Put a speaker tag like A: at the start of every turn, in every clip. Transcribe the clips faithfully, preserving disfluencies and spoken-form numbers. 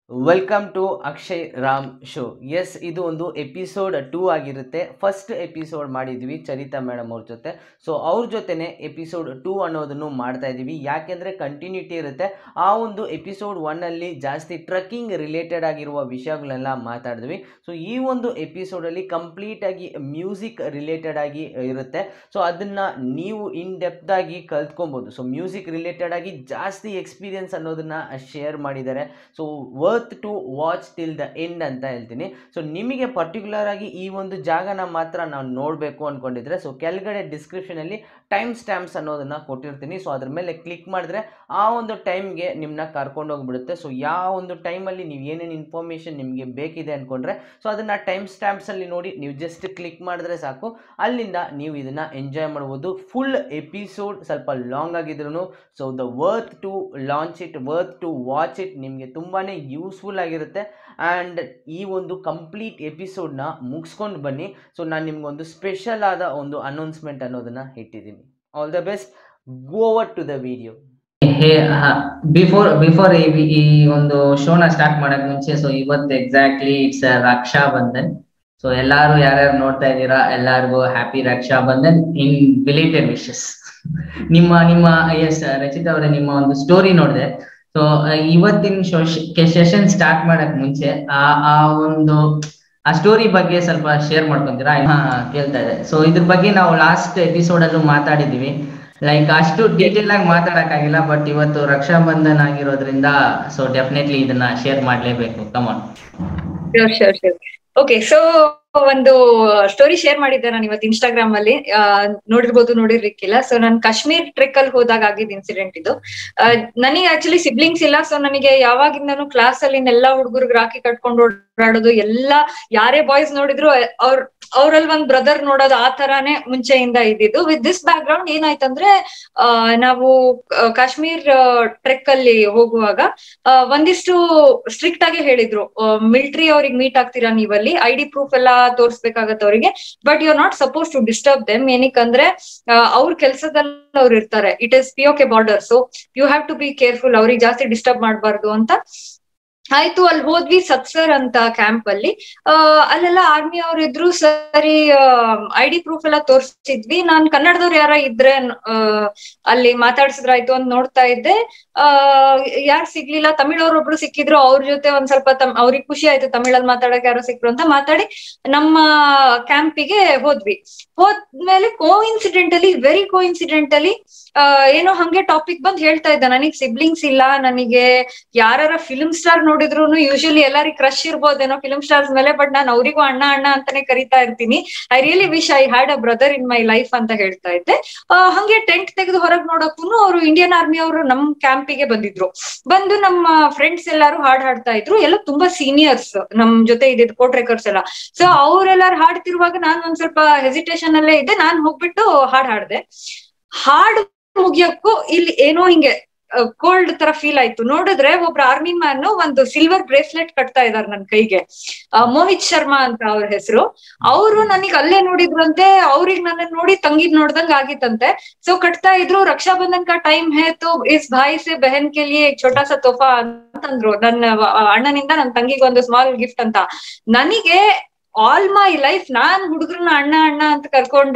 A: Welcome to Akshay Ram show. Yes, ಇದು ಒಂದು episode two ಆಗಿರುತ್ತೆ. ಫಸ್ಟ್ ಎಪಿಸೋಡ್ ಮಾಡಿದ್ವಿ ಚರಿತಾ ಮೇಡಮ್ ಅವ್ರ ಜೊತೆ. ಸೊ ಅವ್ರ ಜೊತೆನೆ ಎಪಿಸೋಡ್ ಟೂ ಅನ್ನೋದನ್ನು ಮಾಡ್ತಾ ಇದ್ದೀವಿ. ಯಾಕೆಂದರೆ ಕಂಟಿನ್ಯೂಟಿ ಇರುತ್ತೆ. ಆ ಒಂದು ಎಪಿಸೋಡ್ ಒನ್ನಲ್ಲಿ ಜಾಸ್ತಿ ಟ್ರಕ್ಕಿಂಗ್ ರಿಲೇಟೆಡ್ ಆಗಿರುವ ವಿಷಯಗಳನ್ನೆಲ್ಲ ಮಾತಾಡಿದ್ವಿ. ಸೊ ಈ ಒಂದು ಎಪಿಸೋಡಲ್ಲಿ ಕಂಪ್ಲೀಟಾಗಿ ಮ್ಯೂಸಿಕ್ ರಿಲೇಟೆಡ್ ಆಗಿ ಇರುತ್ತೆ. ಸೊ ಅದನ್ನು ನೀವು ಇನ್ ಡೆಪ್ತ್ ಆಗಿ ಕಲ್ತ್ಕೊಬೋದು. ಸೊ ಮ್ಯೂಸಿಕ್ ರಿಲೇಟೆಡ್ ಆಗಿ ಜಾಸ್ತಿ ಎಕ್ಸ್ಪೀರಿಯನ್ಸ್ ಅನ್ನೋದನ್ನು ಶೇರ್ ಮಾಡಿದ್ದಾರೆ. So worth to watch till the end ಅಂತ ಹೇಳ್ತೀನಿ. ಸೊ ನಿಮಗೆ ಪರ್ಟಿಕ್ಯುಲರ್ ಆಗಿ ಈ ಒಂದು ಜಾಗನ ಮಾತ್ರ ನಾವು ನೋಡಬೇಕು ಅಂದ್ಕೊಂಡಿದ್ರೆ ಸೊ ಕೆಳಗಡೆ ಡಿಸ್ಕ್ರಿಪ್ಷನಲ್ಲಿ ಟೈಮ್ ಸ್ಟ್ಯಾಂಪ್ಸ್ ಅನ್ನೋದನ್ನು ಕೊಟ್ಟಿರ್ತೀನಿ. ಸೊ ಅದ್ರ ಮೇಲೆ ಕ್ಲಿಕ್ ಮಾಡಿದ್ರೆ ಆ ಒಂದು ಟೈಮ್ಗೆ ನಿಮ್ಮನ್ನ ಕರ್ಕೊಂಡೋಗ್ಬಿಡುತ್ತೆ. ಸೊ ಯಾವ ಒಂದು ಟೈಮಲ್ಲಿ ನೀವು ಏನೇನು ಇನ್ಫಾರ್ಮೇಷನ್ ನಿಮಗೆ ಬೇಕಿದೆ ಅಂದ್ಕೊಂಡ್ರೆ ಸೊ ಅದನ್ನು ಟೈಮ್ ಸ್ಟ್ಯಾಂಪ್ಸಲ್ಲಿ ನೋಡಿ ನೀವು ಜಸ್ಟ್ ಕ್ಲಿಕ್ ಮಾಡಿದ್ರೆ ಸಾಕು. ಅಲ್ಲಿಂದ ನೀವು ಇದನ್ನು ಎಂಜಾಯ್ ಮಾಡ್ಬೋದು. ಫುಲ್ ಎಪಿಸೋಡ್ ಸ್ವಲ್ಪ ಲಾಂಗ್ ಆಗಿದ್ರು so the worth to launch it, worth to watch it, ನಿಮಗೆ ತುಂಬಾ ಯೂಸ್ಫುಲ್ ಆಗಿರುತ್ತೆ. ಆ್ಯಂಡ್ ಈ ಒಂದು ಕಂಪ್ಲೀಟ್ ಎಪಿಸೋಡ್ನ ಮುಗಿಸ್ಕೊಂಡು ಬನ್ನಿ. ಸೊ ನಾನು ನಿಮ್ಗೊಂದು ಸ್ಪೆಷಲ್ ಆದ ಒಂದು ಅನೌನ್ಸ್ಮೆಂಟ್ ಅನ್ನೋದನ್ನು ಇಟ್ಟಿದ್ದೀನಿ. All the best, go over to the video.
B: Before before ಈ ಒಂದು ಶೋನ ಸ್ಟಾರ್ಟ್ ಮಾಡಕ್ ಮುಂಚೆ ಸೊ ಇವತ್ತು exactly it's Raksha Bandhan. So ಎಲ್ಲಾರು ಯಾರ್ಯಾರು ನೋಡ್ತಾ ಇದ್ದೀರಾ ಎಲ್ಲಾರ್ಗು happy Raksha Bandhan in belated wishes. ನಿಮ್ಮ ನಿಮ್ಮ ಎಸ್ ರಚಿತಾ ಅವರೇ, ನಿಮ್ಮ ಒಂದು ಸ್ಟೋರಿ ನೋಡಿದೆ. ಸೊ ಇವತ್ತಿನ ಸೆಷನ್ ಸ್ಟಾರ್ಟ್ ಮಾಡಕ್ ಮುಂಚೆ ಆ ಆ ಒಂದು ಆ ಸ್ಟೋರಿ ಬಗ್ಗೆ ಸ್ವಲ್ಪ ಶೇರ್ ಮಾಡ್ಕೊಂತೀರಾ? ಕೇಳ್ತಾ ಇದೆ. ಸೊ ಇದ್ರ ಬಗ್ಗೆ ನಾವು ಲಾಸ್ಟ್ ಎಪಿಸೋಡ್ ಅಲ್ಲೂ ಮಾತಾಡಿದೀವಿ. ಲೈಕ್ ಅಷ್ಟು ಡೀಟೇಲ್ ಆಗಿ ಮಾತಾಡಕ್ ಆಗಿಲ್ಲ, ಬಟ್ ಇವತ್ತು ರಕ್ಷಾ ಬಂಧನ್ ಆಗಿರೋದ್ರಿಂದ ಸೊ ಡೆಫಿನೆಟ್ಲಿ ಇದನ್ನ ಶೇರ್ ಮಾಡ್ಲೇಬೇಕು. Come on.
C: Sure sure sure okay. So ಒಂದು ಸ್ಟೋರಿ ಶೇರ್ ಮಾಡಿದ್ದೆ ನಾನು ಇವತ್ತು ಇನ್ಸ್ಟಾಗ್ರಾಮ್ ಅಲ್ಲಿ. ನೋಡಿರ್ಬೋದು, ನೋಡಿರ್ಲಿಕ್ಕಿಲ್ಲ. ಸೊ ನಾನು ಕಾಶ್ಮೀರ್ ಟ್ರೆಕ್ ಅಲ್ಲಿ ಹೋದಾಗ ಆಗಿದ್ದ ಇನ್ಸಿಡೆಂಟ್ ಇದು. ನನಗೆ ಆಕ್ಚುಲಿ ಸಿಬ್ಲಿಂಗ್ಸ್ ಇಲ್ಲ. ಸೊ ನನಗೆ ಯಾವಾಗಿಂದನು ಕ್ಲಾಸ್ ಅಲ್ಲಿ ಎಲ್ಲಾ ಹುಡುಗರಿಗೆ ರಾಖಿ ಕಟ್ಕೊಂಡು ಓಡಾಡೋದು, ಎಲ್ಲಾ ಯಾರೇ ಬಾಯ್ಸ್ ನೋಡಿದ್ರು ಅವ್ರ ಅವ್ರಲ್ಲಿ ಒಂದ್ ಬ್ರದರ್ ನೋಡೋದು, ಆ ತರಾನೇ ಮುಂಚೆಯಿಂದ ಇದ್ದಿದ್ದು. ವಿತ್ ದಿಸ್ ಬ್ಯಾಕ್ ಗ್ರೌಂಡ್ ಏನಾಯ್ತಂದ್ರೆ, ಆ ನಾವು ಕಾಶ್ಮೀರ್ ಟ್ರೆಕ್ ಅಲ್ಲಿ ಹೋಗುವಾಗ ಒಂದಿಷ್ಟು ಸ್ಟ್ರಿಕ್ಟ್ ಆಗಿ ಹೇಳಿದ್ರು, ಮಿಲಿಟರಿ ಅವ್ರಿಗೆ ಮೀಟ್ ಆಗ್ತೀರಾ ನೀವಲ್ಲಿ, ಐ ಡಿ ಪ್ರೂಫ್ ಎಲ್ಲ ತೋರ್ಸ್ಬೇಕಾಗತ್ತೆ ಅವರಿಗೆ, but you are not suppose to disturb them. ಏನಕ್ಕಂದ್ರೆ ಅವ್ರ ಕೆಲ್ಸದಲ್ಲಿ ಅವ್ರು ಇರ್ತಾರೆ. It is P O K border. So you have to be careful, ಅವ್ರಿಗೆ ಜಾಸ್ತಿ ಡಿಸ್ಟರ್ಬ್ ಮಾಡ್ಬಾರ್ದು ಅಂತ ಆಯ್ತು. ಅಲ್ಲಿ ಹೋದ್ವಿ ಸತ್ಸರ್ ಅಂತ ಕ್ಯಾಂಪ್ ಅಲ್ಲಿ. ಅಹ್ ಅಲ್ಲೆಲ್ಲ ಆರ್ಮಿ ಅವ್ರು ಇದ್ರು. ಸರಿ, ಐ ಡಿ ಪ್ರೂಫ್ ಎಲ್ಲ ತೋರ್ಸಿದ್ವಿ. ನಾನ್ ಕನ್ನಡದವ್ರು ಯಾರ ಇದ್ರೆ ಅಹ್ ಅಲ್ಲಿ ಮಾತಾಡ್ಸಿದ್ರಾಯ್ತು ಅಂತ ನೋಡ್ತಾ ಇದ್ದೆ. ಅಹ್ ಯಾರು ಸಿಗ್ಲಿಲ್ಲ. ತಮಿಳವ್ರೊಬ್ರು ಸಿಕ್ಕಿದ್ರು. ಅವ್ರ ಜೊತೆ ಒಂದ್ ಸ್ವಲ್ಪ ತಮ್ ಅವ್ರಿಗೆ ಖುಷಿ ಆಯ್ತು, ತಮಿಳಲ್ಲಿ ಮಾತಾಡಕ್ ಯಾರೋ ಸಿಕ್ರು ಅಂತ ಮಾತಾಡಿ ನಮ್ಮ ಕ್ಯಾಂಪಿಗೆ ಹೋದ್ವಿ. ಹೋದ್ಮೇಲೆ coincidentally very coincidentally uh ಏನೋ ಹಂಗೆ ಟಾಪಿಕ್ ಬಂದ್ ಹೇಳ್ತಾ ಇದ್ದ, ನನಗ್ ಸಿಬ್ಲಿಂಗ್ಸ್ ಇಲ್ಲ, ನನಗೆ ಯಾರ ಫಿಲ್ಮ್ ಸ್ಟಾರ್ ನೋಡಿದ್ರು ಯೂಶಲಿ ಎಲ್ಲರಿಗೂ ಕ್ರಶ್ ಇರ್ಬೋದೇನೋ ಫಿಲ್ಮ್ ಸ್ಟಾರ್ಸ್ ಮೇಲೆ, ಬಟ್ ನಾನು ಅವರಿಗೂ ಅಣ್ಣ ಅಣ್ಣ ಅಂತಾನೆ ಕರಿತಾ ಇರ್ತೀನಿ. I really wish I had a brother in my life ಅಂತ ಹೇಳ್ತಾ ಇದ್ದೆ. ಅಹ್ ಹಂಗೆ ಟೆಂಟ್ ತೆಗೆದು ಹೊರಗ್ ನೋಡಕ್ಕೂ ಅವರು ಇಂಡಿಯನ್ ಆರ್ಮಿ ಅವರು ನಮ್ ಕ್ಯಾಂಪಿಗೆ ಬಂದಿದ್ರು. ಬಂದು ನಮ್ಮ ಫ್ರೆಂಡ್ಸ್ ಎಲ್ಲಾರು ಹಾಡ್ ಹಾಡ್ತಾ ಇದ್ರು. ಎಲ್ಲ ತುಂಬಾ ಸೀನಿಯರ್ಸ್ ನಮ್ ಜೊತೆ ಇದ್ದಿದ್ದು ಕೋಟ್ರೇಕರ್ಸ್ ಎಲ್ಲ. ಸೊ ಅವ್ರೆಲ್ಲಾರು ಹಾಡ್ತಿರುವಾಗ ನಾನ್ ಒಂದ್ ಸ್ವಲ್ಪ ಹೆಸಿಟೇಷನ್ ಅಲ್ಲೇ ಇದ್ದೆ. ನಾನ್ ಹೋಗ್ಬಿಟ್ಟು ಹಾಡ್ ಹಾಡ್ದೆ. ಹಾಡು ಮುಗಿಯಕ್ಕೂ ಇಲ್ಲಿ ಏನೋ ಹಿಂಗೆ ಕೋಲ್ಡ್ ತರ ಫೀಲ್ ಆಯ್ತು. ನೋಡಿದ್ರೆ ಒಬ್ರು ಆರ್ಮಿ ಮ್ಯಾನ್ ಒಂದು ಸಿಲ್ವರ್ ಬ್ರೇಸ್ಲೆಟ್ ಕಟ್ತಾ ಇದಾರೆ ನನ್ ಕೈಗೆ. ಮೋಹಿತ್ ಶರ್ಮಾ ಅಂತ ಅವ್ರ ಹೆಸರು. ಅವರು ನನಗ್ ಅಲ್ಲೇ ನೋಡಿದ್ರಂತೆ. ಅವ್ರಿಗೆ ನನ್ನ ನೋಡಿ ತಂಗಿದ್ ನೋಡ್ದಂಗ್ ಆಗಿತ್ತಂತೆ. ಸೊ ಕಟ್ತಾ ಇದ್ರು. ರಕ್ಷಾ ಬಂಧನ್ ಕಾ ಟೈಮ್ ಹೇ ತೋ ಇಸ್ ಭಾಯಿ ಸೆ ಬೆಹನ್ ಕೆ ಲಿಯೆ ಛೋಟಾ ಸಾ ತೋಫಾ ಅಂತಂದ್ರು. ನನ್ನ ಅಣ್ಣನಿಂದ ನನ್ ತಂಗಿಗೆ ಒಂದು ಸ್ಮಾಲ್ ಗಿಫ್ಟ್ ಅಂತ. ನನಗೆ ಆಲ್ ಮೈ ಲೈಫ್ ನಾನ್ ಹುಡುಗರನ್ನ ಅಣ್ಣ ಅಣ್ಣ ಅಂತ ಕರ್ಕೊಂಡು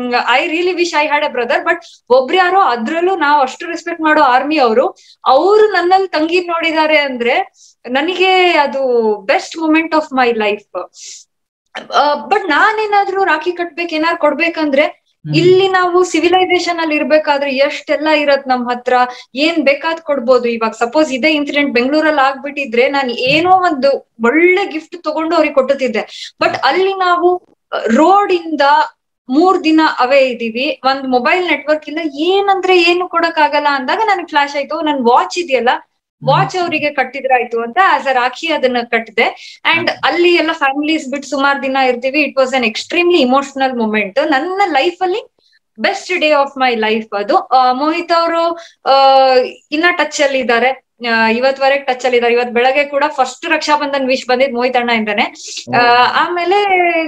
C: I really wish I had a brother. But ಒಬ್ರು ಯಾರೋ, ಅದ್ರಲ್ಲೂ ನಾವು ಅಷ್ಟು ರೆಸ್ಪೆಕ್ಟ್ ಮಾಡೋ ಆರ್ಮಿ ಅವರು ಅವರು ನನ್ನಲ್ಲಿ ತಂಗಿ ನೋಡಿದ್ದಾರೆ ಅಂದ್ರೆ ನನಗೆ ಅದು best moment of my life. But ನಾನೇನಾದ್ರೂ ರಾಖಿ ಕಟ್ಬೇಕು, ಏನಾದ್ರು ಕೊಡ್ಬೇಕಂದ್ರೆ ಇಲ್ಲಿ ನಾವು ಸಿವಿಲೈಸೇಷನ್ ಅಲ್ಲಿ ಇರ್ಬೇಕಾದ್ರೆ ಎಷ್ಟೆಲ್ಲಾ ಇರತ್ ನಮ್ ಹತ್ರ, ಏನ್ ಬೇಕಾದ್ ಕೊಡ್ಬೋದು. ಇವಾಗ ಸಪೋಸ್ ಇದೇ ಇನ್ಸಿಡೆಂಟ್ ಬೆಂಗಳೂರಲ್ಲಿ ಆಗ್ಬಿಟ್ಟಿದ್ರೆ ನಾನು ಏನೋ ಒಂದು ಒಳ್ಳೆ ಗಿಫ್ಟ್ ತಗೊಂಡು ಅವ್ರಿಗೆ ಕೊಟ್ಟುತ್ತಿದ್ದೆ. ಬಟ್ ಅಲ್ಲಿ ನಾವು ರೋಡ್ ಇಂದ ಮೂರ್ ದಿನ ಅವೇ ಇದೀವಿ, ಒಂದ್ ಮೊಬೈಲ್ ನೆಟ್ವರ್ಕ್ ಇಲ್ಲ, ಏನಂದ್ರೆ ಏನು ಕೊಡಕ್ ಆಗಲ್ಲ ಅಂದಾಗ ನನಗೆ ಫ್ಲಾಶ್ ಆಯ್ತು, ನನ್ ವಾಚ್ ಇದೆಯಲ್ಲ ವಾಚ್ ಅವರಿಗೆ ಕಟ್ಟಿದ್ರಾಯ್ತು ಅಂತ ಆಸ್ ಅ ರಾಖಿ ಅದನ್ನ ಕಟ್ಟಿದೆ. ಅಂಡ್ ಅಲ್ಲಿ ಎಲ್ಲ ಫ್ಯಾಮಿಲೀಸ್ ಬಿಟ್ಟು ಸುಮಾರು ದಿನ ಇರ್ತೀವಿ. It was an extremely emotional moment. ನನ್ನ ಲೈಫ್ ಅಲ್ಲಿ best day of my life ಅದು. ಮೋಹಿತ್ ಅವರು ಅಹ್ ಇನ್ನ ಟಚ್ ಅಲ್ಲಿ ಇದ್ದಾರೆ. ಇವತ್ವರೆಗೆ ಟಚ್ ಅಲ್ಲಿ ಇದಾರೆ. ಇವತ್ ಬೆಳಗ್ಗೆ ಕೂಡ ಫಸ್ಟ್ ರಕ್ಷಾ ಬಂಧನ್ ವಿಶ್ ಬಂದಿದ್ ಮೋಹಿತ್ ಅಣ್ಣ ಇಂದಾನೆ. ಆಮೇಲೆ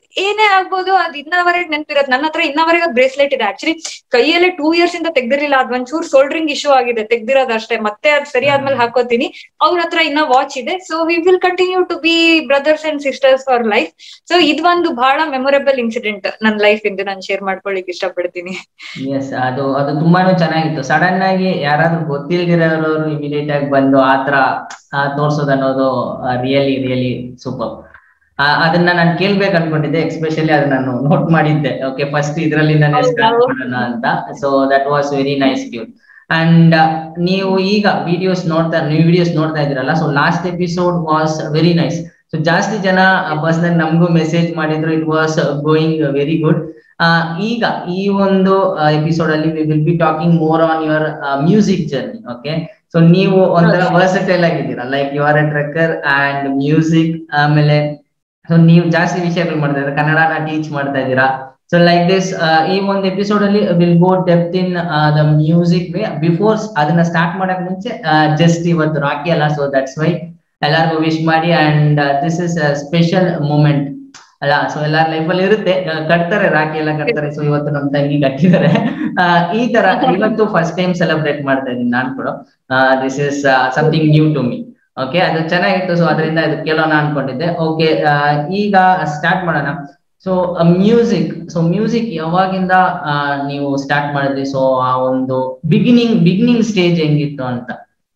C: ಏನೇ ಆಗ್ಬೋದು ಅದ್ ಇನ್ನವರೆಗೆ ನೆನ್ಪಿರೋದು. ನನ್ನ ಹತ್ರ ಇನ್ನವರೆಗೆ ಬ್ರೇಸ್ಲೆಟ್ ಇದೆ. ಆಕ್ಚುಲಿ ಕೈಯಲ್ಲೇ ಟೂ ಇಯರ್ಸ್ ಇಂದ ತೆಗ್ದಿರ್ಲಿಲ್ಲ, ಅದ್ ಒಂಚೂರ್ ಸೋಲ್ಡ್ರಿಂಗ್ ಇಶ್ಯೂ ಆಗಿದೆ, ತೆಗ್ದಿರೋದು ಅಷ್ಟೇ. ಮತ್ತೆ ಅದ್ ಸರಿ ಆದ್ಮೇಲೆ ಹಾಕೋತೀನಿ. ಅವ್ರ ಹತ್ರ ಇನ್ನ ವಾಚ್ ಇದೆ. So we will continue to be brothers and sisters for life. So ಇದೊಂದು ಬಹಳ ಮೆಮೊರೇಬಲ್ ಇನ್ಸಿಡೆಂಟ್ ನನ್ನ ಲೈಫ್ ಇಂದ ನಾನು ಶೇರ್ ಮಾಡ್ಕೊಳ್ಳಿಕ್ ಇಷ್ಟಪಡ್ತೀನಿ.
B: ಎಸ್, ಅದು ಅದು ತುಂಬಾನು ಚೆನ್ನಾಗಿತ್ತು. ಸಡನ್ ಆಗಿ ಯಾರಾದ್ರೂ ಗೊತ್ತಿಲ್ದಿರೋರು ಇಮಿಡಿಯೇಟ್ ಆಗಿ ಬಂದು ಆತರ ತೋರ್ಸೋದು ಅನ್ನೋದು ರಿಯಲಿ ರಿಯಲಿ ಸೂಪರ್. ಅದನ್ನ ನಾನು ಕೇಳ್ಬೇಕು ಅನ್ಕೊಂಡಿದ್ದೆ, ಎಕ್ಸ್ಪೆಷಲಿ ಅದನ್ನ ನಾನು ನೋಟ್ ಮಾಡಿದ್ದೆ. ಓಕೆ, ಫಸ್ಟ್ ಇದ್ರಲ್ಲಿಂದಾನೇ ಸ್ಟಾರ್ಟ್ ಮಾಡೋಣ ಅಂತ. So that was very nice cute. And ನೀವು ಈಗ ವಿಡಿಯೋಸ್ ನೋಡ್ತಾ ನೀವು ವಿಡಿಯೋಸ್ ನೋಡ್ತಾ ಇದ್ದೀರಲ್ಲ, so last episode was very nice. So ಜಾಸ್ತಿ ಜನ ಪರ್ಸನಲ್ ನಮಗೂ ಮೆಸೇಜ್ ಮಾಡಿದ್ರು, it was going very good. ಈಗ ಈ ಒಂದು ಎಪಿಸೋಡ್ ಅಲ್ಲಿ we will be talking more on your music journey. Okay, so ನೀವು ಒಂಥರ ವರ್ಸಟೈಲ್ ಆಗಿದ್ದೀರಾ, like you are a trekker and music. ಆಮೇಲೆ ಸೊ ನೀವು ಜಾಸ್ತಿ ವಿಷಯಗಳು ಮಾಡ್ತಾ ಇದ್ದೀರಾ, ಕನ್ನಡನ ಟೀಚ್ ಮಾಡ್ತಾ ಇದ್ದೀರಾ. ಸೊ ಲೈಕ್ ದಿಸ್ ಈ ಒಂದು ಎಪಿಸೋಡ್ ಅಲ್ಲಿ will go depth in the music way. Before ಅದನ್ನ ಸ್ಟಾರ್ಟ್ ಮಾಡಕ್ ಮುಂಚೆ ಜಸ್ಟ್ ಇವತ್ತು ರಾಖಿ ಅಲ್ಲ, ಸೊ ದಟ್ಸ್ ವೈ ಎಲ್ಲಾರ್ಗು ವಿಶ್ ಮಾಡಿ. And this is special moment ಅಲ್ಲ, ಸೊ ಎಲ್ಲಾರ ಲೈಫ್ ಅಲ್ಲಿ ಇರುತ್ತೆ, ಕಟ್ತಾರೆ ರಾಖಿ ಎಲ್ಲ ಕಟ್ತಾರೆ. ಸೊ ಇವತ್ತು ನಮ್ ತಂಗಿ ಕಟ್ಟಿದ್ದಾರೆ. ಈ ತರ ಇವತ್ತು ಫಸ್ಟ್ ಟೈಮ್ ಸೆಲೆಬ್ರೇಟ್ ಮಾಡ್ತಾ ಇದ್ದೀನಿ ನಾನು ಕೂಡ. This is something new to me. Okay, ಅದು ಚೆನ್ನಾಗಿತ್ತು. ಸೊ ಅದರಿಂದ ಇದು ಕೇಳೋಣ ಅನ್ಕೊಂಡಿದ್ದೆ. ಓಕೆ, ಈಗ ಸ್ಟಾರ್ಟ್ ಮಾಡೋಣ. ಸೊ ಮ್ಯೂಸಿಕ್ ಸೊ ಮ್ಯೂಸಿಕ್ ಯಾವಾಗಿಂದ ನೀವು ಸ್ಟಾರ್ಟ್ ಮಾಡಿದ್ರಿ? ಸೊ ಆ ಒಂದು ಬಿಗಿನಿಂಗ್ ಬಿಗಿನಿಂಗ್ ಸ್ಟೇಜ್ ಹೆಂಗಿತ್ತು ಅಂತ.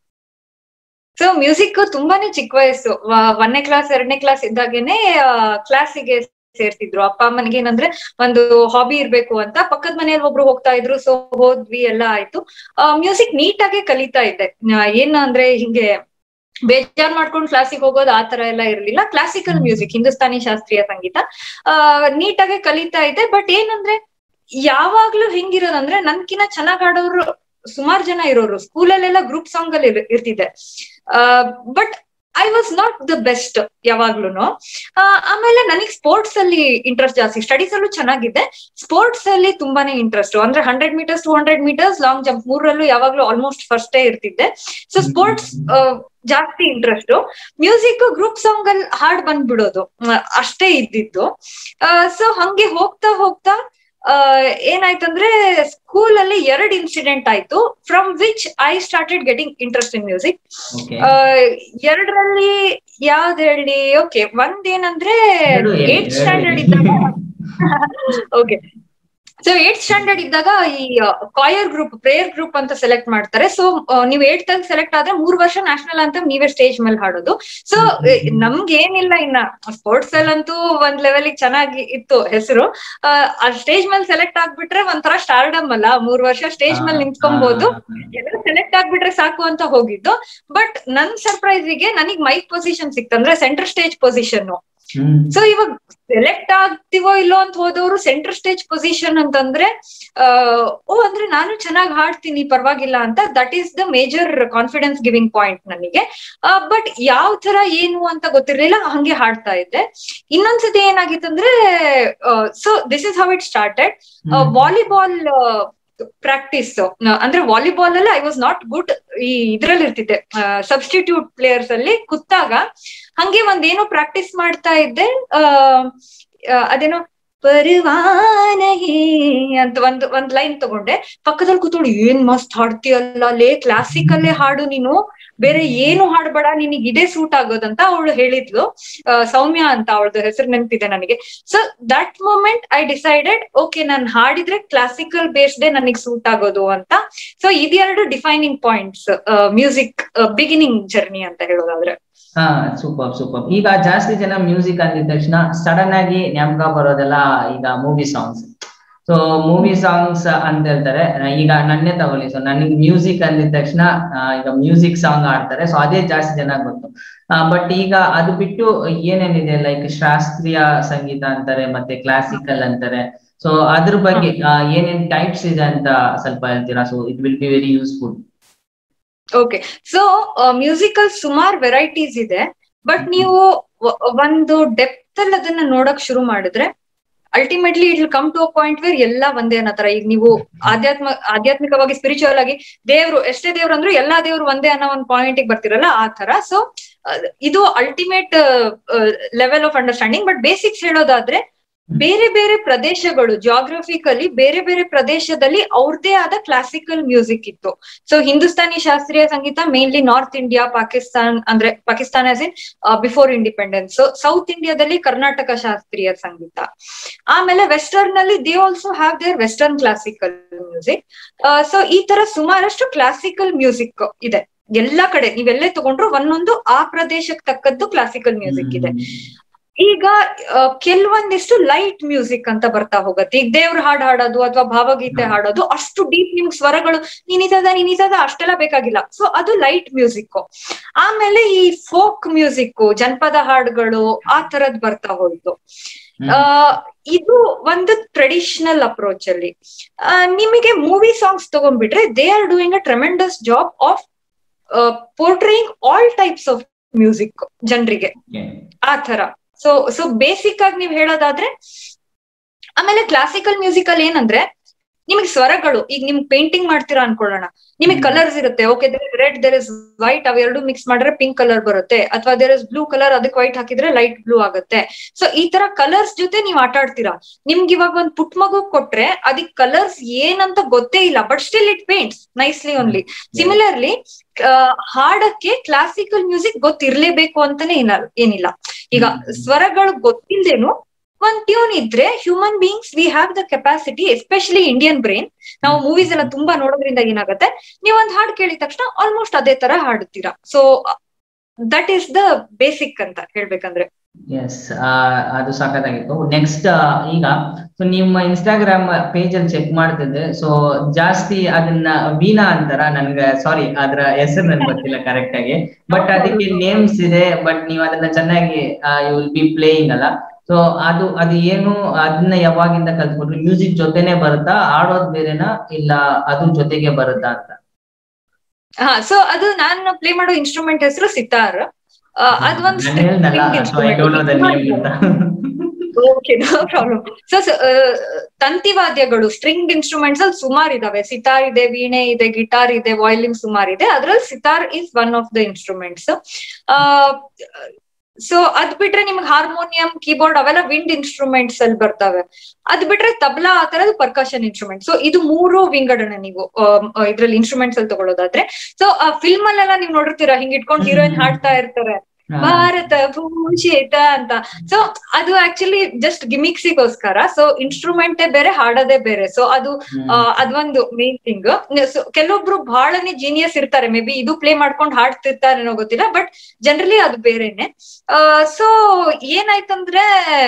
C: ಸೊ ಮ್ಯೂಸಿಕ್ ತುಂಬಾನೇ ಚಿಕ್ಕ ವಯಸ್ಸು, ಒಂದನೇ ಕ್ಲಾಸ್ ಎರಡನೇ ಕ್ಲಾಸ್ ಇದ್ದಾಗೇನೆ ಕ್ಲಾಸಿಗೆ ಸೇರ್ತಿದ್ರು. ಅಪ್ಪ ಅಮ್ಮನಿಗೆ ಏನಂದ್ರೆ ಒಂದು ಹಾಬಿ ಇರ್ಬೇಕು ಅಂತ. ಪಕ್ಕದ ಮನೆಯಲ್ಲಿ ಒಬ್ರು ಹೋಗ್ತಾ ಇದ್ರು, ಸೊ ಹೋದ್ವಿ, ಎಲ್ಲ ಆಯ್ತು. ಮ್ಯೂಸಿಕ್ ನೀಟಾಗೆ ಕಲಿತಾ ಇದ್ದೆ. ಏನ್ ಅಂದ್ರೆ ಹಿಂಗೆ ಬೇಜಾರ್ ಮಾಡ್ಕೊಂಡು ಕ್ಲಾಸಿಗೆ ಹೋಗೋದು ಆ ತರ ಎಲ್ಲ ಇರ್ಲಿಲ್ಲ. ಕ್ಲಾಸಿಕಲ್ ಮ್ಯೂಸಿಕ್, ಹಿಂದೂಸ್ತಾನಿ ಶಾಸ್ತ್ರೀಯ ಸಂಗೀತ ನೀಟಾಗೆ ಕಲಿತಾ ಇದ್ದೆ. ಬಟ್ ಏನಂದ್ರೆ ಯಾವಾಗ್ಲೂ ಹೆಂಗಿರೋದಂದ್ರೆ ನನ್ಕಿನ ಚೆನ್ನಾಗ್ ಆಡೋರು ಸುಮಾರು ಜನ ಇರೋರು. ಸ್ಕೂಲಲ್ಲೆಲ್ಲ ಗ್ರೂಪ್ ಸಾಂಗ್ ಅಲ್ಲಿ ಇರ್ತಿದ್ದೆ. But I was not the best ಯಾವಾಗ್ಲೂನು. ಆಮೇಲೆ ನನಗ್ ಸ್ಪೋರ್ಟ್ಸ್ ಅಲ್ಲಿ ಇಂಟ್ರೆಸ್ಟ್ ಜಾಸ್ತಿ. ಸ್ಟಡೀಸ್ ಅಲ್ಲೂ ಚೆನ್ನಾಗಿದ್ದೆ, ಸ್ಪೋರ್ಟ್ಸ್ ಅಲ್ಲಿ ತುಂಬಾನೇ ಇಂಟ್ರೆಸ್ಟ್. ಅಂದ್ರೆ hundred metres two hundred metres long jump ಮೂರಲ್ಲೂ ಯಾವಾಗ್ಲೂ ಆಲ್ಮೋಸ್ಟ್ ಫಸ್ಟೇ ಇರ್ತಿದ್ದೆ. ಸೊ ಸ್ಪೋರ್ಟ್ಸ್ ಜಾಸ್ತಿ ಇಂಟ್ರೆಸ್ಟ್. ಮ್ಯೂಸಿಕ್ ಗ್ರೂಪ್ ಸಾಂಗ್ ಅಲ್ಲಿ ಹಾಡ್ ಬಂದ್ಬಿಡೋದು ಅಷ್ಟೇ ಇದ್ದಿದ್ದು. ಸೊ ಹಂಗೆ ಹೋಗ್ತಾ ಹೋಗ್ತಾ ಏನಾಯ್ತಂದ್ರೆ ಸ್ಕೂಲ್ ಅಲ್ಲಿ ಎರಡ್ ಇನ್ಸಿಡೆಂಟ್ ಆಯ್ತು, from which I started getting interest in music. ಎರಡರಲ್ಲಿ ಯಾವ್ದು ಹೇಳಿ? ಓಕೆ, ಒಂದೇನಂದ್ರೆ ಏಟ್ ಸ್ಟ್ಯಾಂಡರ್ಡ್ ಇದ್ದಾಗ ಓಕೆ ಸೊ ಏಟ್ ಸ್ಟ್ಯಾಂಡರ್ಡ್ ಇದ್ದಾಗ ಈ ಕಾಯರ್ ಗ್ರೂಪ್, ಪ್ರೇಯರ್ ಗ್ರೂಪ್ ಅಂತ ಸೆಲೆಕ್ಟ್ ಮಾಡ್ತಾರೆ. ಸೊ ನೀವ್ ಏಟ್ ಅಲ್ಲಿ ಸೆಲೆಕ್ಟ್ ಆದ್ರೆ ಮೂರ್ ವರ್ಷ ನ್ಯಾಷನಲ್ ಅಂತ ನೀವೇ ಸ್ಟೇಜ್ ಮೇಲೆ ಹಾಡೋದು. ಸೊ ನಮ್ಗೆ ಏನಿಲ್ಲ, ಇನ್ನ ಸ್ಪೋರ್ಟ್ಸ್ ಅಲ್ಲಂತೂ ಒಂದ್ ಲೆವೆಲ್ ಚೆನ್ನಾಗಿ ಇತ್ತು ಹೆಸರು. ಆ ಸ್ಟೇಜ್ ಮೇಲೆ ಸೆಲೆಕ್ಟ್ ಆಗ್ಬಿಟ್ರೆ ಒಂಥರ ಸ್ಟಾರ್ಡಮ್ ಅಲ್ಲ, ಮೂರ್ ವರ್ಷ ಸ್ಟೇಜ್ ಮೇಲೆ ನಿಂತ್ಕೊಬಹುದು, ಎಲ್ಲ ಸೆಲೆಕ್ಟ್ ಆಗ್ಬಿಟ್ರೆ ಸಾಕು ಅಂತ ಹೋಗಿದ್ದು. ಬಟ್ ನನ್ ಸರ್ಪ್ರೈಸಿಗೆ ನನಗ್ ಮೈಕ್ ಪೊಸಿಷನ್ ಸಿಕ್ತು, ಅಂದ್ರೆ ಸೆಂಟರ್ ಸ್ಟೇಜ್ ಪೊಸಿಷನ್. ಸೊ ಇವಾಗ ಸೆಲೆಕ್ಟ್ ಆಗ್ತಿವೋ ಇಲ್ಲೋ ಅಂತ ಹೋದವರು ಸೆಂಟರ್ ಸ್ಟೇಜ್ ಪೊಸಿಷನ್ ಅಂತಂದ್ರೆ ಅಹ್ ಓ ಅಂದ್ರೆ ನಾನು ಚೆನ್ನಾಗಿ ಹಾಡ್ತೀನಿ ಪರವಾಗಿಲ್ಲ ಅಂತ. That is the major confidence giving point ನನಗೆ. ಬಟ್ ಯಾವ ತರ ಏನು ಅಂತ ಗೊತ್ತಿರ್ಲಿಲ್ಲ, ಹಂಗೆ ಹಾಡ್ತಾ ಇದ್ದೆ. ಇನ್ನೊಂದ್ಸತಿ ಏನಾಗಿತ್ತಂದ್ರೆ, so this is how it started. Volleyball practice ಅಂದ್ರೆ ವಾಲಿಬಾಲ್ ಅಲ್ಲಿ ಐ ವಾಸ್ ನಾಟ್ ಗುಡ್. ಈ ಇದ್ರಲ್ಲಿ ಇರ್ತಿದ್ದೆ ಸಬ್ಸ್ಟಿಟ್ಯೂಟ್ ಪ್ಲೇಯರ್ಸ್ ಅಲ್ಲಿ ಕೂತಾಗ ಹಂಗೆ ಒಂದೇನೋ ಪ್ರಾಕ್ಟೀಸ್ ಮಾಡ್ತಾ ಇದ್ದೆ. ಅಹ್ ಅದೇನೋ ಪರವಾನಹಿ ಅಂತ ಒಂದ್ ಒಂದ್ ಲೈನ್ ತಗೊಂಡೆ. ಪಕ್ಕದಲ್ಲಿ ಕೂತ್ಕೊಂಡು ಏನ್ ಮಸ್ತ್ ಹಾಡ್ತೀಯಲ್ಲ ಲೇ, ಕ್ಲಾಸಿಕಲ್ಲೇ ಹಾಡು ನೀನು, ಬೇರೆ ಏನು ಹಾಡ್ಬೇಡ, ನಿನಗ್ ಇದೇ ಸೂಟ್ ಆಗೋದಂತ ಅವಳು ಹೇಳಿದ್ಲು. ಸೌಮ್ಯ ಅಂತ ಅವಳದು ಹೆಸರು ನೆನಪಿದೆ ನನಗೆ. So that moment I decided, okay ನಾನ್ ಹಾಡಿದ್ರೆ ಕ್ಲಾಸಿಕಲ್ ಬೇಸ್ಡೇ ನನಗ್ ಸೂಟ್ ಆಗೋದು ಅಂತ. ಸೊ ಇದೆರಡು defining points music beginning journey ಅಂತ ಹೇಳೋದಾದ್ರೆ.
B: ಹಾ, ಸೂಪರ್ ಸೂಪರ್. ಈಗ ಜಾಸ್ತಿ ಜನ ಮ್ಯೂಸಿಕ್ ಅಂದಿದ ತಕ್ಷಣ ಸಡನ್ ಆಗಿ ಜ್ಞಾಪಕ ಬರೋದೆಲ್ಲ ಈಗ movie songs. So movie songs ಅಂತ ಹೇಳ್ತಾರೆ. ಈಗ ನನ್ನೇ ತಗೊಳ್ಳಿ, ಸೊ ನನಗೆ ಮ್ಯೂಸಿಕ್ ಅಂದಿದ ತಕ್ಷಣ ಈಗ ಮ್ಯೂಸಿಕ್ ಸಾಂಗ್ ಆಡ್ತಾರೆ, ಸೊ ಅದೇ ಜಾಸ್ತಿ ಜನ ಗೊತ್ತು. ಬಟ್ ಈಗ ಅದು ಬಿಟ್ಟು ಏನೇನಿದೆ, ಲೈಕ್ ಶಾಸ್ತ್ರೀಯ ಸಂಗೀತ ಅಂತಾರೆ, ಮತ್ತೆ ಕ್ಲಾಸಿಕಲ್ ಅಂತಾರೆ. ಸೊ ಅದ್ರ ಬಗ್ಗೆ ಏನೇನ್ ಟೈಪ್ಸ್ ಇದೆ ಅಂತ ಸ್ವಲ್ಪ ಹೇಳ್ತೀರಾ? So it will be very useful.
C: Okay, so musical ಸುಮಾರು ವೆರೈಟೀಸ್ ಇದೆ. ಬಟ್ ನೀವು ಒಂದು ಡೆಪ್ತ್ ಅಲ್ಲಿ ಅದನ್ನ ನೋಡಕ್ ಶುರು ಮಾಡಿದ್ರೆ ultimately it will come to a point where ಎಲ್ಲ ಒಂದೇ ಅನ್ನೋ ತರ. ಈಗ ನೀವು ಆಧ್ಯಾತ್ಮ ಆಧ್ಯಾತ್ಮಿಕವಾಗಿ ಸ್ಪಿರಿಚುವಲ್ ಆಗಿ ದೇವ್ರು ಎಷ್ಟೇ ದೇವ್ರು ಅಂದ್ರೂ ಎಲ್ಲಾ ದೇವ್ರು ಒಂದೇ ಅನ್ನೋ ಒಂದು ಪಾಯಿಂಟ್ ಬರ್ತಿರಲ್ಲ, ಆ ತರ. ಸೊ ಇದು ultimate level of understanding. But basics ಹೇಳೋದಾದ್ರೆ ಬೇರೆ ಬೇರೆ ಪ್ರದೇಶಗಳು ಜಾಗ್ರಫಿಕಲಿ ಬೇರೆ ಬೇರೆ ಪ್ರದೇಶದಲ್ಲಿ ಅವ್ರದೇ ಆದ ಕ್ಲಾಸಿಕಲ್ ಮ್ಯೂಸಿಕ್ ಇತ್ತು. ಸೊ ಹಿಂದೂಸ್ತಾನಿ ಶಾಸ್ತ್ರೀಯ ಸಂಗೀತ ಮೇನ್ಲಿ ನಾರ್ತ್ ಇಂಡಿಯಾ, ಪಾಕಿಸ್ತಾನ್ ಅಂದ್ರೆ Pakistan as in before independence. South ಇಂಡಿಯಾದಲ್ಲಿ ಕರ್ನಾಟಕ ಶಾಸ್ತ್ರೀಯ ಸಂಗೀತ. ಆಮೇಲೆ ವೆಸ್ಟರ್ನ್ ಅಲ್ಲಿ they also have their western classical music. So ಈ ತರ ಸುಮಾರಷ್ಟು ಕ್ಲಾಸಿಕಲ್ ಮ್ಯೂಸಿಕ್ ಇದೆ ಎಲ್ಲಾ ಕಡೆ. ನೀವೆಲ್ಲೇ ತಗೊಂಡ್ರು ಒಂದೊಂದು ಆ ಪ್ರದೇಶಕ್ಕೆ ತಕ್ಕದ್ದು ಕ್ಲಾಸಿಕಲ್ ಮ್ಯೂಸಿಕ್ ಇದೆ. ಈಗ ಕೆಲವೊಂದಿಷ್ಟು ಲೈಟ್ ಮ್ಯೂಸಿಕ್ ಅಂತ ಬರ್ತಾ ಹೋಗತ್ತೆ. ಈಗ ದೇವ್ರ ಹಾಡ್ ಹಾಡೋದು ಅಥವಾ ಭಾವಗೀತೆ ಹಾಡೋದು ಅಷ್ಟು ಡೀಪ್ ನಿಮ್ಗೆ ಸ್ವರಗಳು ನಿನಿಸದ ನಿನಿಸದ ಅಷ್ಟೆಲ್ಲ ಬೇಕಾಗಿಲ್ಲ. ಸೊ ಅದು ಲೈಟ್ ಮ್ಯೂಸಿಕ್. ಆಮೇಲೆ ಈ ಫೋಕ್ ಮ್ಯೂಸಿಕ್, ಜನಪದ ಹಾಡುಗಳು ಆ ತರದ್ ಬರ್ತಾ ಹೋಯ್ತು. ಆ ಇದು ಒಂದು ಟ್ರೆಡಿಷನಲ್ ಅಪ್ರೋಚ್ ಅಲ್ಲಿ. ನಿಮಗೆ ಮೂವಿ ಸಾಂಗ್ಸ್ ತಗೊಂಡ್ಬಿಟ್ರೆ they are doing a tremendous job of portraying all types of music ಜನರಿಗೆ ಆ ತರ. ಸೊ ಸೊ ಬೇಸಿಕ್ ಆಗಿ ನೀವ್ ಹೇಳೋದಾದ್ರೆ, ಆಮೇಲೆ ಕ್ಲಾಸಿಕಲ್ ಮ್ಯೂಸಿಕ್ ಅಲ್ಲಿ ಏನಂದ್ರೆ ನಿಮಗೆ ಸ್ವರಗಳು, ಈಗ ನಿಮ್ಗೆ ಪೇಂಟಿಂಗ್ ಮಾಡ್ತೀರಾ ಅನ್ಕೊಳ್ಳೋಣ, ನಿಮಗೆ ಕಲರ್ಸ್ ಇರುತ್ತೆ. Okay, there is red, there is white, ಅವೆರಡು ಮಿಕ್ಸ್ ಮಾಡಿದ್ರೆ ಪಿಂಕ್ ಕಲರ್ ಬರುತ್ತೆ. ಅಥವಾ ದೇರ್ ಇಸ್ ಬ್ಲೂ ಕಲರ್, ಅದಕ್ಕೆ ವೈಟ್ ಹಾಕಿದ್ರೆ ಲೈಟ್ ಬ್ಲೂ ಆಗುತ್ತೆ. ಸೊ ಈ ತರ ಕಲರ್ಸ್ ಜೊತೆ ನೀವ್ ಆಟ ಆಡ್ತೀರಾ. ನಿಮ್ಗೆ ಇವಾಗ ಒಂದ್ ಪುಟ್ ಮಗು ಕೊಟ್ರೆ ಅದಕ್ಕೆ ಕಲರ್ಸ್ ಏನಂತ ಗೊತ್ತೇ ಇಲ್ಲ, but still it paints nicely only. Similarly ಹಾಡಕ್ಕೆ ಕ್ಲಾಸಿಕಲ್ ಮ್ಯೂಸಿಕ್ ಗೊತ್ತಿರ್ಲೇಬೇಕು ಅಂತಾನೆ ಏನಿಲ್ಲ. ಈಗ ಸ್ವರಗಳು ಗೊತ್ತಿಲ್ದೇನು ಒಂದ್ ಟ್ಯೂನ್ ಇದ್ರೆ human beings we have the capacity, especially Indian brain, ನಾವು ಮೂವೀಸ್ ಎಲ್ಲ ತುಂಬಾ ನೋಡೋದ್ರಿಂದ ಏನಾಗುತ್ತೆ, ನೀವ್ ಒಂದ್ ಹಾಡು ಕೇಳಿದ ತಕ್ಷಣ ಆಲ್ಮೋಸ್ಟ್ ಅದೇ ತರ ಹಾಡುತ್ತೀರಾ. So that is the basic ಅಂತ ಹೇಳ್ಬೇಕಂದ್ರೆ.
B: ಎಸ್, ಅದು ಸಾಕಾಗಿತ್ತು. ನೆಕ್ಸ್ಟ್ ಈಗ ಸೊ ನಿಮ್ಮ ಇನ್ಸ್ಟಾಗ್ರಾಮ್ ಪೇಜ್ ಅಲ್ಲಿ ಚೆಕ್ ಮಾಡ್ತಿದ್ದೆ. ಸೊ ಜಾಸ್ತಿ ಅದನ್ನ ವೀಣಾ ಅಂತಾರ, ನನ್ಗೆ ಸಾರಿ ಅದ್ರ ಹೆಸರು ನನ್ಗೆ ಗೊತ್ತಿಲ್ಲ ಕರೆಕ್ಟ್ ಆಗಿ, ಬಟ್ ಅದಕ್ಕೆ ನೇಮ್ಸ್ ಇದೆ. ಬಟ್ ನೀವು ಅದನ್ನ ಚೆನ್ನಾಗಿ ಯು ವಿಲ್ ಬಿ ಪ್ಲೇಯಿಂಗ್ ಅಲ್ಲ. ಸೊ ಅದು ಅದು ಏನು, ಅದನ್ನ ಯಾವಾಗಿಂದ ಕಲ್ತ್ಕೊಂಡ್ರಿ? ಮ್ಯೂಸಿಕ್ ಜೊತೆನೆ ಬರುತ್ತಾ, ಆಡೋದ್ ಬೇರೆನಾ ಇಲ್ಲ ಅದ್ರ ಜೊತೆಗೆ ಬರುತ್ತಾ ಅಂತ?
C: ಹಾ, ಸೊ ಅದು ನಾನು ಪ್ಲೇ ಮಾಡೋ ಇನ್ಸ್ಟ್ರೂಮೆಂಟ್ ಹೆಸರು ಸಿತಾರ್. ಅದೊಂದು ಓಕೆ, ನೋ ಪ್ರಾಬ್ಲಮ್. ಸೊ ತಂತಿವಾದ್ಯಗಳು, ಸ್ಟ್ರಿಂಗ್ ಇನ್ಸ್ಟ್ರೂಮೆಂಟ್ಸ್ ಅಲ್ಲಿ ಸುಮಾರು ಇದಾವೆ. ಸಿತಾರ್ ಇದೆ, ವೀಣೆ ಇದೆ, ಗಿಟಾರ್ ಇದೆ, ವಾಯ್ಲಿನ್ ಸುಮಾರು ಇದೆ. ಅದ್ರಲ್ಲಿ sitar is one of the instruments. ಆ ಸೊ ಅದ್ ಬಿಟ್ರೆ ನಿಮ್ಗೆ ಹಾರ್ಮೋನಿಯಂ, ಕೀಬೋರ್ಡ್ ಅವೆಲ್ಲ ವಿಂಡ್ ಇನ್ಸ್ಟ್ರೂಮೆಂಟ್ಸ್ ಅಲ್ಲಿ ಬರ್ತವೆ. ಅದ್ ಬಿಟ್ರೆ ತಬಲಾ ಆ ತರದ್ ಪರ್ಕಷನ್ ಇನ್ಸ್ಟ್ರೂಮೆಂಟ್. ಸೊ ಇದು ಮೂರು ವಿಂಗಡಣೆ ನೀವು ಇದ್ರಲ್ಲಿ ಇನ್ಸ್ಟ್ರೂಮೆಂಟ್ಸ್ ಅಲ್ಲಿ ತಗೊಳ್ಳೋದಾದ್ರೆ. ಸೊ ಆ ಫಿಲ್ಮ್ ಅಲ್ಲೆಲ್ಲ ನೀವ್ ನೋಡಿರ್ತೀರಾ, ಹಿಂಗ್ ಇಟ್ಕೊಂಡು ಹೀರೋಯಿನ್ ಹಾಡ್ತಾ ಇರ್ತಾರೆ ಭಾರತ ಭೂಷಿತ ಅಂತ. ಸೊ ಅದು ಆಕ್ಚುಲಿ ಜಸ್ಟ್ ಗಿಮಿಕ್ಸಿಗೋಸ್ಕರ. ಸೊ ಇನ್ಸ್ಟ್ರೂಮೆಂಟೇ ಬೇರೆ, ಹಾಡೋದೇ ಬೇರೆ. ಸೊ ಅದು ಅದೊಂದು ಮೇನ್ ಥಿಂಗ್. ಕೆಲವೊಬ್ರು ಬಹಳನೇ ಜೀನಿಯಸ್ ಇರ್ತಾರೆ, ಮೇ ಬಿ ಇದು ಪ್ಲೇ ಮಾಡ್ಕೊಂಡು ಹಾಡ್ತಿರ್ತಾರೇನೋ ಗೊತ್ತಿಲ್ಲ, ಬಟ್ ಜನರಲಿ ಅದು ಬೇರೆನೆ. ಸೊ ಏನಾಯ್ತಂದ್ರೆ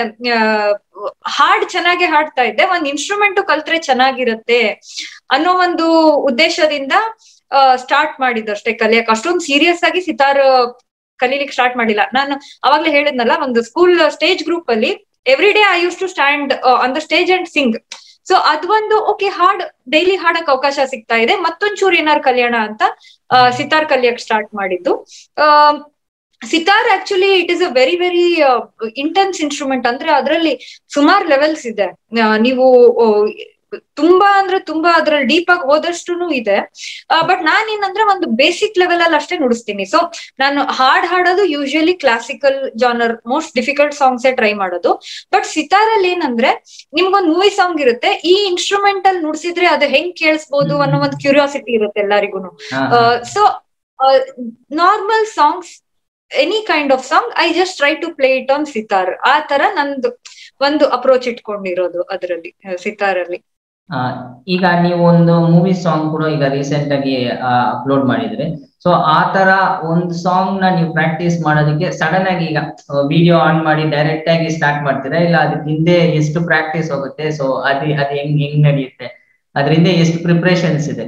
C: ಹಾಡ್ ಚೆನ್ನಾಗಿ ಹಾಡ್ತಾ ಇದ್ದೆ, ಒಂದ್ ಇನ್ಸ್ಟ್ರೂಮೆಂಟ್ ಕಲ್ತ್ರೆ ಚೆನ್ನಾಗಿರುತ್ತೆ ಅನ್ನೋ ಒಂದು ಉದ್ದೇಶದಿಂದ ಸ್ಟಾರ್ಟ್ ಮಾಡಿದ್ದಷ್ಟೇ ಕಲಿಯಕ್. ಅಷ್ಟೊಂದು ಸೀರಿಯಸ್ ಆಗಿ ಸಿತಾರ್ ಕಲೀಲಿಕ್ಕೆ ಸ್ಟಾರ್ಟ್ ಮಾಡಿಲ್ಲ. ನಾನು ಅವಾಗ್ಲೇ ಹೇಳಿದ್ನಲ್ಲ, ಒಂದು ಸ್ಕೂಲ್ ಸ್ಟೇಜ್ ಗ್ರೂಪ್ ಅಲ್ಲಿ every day I use to stand on the stage and sing. So ಅದೊಂದು ಓಕೆ, ಹಾಡ್ ಡೈಲಿ ಹಾಡಕ್ ಅವಕಾಶ ಸಿಗ್ತಾ ಇದೆ, ಮತ್ತೊಂಚೂರು ಏನಾರು ಕಲಿಯೋಣ ಅಂತ ಸಿತಾರ್ ಕಲಿಯಕ್ ಸ್ಟಾರ್ಟ್ ಮಾಡಿದ್ದು. ಆ sitar actually it is a very very intense instrument. ಅಂದ್ರೆ ಅದರಲ್ಲಿ ಸುಮಾರು ಲೆವೆಲ್ಸ್ ಇದೆ. ನೀವು ತುಂಬಾ ಅಂದ್ರೆ ತುಂಬಾ ಅದ್ರಲ್ಲಿ ಡೀಪ್ ಆಗಿ ಹೋದಷ್ಟು ಇದೆ. ಬಟ್ ನಾನ್ ಏನಂದ್ರೆ ಒಂದು ಬೇಸಿಕ್ ಲೆವೆಲ್ ಅಲ್ಲಿ ಅಷ್ಟೇ ನುಡಿಸ್ತೀನಿ. ಸೊ ನಾನು ಹಾಡ್ ಹಾಡೋದು usually classical genre, most difficult songs try ಮಾಡೋದು. ಬಟ್ ಸಿತಾರಲ್ಲಿ ಏನಂದ್ರೆ ನಿಮ್ಗೊಂದ್ ಮೂವಿ ಸಾಂಗ್ ಇರುತ್ತೆ, ಈ ಇನ್ಸ್ಟ್ರೂಮೆಂಟ್ ಅಲ್ಲಿ ನುಡಿಸಿದ್ರೆ ಅದು ಹೆಂಗ್ ಕೇಳಿಸ್ಬೋದು ಅನ್ನೋ ಒಂದು ಕ್ಯೂರಿಯಾಸಿಟಿ ಇರುತ್ತೆ ಎಲ್ಲರಿಗೂ. So normal songs, any kind of song, I just try to play it on sitar. ಆ ತರ ನಂದು ಒಂದು ಅಪ್ರೋಚ್ ಇಟ್ಕೊಂಡಿರೋದು ಅದರಲ್ಲಿ, ಸಿತಾರಲ್ಲಿ.
B: ಈಗ ನೀವು ಒಂದು ಮೂವಿ ಸಾಂಗ್ ಕೂಡ ಈಗ ರೀಸೆಂಟ್ ಆಗಿ ಅಪ್ಲೋಡ್ ಮಾಡಿದ್ರೆ, ಸೊ ಆ ತರ ಒಂದು ಸಾಂಗ್ ನ ನೀವು ಪ್ರಾಕ್ಟೀಸ್ ಮಾಡೋದಕ್ಕೆ ಸಡನ್ ಆಗಿ ಈಗ ವಿಡಿಯೋ ಆನ್ ಮಾಡಿ ಡೈರೆಕ್ಟ್ ಆಗಿ ಸ್ಟಾರ್ಟ್ ಮಾಡ್ತೀರಾ, ಇಲ್ಲ ಅದಕ್ಕೆ ಹಿಂದೆ ಎಷ್ಟು ಪ್ರಾಕ್ಟೀಸ್ ಹೋಗುತ್ತೆ? ಸೊ ಅದ್ ಅದ್ ಹೆಂಗ್ ಹೆಂಗ್ ನಡೆಯುತ್ತೆ? ಅದ್ರಿಂದ ಎಷ್ಟು ಪ್ರಿಪರೇಷನ್ಸ್ ಇದೆ?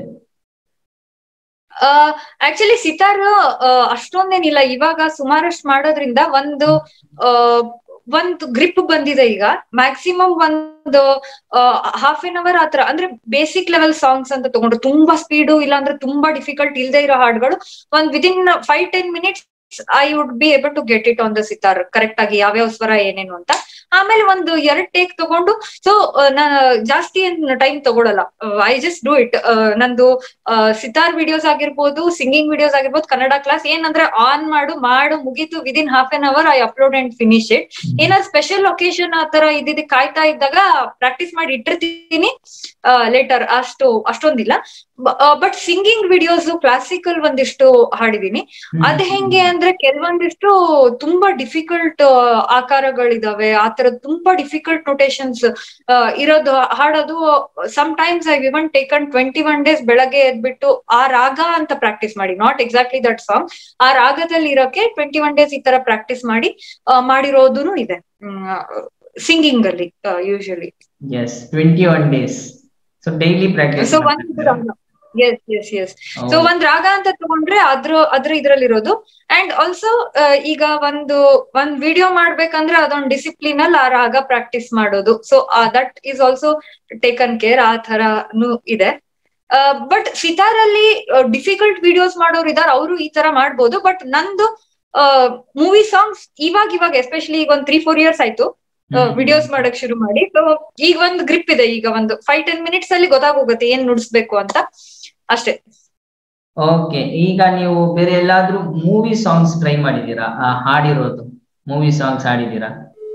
C: ಆಕ್ಚುಲಿ ಸಿತಾರ್ ಅಷ್ಟೊಂದೇನಿಲ್ಲ, ಇವಾಗ ಸುಮಾರಷ್ಟು ಮಾಡೋದ್ರಿಂದ ಒಂದು ಒಂದು ಗ್ರಿಪ್ ಬಂದಿದೆ. ಈಗ ಮ್ಯಾಕ್ಸಿಮಮ್ ಒಂದು ಹಾಫ್ ಎನ್ ಅವರ್ ಆತರ, ಅಂದ್ರೆ ಬೇಸಿಕ್ ಲೆವೆಲ್ ಸಾಂಗ್ಸ್ ಅಂತ ತಗೊಂಡ್ರು, ತುಂಬಾ ಸ್ಪೀಡು ಇಲ್ಲ ಅಂದ್ರೆ ತುಂಬಾ ಡಿಫಿಕಲ್ಟ್ ಇಲ್ದೇ ಇರೋ ಹಾಡುಗಳು ಒಂದ್ within five ten minutes I would be able to get it on the sitar correct ಆಗಿ ಯಾವ್ಯಾವ ಸ್ವರ ಏನೇನು ಅಂತ. ಆಮೇಲೆ ಒಂದು ಎರಡ್ ಟೇಕ್ ತಗೊಂಡು ಸೊ ನಾನು ಜಾಸ್ತಿ ಏನ್ ಟೈಮ್ ತಗೊಳಲ್ಲ, ಐ ಜಸ್ಟ್ ಡೂ ಇಟ್. ನಂದು ಸಿತಾರ್ ವಿಡಿಯೋಸ್ ಆಗಿರ್ಬೋದು, ಸಿಂಗಿಂಗ್ ವಿಡಿಯೋಸ್ ಆಗಿರ್ಬೋದು, ಕನ್ನಡ ಕ್ಲಾಸ್ ಏನಂದ್ರೆ ಆನ್ ಮಾಡು ಮಾಡು ಮುಗೀತು, within half an hour I upload and finish it. ಏನಾದ್ರು ಸ್ಪೆಷಲ್ ಒಕೇಶನ್ ಆತರ ಇದ್ದಿದ್ ಕಾಯ್ತಾ ಇದ್ದಾಗ ಪ್ರಾಕ್ಟೀಸ್ ಮಾಡಿ ಇಟ್ಟಿರ್ತೀನಿ ಲೇಟರ್, ಅಷ್ಟು ಅಷ್ಟೊಂದಿಲ್ಲ. ಬಟ್ ಸಿಂಗಿಂಗ್ ವಿಡಿಯೋಸ್ ಕ್ಲಾಸಿಕಲ್ ಒಂದಿಷ್ಟು ಹಾಡಿದೀನಿ. ಅದ್ ಹೆಂಗೆ ಅಂದ್ರೆ ಕೆಲವೊಂದಿಷ್ಟು ತುಂಬಾ ಡಿಫಿಕಲ್ಟ್ ಆಕಾರಗಳಿದಾವೆ, ಆತರ ತುಂಬಾ ಡಿಫಿಕಲ್ಟ್ ನೊಟೇಶನ್ಸ್ ಇರೋದು ಹಾಡೋದು. Some times I even taken twenty one days ಬೆಳಗ್ಗೆ ಎದ್ಬಿಟ್ಟು ಆ ರಾಗ ಅಂತ ಪ್ರಾಕ್ಟೀಸ್ ಮಾಡಿ, ನಾಟ್ ಎಕ್ಸಾಕ್ಟ್ಲಿ ದಟ್ ಸಾಂಗ್, ಆ ರಾಗದಲ್ಲಿ ಇರೋಕೆ ಟ್ವೆಂಟಿ ಒನ್ ಡೇಸ್ ಈ ತರ ಪ್ರಾಕ್ಟೀಸ್ ಮಾಡಿ ಮಾಡಿರೋದು ಇದೆ ಸಿಂಗಿಂಗ್ ಅಲ್ಲಿ usually.
B: Yes, twenty one days. So daily practice.
C: So ಒಂದು ಎಸ್ ಎಸ್ ಎಸ್ ಸೊ ಒಂದ್ ರಾಗ ಅಂತ ತಗೊಂಡ್ರೆ ಅದ್ರ ಅದ್ರ ಇದ್ರಲ್ಲಿರೋದು. ಅಂಡ್ ಆಲ್ಸೋ ಈಗ ಒಂದು ಒಂದ್ ವಿಡಿಯೋ ಮಾಡ್ಬೇಕಂದ್ರೆ ಅದೊಂದ್ ಡಿಸಿಪ್ಲಿನ್ ಅಲ್ಲಿ ಆ ರಾಗ ಪ್ರಾಕ್ಟೀಸ್ ಮಾಡೋದು. So that is also taken care, ಆ ತರನು ಇದೆ. ಬಟ್ ಸಿತಾರ್ ಅಲ್ಲಿ ಡಿಫಿಕಲ್ಟ್ ವಿಡಿಯೋಸ್ ಮಾಡೋರು ಇದಾರೆ, ಅವರು ಈ ತರ ಮಾಡ್ಬೋದು. ಬಟ್ ನಂದು ಮೂವಿ ಸಾಂಗ್ಸ್ ಇವಾಗ ಇವಾಗ ಎಸ್ಪೆಷಲಿ ಈಗ ಒಂದ್ ತ್ರೀ ಫೋರ್ ಇಯರ್ಸ್ ಆಯ್ತು ವಿಡಿಯೋಸ್ ಮಾಡಕ್ ಶುರು ಮಾಡಿ. ಸೊ ಈಗ ಒಂದು ಗ್ರಿಪ್ ಇದೆ, ಈಗ ಒಂದು ಫೈವ್ ಟೆನ್ ಮಿನಿಟ್ಸ್ ಅಲ್ಲಿ ಗೊತ್ತಾಗೋಗುತ್ತೆ ಏನ್ ನುಡಿಸ್ಬೇಕು ಅಂತ ಅಷ್ಟೇ.
B: ಓಕೆ, ಈಗ ನೀವು ಬೇರೆ ಎಲ್ಲಾದ್ರೂ ಮೂವಿ ಸಾಂಗ್ಸ್ ಟ್ರೈ ಮಾಡಿದೀರಾ? ಹಾಡಿರೋದು ಮೂವಿ ಸಾಂಗ್ಸ್ ಹಾಡಿದೀರಾ?